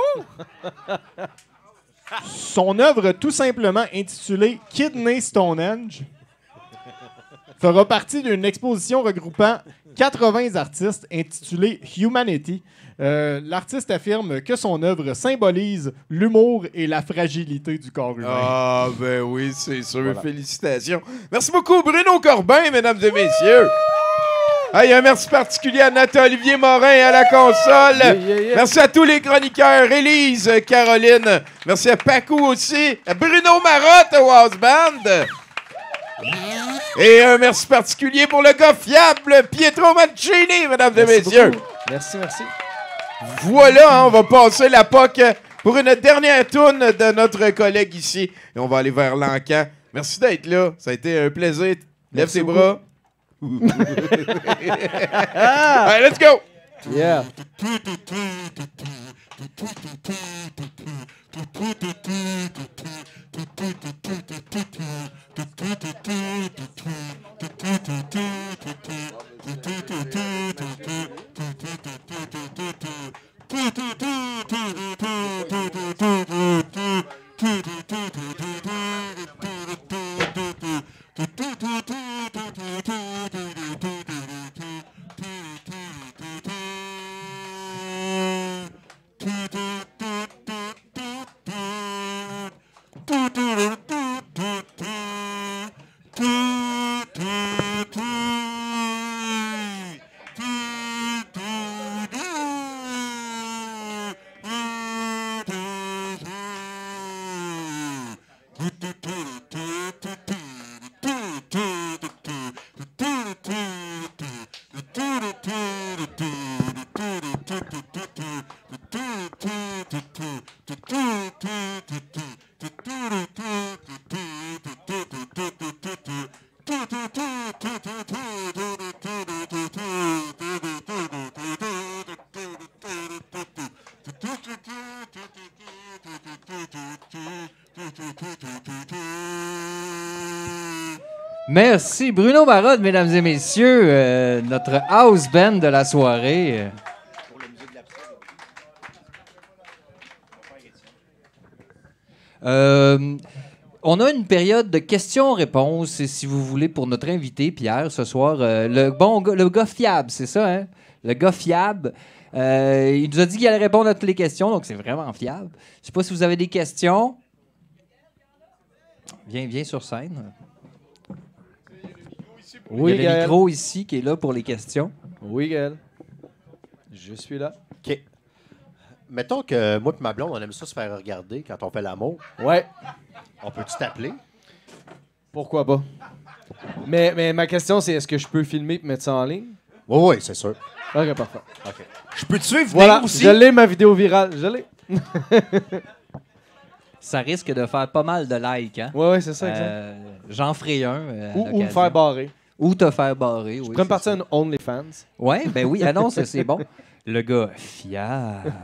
Son œuvre, tout simplement intitulée Kidney Stonehenge, fera partie d'une exposition regroupant 80 artistes intitulée Humanity. L'artiste affirme que son œuvre symbolise l'humour et la fragilité du corps humain. Ah, ben oui, c'est sûr. Voilà. Félicitations. Merci beaucoup, Bruno Corbin, mesdames et messieurs. Un merci particulier à Nathan-Olivier Morin à la console. Merci à tous les chroniqueurs. Élise, Caroline. Merci à Pacou aussi. À Bruno Marotte au House Band. Et un merci particulier pour le gars fiable, Pietro Mancini, mesdames et messieurs. Beaucoup. Merci. Voilà, on va passer la POC pour une dernière tourne de notre collègue ici. Et on va aller vers l'encan. Merci d'être là. Ça a été un plaisir. Lève tes bras. Allez, let's go! Yeah. Merci Bruno Marotte, mesdames et messieurs, notre house band de la soirée. On a une période de questions-réponses, si vous voulez, pour notre invité, Pierre, ce soir. Le gars fiable, c'est ça, hein? Le gars fiable. Il nous a dit qu'il allait répondre à toutes les questions, donc c'est vraiment fiable. Je sais pas si vous avez des questions. Viens sur scène. Oui, il y a le micro ici qui est là pour les questions. Oui, Gaël. Je suis là. OK. Mettons que moi et ma blonde, on aime ça se faire regarder quand on fait l'amour. Ouais. On peut-tu t'appeler? Pourquoi pas? Mais ma question, c'est est-ce que je peux filmer et mettre ça en ligne? Oui, c'est sûr. OK, parfait. OK. Je peux-tu venir voilà, aussi? Je l'ai, ma vidéo virale. Je l'ai. Ça risque de faire pas mal de likes, hein? Oui, c'est ça, exact. J'en ferai un. Ou me faire barrer. Ou te faire barrer, oui. Je pourrais me partir à une OnlyFans. Ouais, ben oui, annonce, c'est bon. Le gars fiable.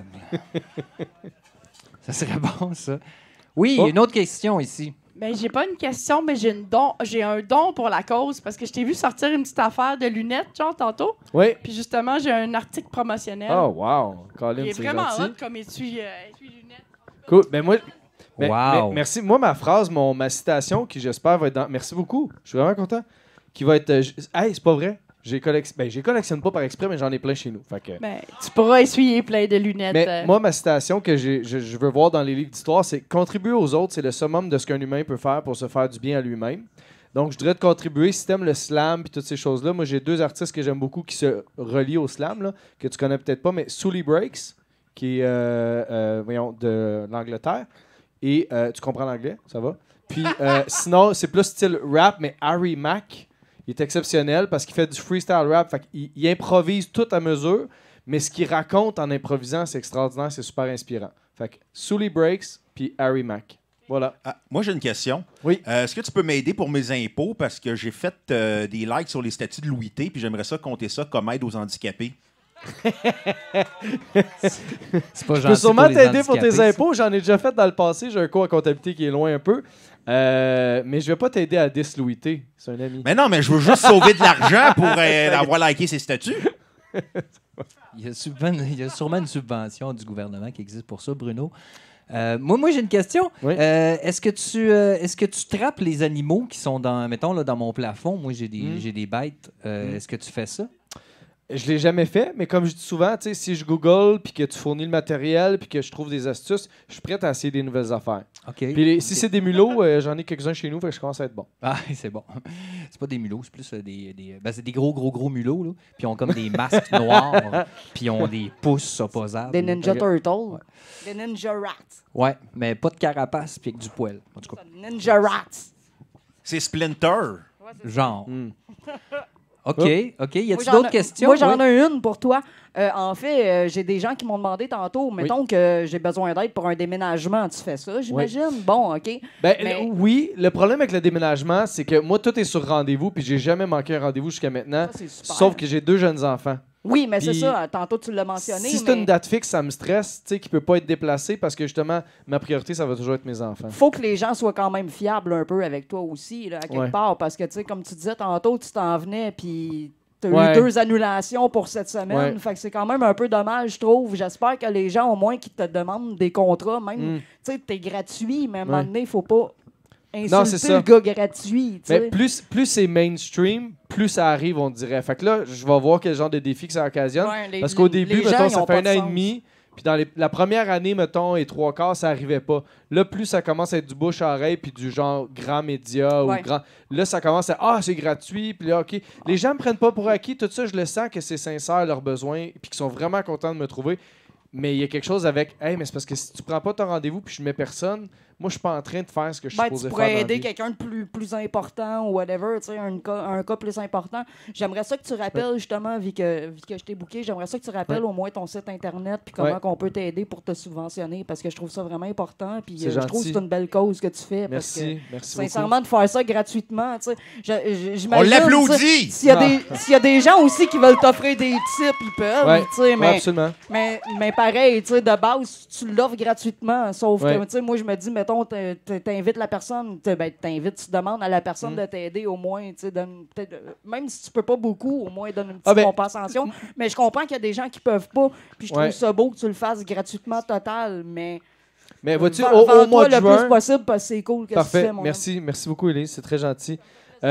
Ça serait bon, ça. Oui, une autre question ici. Ben, j'ai pas une question, mais j'ai un don pour la cause parce que je t'ai vu sortir une petite affaire de lunettes, genre, tantôt. Oui. Puis justement, j'ai un article promotionnel. Oh, wow. Colin, il est vraiment gentil. hot comme essuie-lunettes. Cool. Ben, moi... Wow. Merci. Moi, ma phrase, ma citation, qui j'espère va être dans... Merci beaucoup. Je suis vraiment content. Qui va être... Hey, c'est pas vrai. J'ai collectionne pas par exprès, mais j'en ai plein chez nous. Fait que... Ben, tu pourras essuyer plein de lunettes. Mais moi, ma citation que je veux voir dans les livres d'histoire, c'est « Contribuer aux autres, c'est le summum de ce qu'un humain peut faire pour se faire du bien à lui-même. » Donc, je dirais de contribuer. Si t'aimes le slam et toutes ces choses-là, moi, j'ai 2 artistes que j'aime beaucoup qui se relient au slam, là, que tu connais peut-être pas, mais Sully Breaks, qui est de l'Angleterre. Et tu comprends l'anglais, ça va? Puis sinon, c'est plus style rap, mais Harry Mack, il est exceptionnel parce qu'il fait du freestyle rap. Fait qu'il improvise tout à mesure, mais ce qu'il raconte en improvisant, c'est extraordinaire, c'est super inspirant. Fait que Sully Breaks puis Harry Mack. Voilà. Moi, j'ai une question. Oui. Est-ce que tu peux m'aider pour mes impôts? Parce que j'ai fait des likes sur les statuts de Louis T, puis j'aimerais ça compter ça comme aide aux handicapés. C'est pas Je peux sûrement t'aider pour tes impôts. J'en ai déjà fait dans le passé. J'ai un cours en comptabilité qui est loin un peu. Mais je vais pas t'aider à 10 Louis T. C'est un ami. Mais non, mais je veux juste sauver de l'argent pour avoir liké ses statuts. Il y a sûrement une subvention du gouvernement qui existe pour ça, Bruno. Moi j'ai une question. Oui. Est-ce que tu trappes les animaux qui sont mettons, là, dans mon plafond? Moi, j'ai des bêtes. Est-ce que tu fais ça? Je l'ai jamais fait, mais comme je dis souvent, si je Google puis que tu fournis le matériel puis que je trouve des astuces, je suis prêt à essayer des nouvelles affaires. OK. Puis si c'est des mulots, j'en ai quelques-uns chez nous, fait que je commence à être bon. Ah, c'est bon. C'est pas des mulots, c'est plus c'est des gros mulots, là. Puis ils ont comme des masques noirs, puis ils ont des pouces opposables. Des Ninja Turtles. Ouais. Des Ninja Rats. Ouais, mais pas de carapace puis avec du poil, en tout cas. Ninja Rats. C'est Splinter. Genre. Mm. OK. Y a-t-il Moi, d'autres questions? Moi, j'en ai une pour toi. En fait, j'ai des gens qui m'ont demandé tantôt, mettons que j'ai besoin d'aide pour un déménagement. Tu fais ça, j'imagine? Oui. Bon, OK. Oui, le problème avec le déménagement, c'est que moi, tout est sur rendez-vous, puis j'ai jamais manqué un rendez-vous jusqu'à maintenant, sauf que j'ai 2 jeunes enfants. Oui, mais c'est ça. Tantôt, tu l'as mentionné. Si c'est une date fixe, ça me stresse, tu sais, qu'il ne peut pas être déplacé parce que justement, ma priorité, ça va toujours être mes enfants. Faut que les gens soient quand même fiables un peu avec toi aussi, là, à quelque part, parce que, tu sais, comme tu disais tantôt, tu t'en venais, puis tu as eu 2 annulations pour cette semaine. Fait que c'est quand même un peu dommage, je trouve. J'espère que les gens, au moins, qui te demandent des contrats, même, tu sais, t'es gratuit, mais à un moment donné, il faut pas insulter le gars gratuit. Mais plus c'est mainstream, plus ça arrive, on dirait. Fait que là, je vais voir quel genre de défi que ça occasionne. Parce qu'au début, mettons, ça fait 1 an et demi. Puis dans la première année, mettons, et 3/4, ça arrivait pas. Là, plus ça commence à être du bouche à oreille, puis du genre grand média ou grand... Là, ça commence à « c'est gratuit », puis là, OK. Les gens me prennent pas pour acquis. Tout ça, je le sens que c'est sincère, leurs besoins, puis qu'ils sont vraiment contents de me trouver. Mais il y a quelque chose avec « Hey, mais c'est parce que si tu prends pas ton rendez-vous puis je mets personne, moi, je suis pas en train de faire ce que je suis supposé faire. » Tu pourrais aider quelqu'un de plus important ou whatever, tu sais, un cas plus important. J'aimerais ça que tu rappelles, justement, vu que je t'ai booké, j'aimerais ça que tu rappelles au moins ton site Internet puis comment qu'on peut t'aider pour te subventionner parce que je trouve ça vraiment important. Puis je trouve que c'est une belle cause que tu fais. Merci sincèrement, beaucoup. De faire ça gratuitement, tu sais, on l'applaudit! S'il y a des gens aussi qui veulent t'offrir des tips, ils peuvent, tu sais, absolument. Mais pareil, tu sais, de base, tu l'offres gratuitement, sauf que, tu sais, moi, je me dis, mettons, t'invites la personne, tu demandes à la personne de t'aider au moins, tu sais, même si tu peux pas beaucoup, au moins donne une petite compensation. Mais je comprends qu'il y a des gens qui peuvent pas, puis je trouve ça beau que tu le fasses gratuitement total, mais vois-tu, au mois de juin... le plus possible, parce que c'est cool que tu fais, mon merci beaucoup, Élise, c'est très gentil.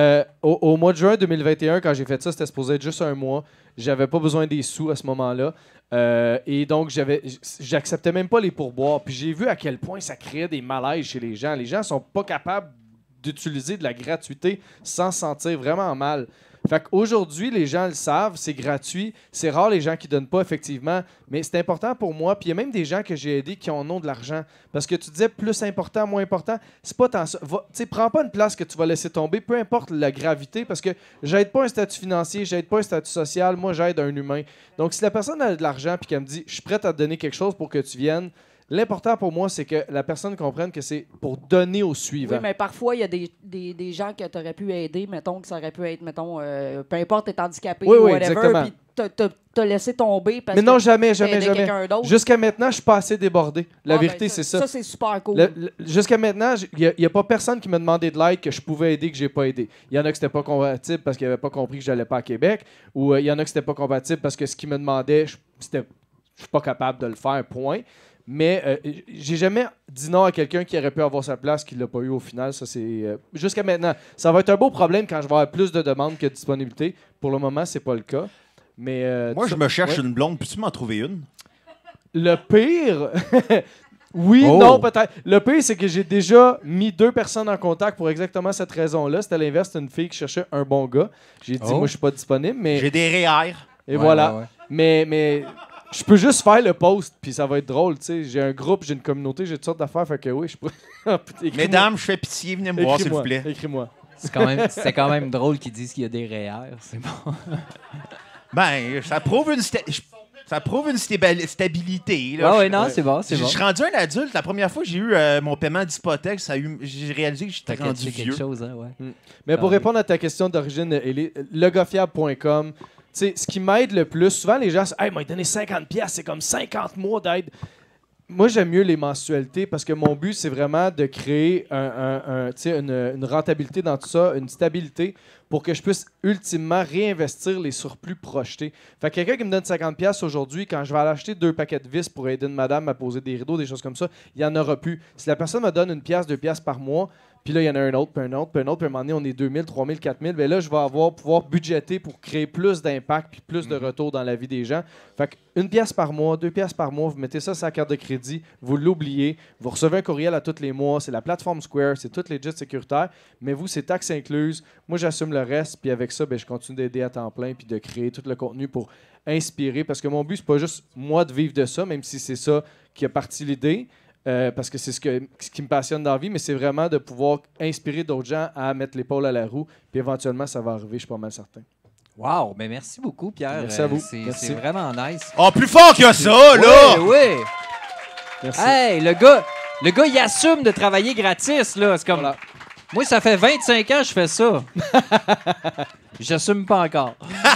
Au mois de juin 2021, quand j'ai fait ça, c'était supposé être juste 1 mois. J'avais pas besoin des sous à ce moment-là. Et donc, j'acceptais même pas les pourboires. Puis j'ai vu à quel point ça créait des malaises chez les gens. Les gens sont pas capables d'utiliser de la gratuité sans se sentir vraiment mal. Fait qu'aujourd'hui, les gens le savent, c'est gratuit. C'est rare les gens qui donnent pas, effectivement, mais c'est important pour moi. Puis il y a même des gens que j'ai aidés qui en ont de l'argent. Parce que tu disais plus important, moins important. C'est pas tant ça. Tu sais, prends pas une place que tu vas laisser tomber, peu importe la gravité, parce que j'aide pas un statut financier, j'aide pas un statut social, moi j'aide un humain. Donc si la personne a de l'argent puis qu'elle me dit « je suis prête à te donner quelque chose pour que tu viennes », l'important pour moi, c'est que la personne comprenne que c'est pour donner au suivant. Oui, mais parfois, il y a des gens que tu aurais pu aider, mettons, que ça aurait pu être, mettons, peu importe, t'es handicapé ou whatever, puis t'as laissé tomber parce mais non, que jamais. quelqu'un d'autre. Jusqu'à maintenant, je suis pas assez débordé. La vérité, c'est ça. Ça, c'est super cool. Jusqu'à maintenant, il n'y a pas personne qui m'a demandé de l'aide que je pouvais aider que j'ai pas aidé. Il y en a que c'était pas compatible parce qu'ils n'avaient pas compris que j'allais pas à Québec, ou il y en a que c'était pas compatible parce que ce qu'ils me demandaient, je suis pas capable de le faire, point. Mais j'ai jamais dit non à quelqu'un qui aurait pu avoir sa place, qui l'a pas eu au final. Ça, c'est jusqu'à maintenant. Ça va être un beau problème quand je vais avoir plus de demandes que de disponibilité. Pour le moment, c'est pas le cas. Mais moi, je me cherche une blonde. Peux-tu m'en trouver une? Le pire... Oui, non, peut-être. Le pire, c'est que j'ai déjà mis 2 personnes en contact pour exactement cette raison-là. C'était l'inverse, c'était une fille qui cherchait un bon gars. J'ai dit, moi, je suis pas disponible, mais... J'ai des REER. Et voilà. Mais je peux juste faire le post, puis ça va être drôle, tu sais. J'ai un groupe, j'ai une communauté, j'ai toutes sortes d'affaires, fait que oui, je peux... Mesdames, je fais pitié, venez me voir, s'il vous plaît. Écris-moi. C'est quand même drôle qu'ils disent qu'il y a des REER, c'est bon. Ben, ça prouve une stabilité. Là. Ah oui, non, c'est bon, c'est bon. Je suis rendu un adulte. La première fois que j'ai eu mon paiement d'hypothèque, j'ai réalisé que j'étais rendu vieux. Quelque chose, hein, ouais. Mais pour répondre à ta question d'origine, legofiable.com, tu sais, ce qui m'aide le plus, souvent les gens disent « Hey, m'a donné 50$, c'est comme 50 mois d'aide. » Moi, j'aime mieux les mensualités parce que mon but, c'est vraiment de créer une rentabilité dans tout ça, une stabilité pour que je puisse ultimement réinvestir les surplus projetés. Fait que quelqu'un qui me donne 50$ aujourd'hui, quand je vais aller acheter 2 paquets de vis pour aider une madame à poser des rideaux, des choses comme ça, il n'y en aura plus. Si la personne me donne 1$, 2$ par mois, puis là, il y en a un autre, puis un autre, puis un autre, puis à un moment donné, on est 2000, 3000, 4000, bien là, je vais pouvoir budgéter pour créer plus d'impact puis plus de retour dans la vie des gens. Fait que 1$ par mois, 2$ par mois, vous mettez ça sur la carte de crédit, vous l'oubliez, vous recevez un courriel à tous les mois, c'est la plateforme Square, c'est tout legit sécuritaire, mais vous, c'est taxes incluses. Moi, j'assume le reste, puis avec ça, ben, je continue d'aider à temps plein puis de créer tout le contenu pour inspirer, parce que mon but, c'est pas juste moi de vivre de ça, même si c'est ça qui a parti l'idée, parce que c'est ce qui me passionne dans la vie, mais c'est vraiment de pouvoir inspirer d'autres gens à mettre l'épaule à la roue, puis éventuellement, ça va arriver, je suis pas mal certain. Wow, mais merci beaucoup, Pierre. Merci à vous. C'est vraiment nice. Oh, plus fort que ça, là! Oui. Merci. Hey, le gars, il assume de travailler gratis, là. C'est comme... Voilà. Moi, ça fait 25 ans que je fais ça. J'assume pas encore.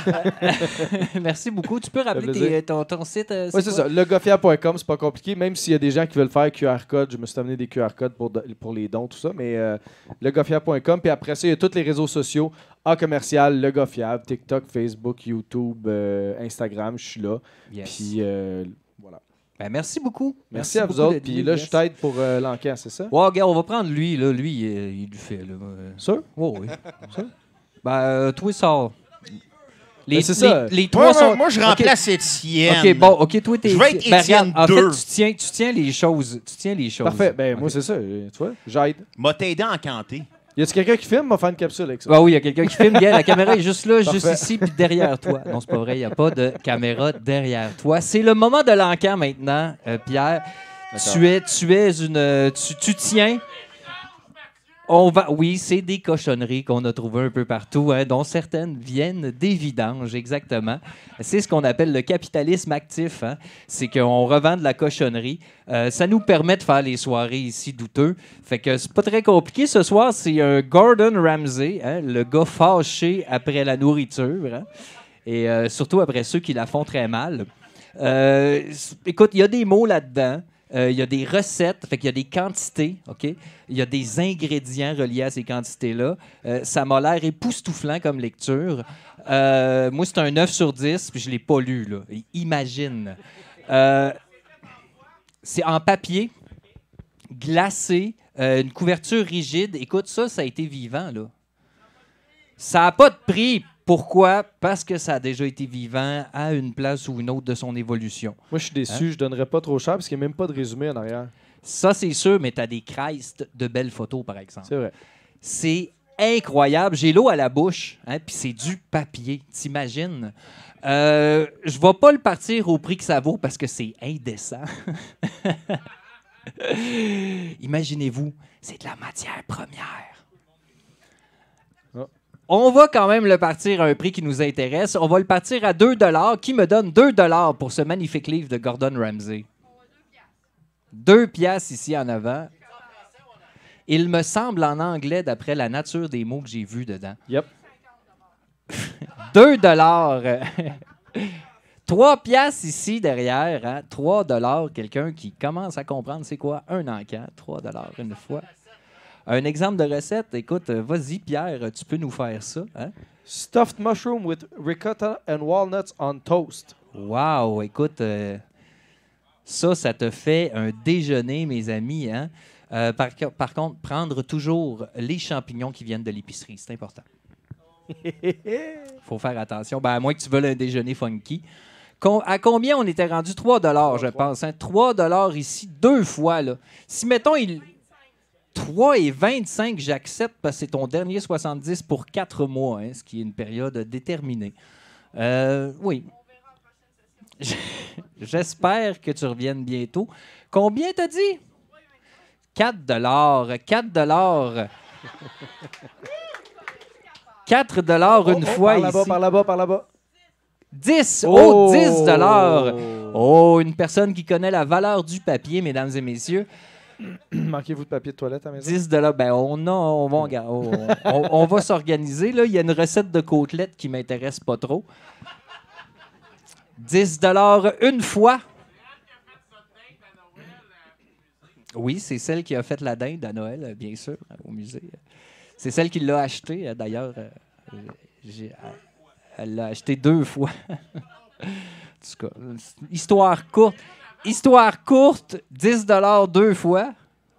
Merci beaucoup. Tu peux rappeler ton site? Oui, c'est ça. Legofiable.com, c'est pas compliqué. Même s'il y a des gens qui veulent faire QR code, je me suis amené des QR codes pour les dons, tout ça. Mais legofiable.com. Puis après ça, il y a tous les réseaux sociaux. @commercial Legofiable, TikTok, Facebook, YouTube, Instagram. Je suis là. Yes. Puis voilà. Ben, merci beaucoup. Merci à vous autres. Puis là, je t'aide pour l'enquête, c'est ça? Ouais, regarde, on va prendre lui. Là. Lui, il le fait. Là. Sûr? Oh, oui. Sûr? Ben, toi, sors. Les trois sont... Moi, je remplace Étienne. OK, bon, OK, toi, t'es... Je vais être Étienne 2. En fait, tu tiens les choses. Parfait. Ben, moi, c'est ça. Tu vois, j'aide. M'a t'aidé à encanter. Y a-tu quelqu'un qui filme? M'a faire une capsule avec ça. Ah oui, il y a quelqu'un qui filme. La caméra est juste là, juste ici, puis derrière toi. Non, c'est pas vrai, il n'y a pas de caméra derrière toi. C'est le moment de l'encan maintenant, Pierre. Tu tiens. Oui, c'est des cochonneries qu'on a trouvées un peu partout, hein, dont certaines viennent des vidanges, exactement. C'est ce qu'on appelle le capitalisme actif. Hein. C'est qu'on revend de la cochonnerie. Ça nous permet de faire les soirées ici douteux. Fait que c'est pas très compliqué. Ce soir, c'est un Gordon Ramsay, hein, le gars fâché après la nourriture, hein, et surtout après ceux qui la font très mal. Écoute, il y a des mots là-dedans. Il y a des recettes, fait qu'il y a des quantités, OK? Il y a des ingrédients reliés à ces quantités-là. Ça m'a l'air époustouflant comme lecture. Moi, c'est un 9 sur 10, puis je ne l'ai pas lu, là. Imagine. C'est en papier, glacé, une couverture rigide. Écoute, ça a été vivant, là. Ça n'a pas de prix. Pourquoi? Parce que ça a déjà été vivant à une place ou une autre de son évolution. Moi, je suis déçu. Je donnerais pas trop cher parce qu'il n'y a même pas de résumé en arrière. Ça, c'est sûr, mais tu as des Christ de belles photos, par exemple. C'est vrai. C'est incroyable. J'ai l'eau à la bouche, hein, puis c'est du papier. T'imagines? Je vais pas le partir au prix que ça vaut parce que c'est indécent. Imaginez-vous, c'est de la matière première. On va quand même le partir à un prix qui nous intéresse. On va le partir à 2$. Qui me donne 2$ pour ce magnifique livre de Gordon Ramsay? 2$ ici en avant. Il me semble en anglais, d'après la nature des mots que j'ai vus dedans. Yep. 2$. 3$ ici derrière. Hein? 3$. Quelqu'un qui commence à comprendre c'est quoi un encan. 3$ une fois. Un exemple de recette, écoute, vas-y Pierre, tu peux nous faire ça. Hein? Stuffed mushroom with ricotta and walnuts on toast. Wow, écoute, Ça te fait un déjeuner, mes amis. Hein? Par contre, prendre toujours les champignons qui viennent de l'épicerie, c'est important. Faut faire attention. Ben, à moins que tu veuilles un déjeuner funky. À combien on était rendu? 3 $, je pense. Hein? 3 $ ici, 2 fois. Là. Si, mettons, 3,25 $, j'accepte parce que c'est ton dernier 70 pour 4 mois, hein, ce qui est une période déterminée. Oui. J'espère que tu reviennes bientôt. Combien t'as dit? 4 $. 4 $. 4 $ une fois ici. Par là-bas. 10! Oh, 10 $! Oh, une personne qui connaît la valeur du papier, mesdames et messieurs. Manquez-vous de papier de toilette à la maison? 10 $. Ben, on va s'organiser. Là. Il y a une recette de côtelettes qui ne m'intéresse pas trop. 10 $ une fois. Oui, c'est celle qui a fait la dinde à Noël, bien sûr, au musée. C'est celle qui l'a achetée, d'ailleurs. Elle l'a acheté 2 fois. En tout cas, histoire courte. Histoire courte, 10 $ 2 fois.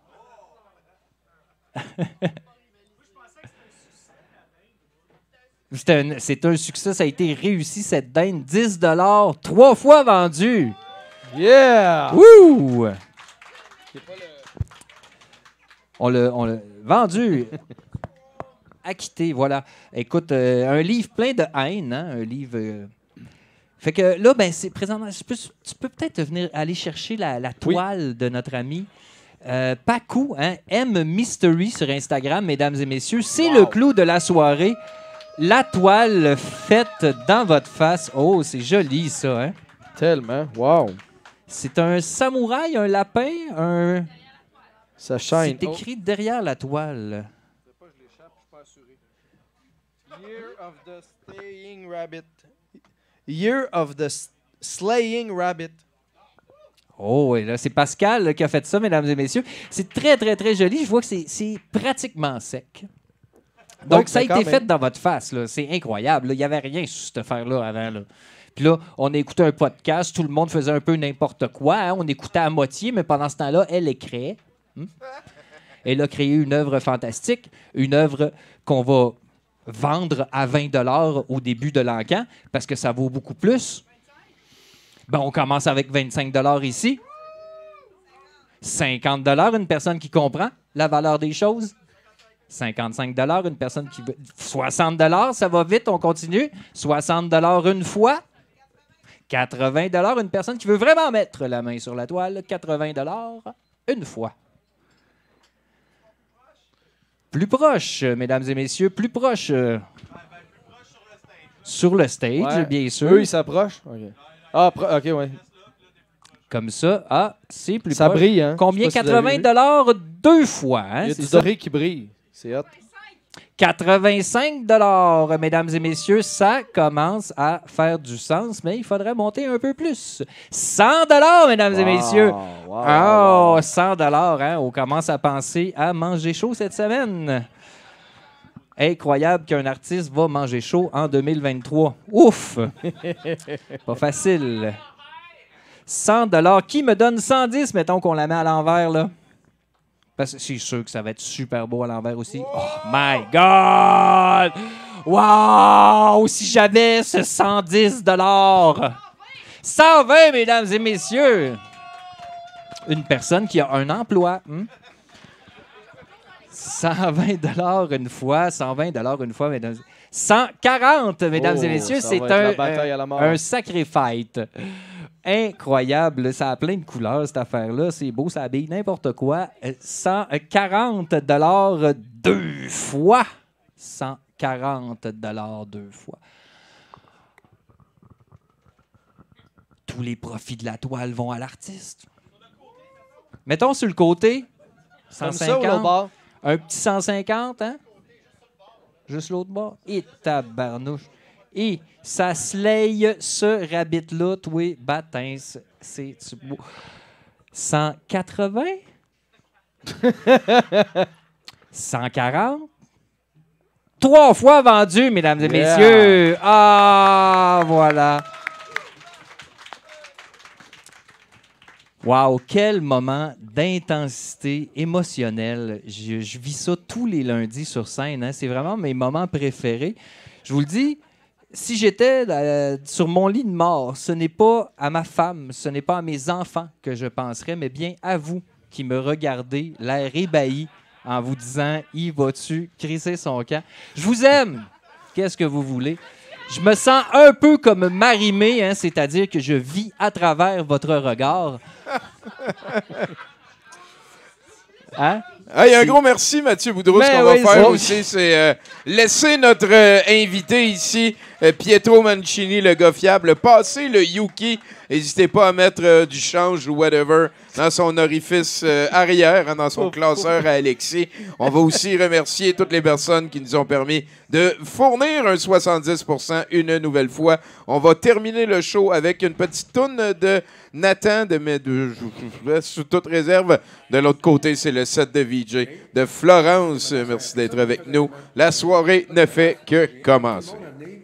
C'est un succès, ça a été réussi, cette dinde. 10 $ 3 fois vendu. Yeah! Wouh! On l'a vendu. Acquitté, voilà. Écoute, un livre plein de haine, hein? Un livre... Fait que là, ben, c'est présentement... Tu peux peut-être venir aller chercher la toile de notre ami Pacou, hein? M Mystery sur Instagram, mesdames et messieurs. C'est le clou de la soirée. La toile faite dans votre face. Oh, c'est joli, ça, hein? Tellement. Wow. C'est un samouraï, un lapin, un... Ça shine. C'est écrit derrière la toile. Year of the Slaying Rabbit. Year of the Slaying Rabbit. Oh, oui, là, c'est Pascal là, qui a fait ça, mesdames et messieurs. C'est très, très, très joli. Je vois que c'est pratiquement sec. Donc, ça a été fait dans votre face. Là. C'est incroyable. Là. Il n'y avait rien sur cette affaire-là avant. Là. Puis là, on a écouté un podcast. Tout le monde faisait un peu n'importe quoi. Hein. On écoutait à moitié, mais pendant ce temps-là, elle écrivait. Elle a créé une œuvre fantastique, une œuvre qu'on va vendre à 20 $ au début de l'encan parce que ça vaut beaucoup plus. Ben, on commence avec 25 $ ici. 50 $, une personne qui comprend la valeur des choses. 55 $, une personne qui veut. 60 $, ça va vite, on continue. 60 $ une fois. 80 $, une personne qui veut vraiment mettre la main sur la toile. 80 $ une fois. Plus proche, mesdames et messieurs, plus proche. Sur le stage, ouais. Bien sûr. Eux, ils s'approchent. Okay. Ah, OK, ouais. Comme ça. Ah, c'est plus ça proche. Brille, hein? Combien? 80 $ 2 fois. Hein? Il y a du doré qui brille. C'est hot. 85 $, mesdames et messieurs, ça commence à faire du sens, mais il faudrait monter un peu plus. 100 $, mesdames et messieurs. Wow, 100 $, hein? On commence à penser à manger chaud cette semaine. Incroyable qu'un artiste va manger chaud en 2023. Ouf! Pas facile. 100 $. Qui me donne 110, mettons qu'on la met à l'envers, là? Parce que c'est sûr que ça va être super beau à l'envers aussi. Oh my God! Wow! Si j'avais ce 110 $. 120, mesdames et messieurs! Une personne qui a un emploi. 120 $ une fois, 120 $ une fois, mesdames. 140, mesdames et messieurs, c'est un sacré fight. Incroyable, ça a plein de couleurs, cette affaire-là. C'est beau, ça habille n'importe quoi. 140 $ 2 fois. 140 $ 2 fois. Tous les profits de la toile vont à l'artiste. Mettons sur le côté, 150. Un petit 150, hein? Juste l'autre bord. Et tabarnouche. Et ça slaye ce rabbit-là, toi, bâtin. C'est beau. 180? 140? 3 fois vendu, mesdames et messieurs. Ah, voilà. Wow, quel moment d'intensité émotionnelle. Je vis ça tous les lundis sur scène. Hein. C'est vraiment mes moments préférés. Je vous le dis, si j'étais sur mon lit de mort, ce n'est pas à ma femme, ce n'est pas à mes enfants que je penserais, mais bien à vous qui me regardez, l'air ébahi, en vous disant « Y vas-tu crisser son camp? » Je vous aime! Qu'est-ce que vous voulez? Je me sens un peu comme Marie-Mé, hein, c'est-à-dire que je vis à travers votre regard. Hein? Hey, un gros merci, Mathieu Boudreau. Ce qu'on va faire aussi, c'est laisser notre invité ici, Pietro Mancini, le gars fiable, passer le Yuki. N'hésitez pas à mettre du change ou whatever dans son orifice arrière, hein, dans son classeur à Alexis. On va aussi remercier toutes les personnes qui nous ont permis de fournir un 70% une nouvelle fois. On va terminer le show avec une petite toune de Nathan, sous toute réserve. De l'autre côté, c'est le set de VJ de Florence. Merci d'être avec nous. La soirée ne fait que commencer.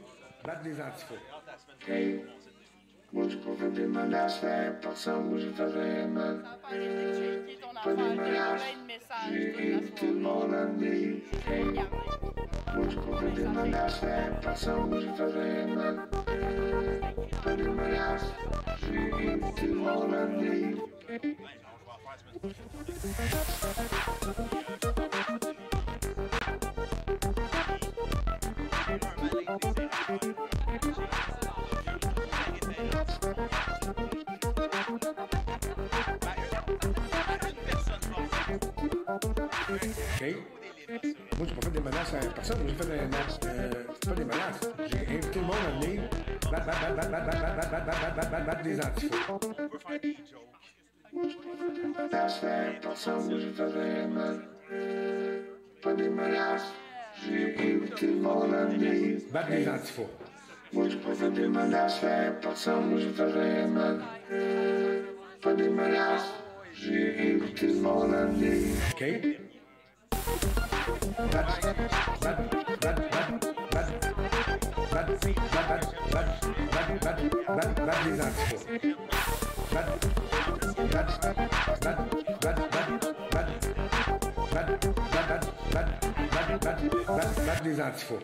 Moi, je profite de ma lâche, personne, moi, je ferais mal. Tout le monde a mis. Moi, je profite de ma lâche, personne, moi, je ferais mal. Pas de ma lâche, tout le monde a mis. OK. Moi, je profite des menaces à personne. Moi, je fais des menaces. C'est pas des menaces. J'ai invité tout le monde à venir battre des antifaux. Personne, moi, je fais des mal. Pas des menaces. J'ai invité tout le monde à venir battre des antifaux. Moi, je profite des menaces. Personne, moi, je fais des mal. Pas des menaces. J'ai invité tout le monde à venir. OK. Battre des antifaux. Battre des antifaux.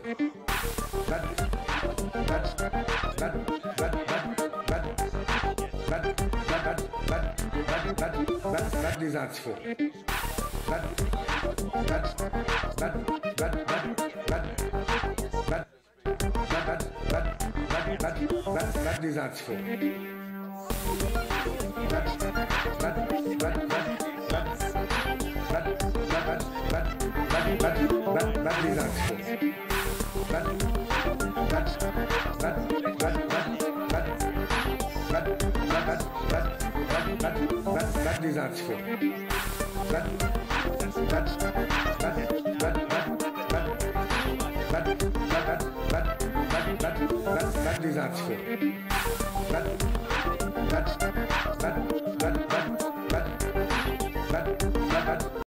Battre des antifaux. Battre des antifaux. Battre des antifaux. Battre des antifaux.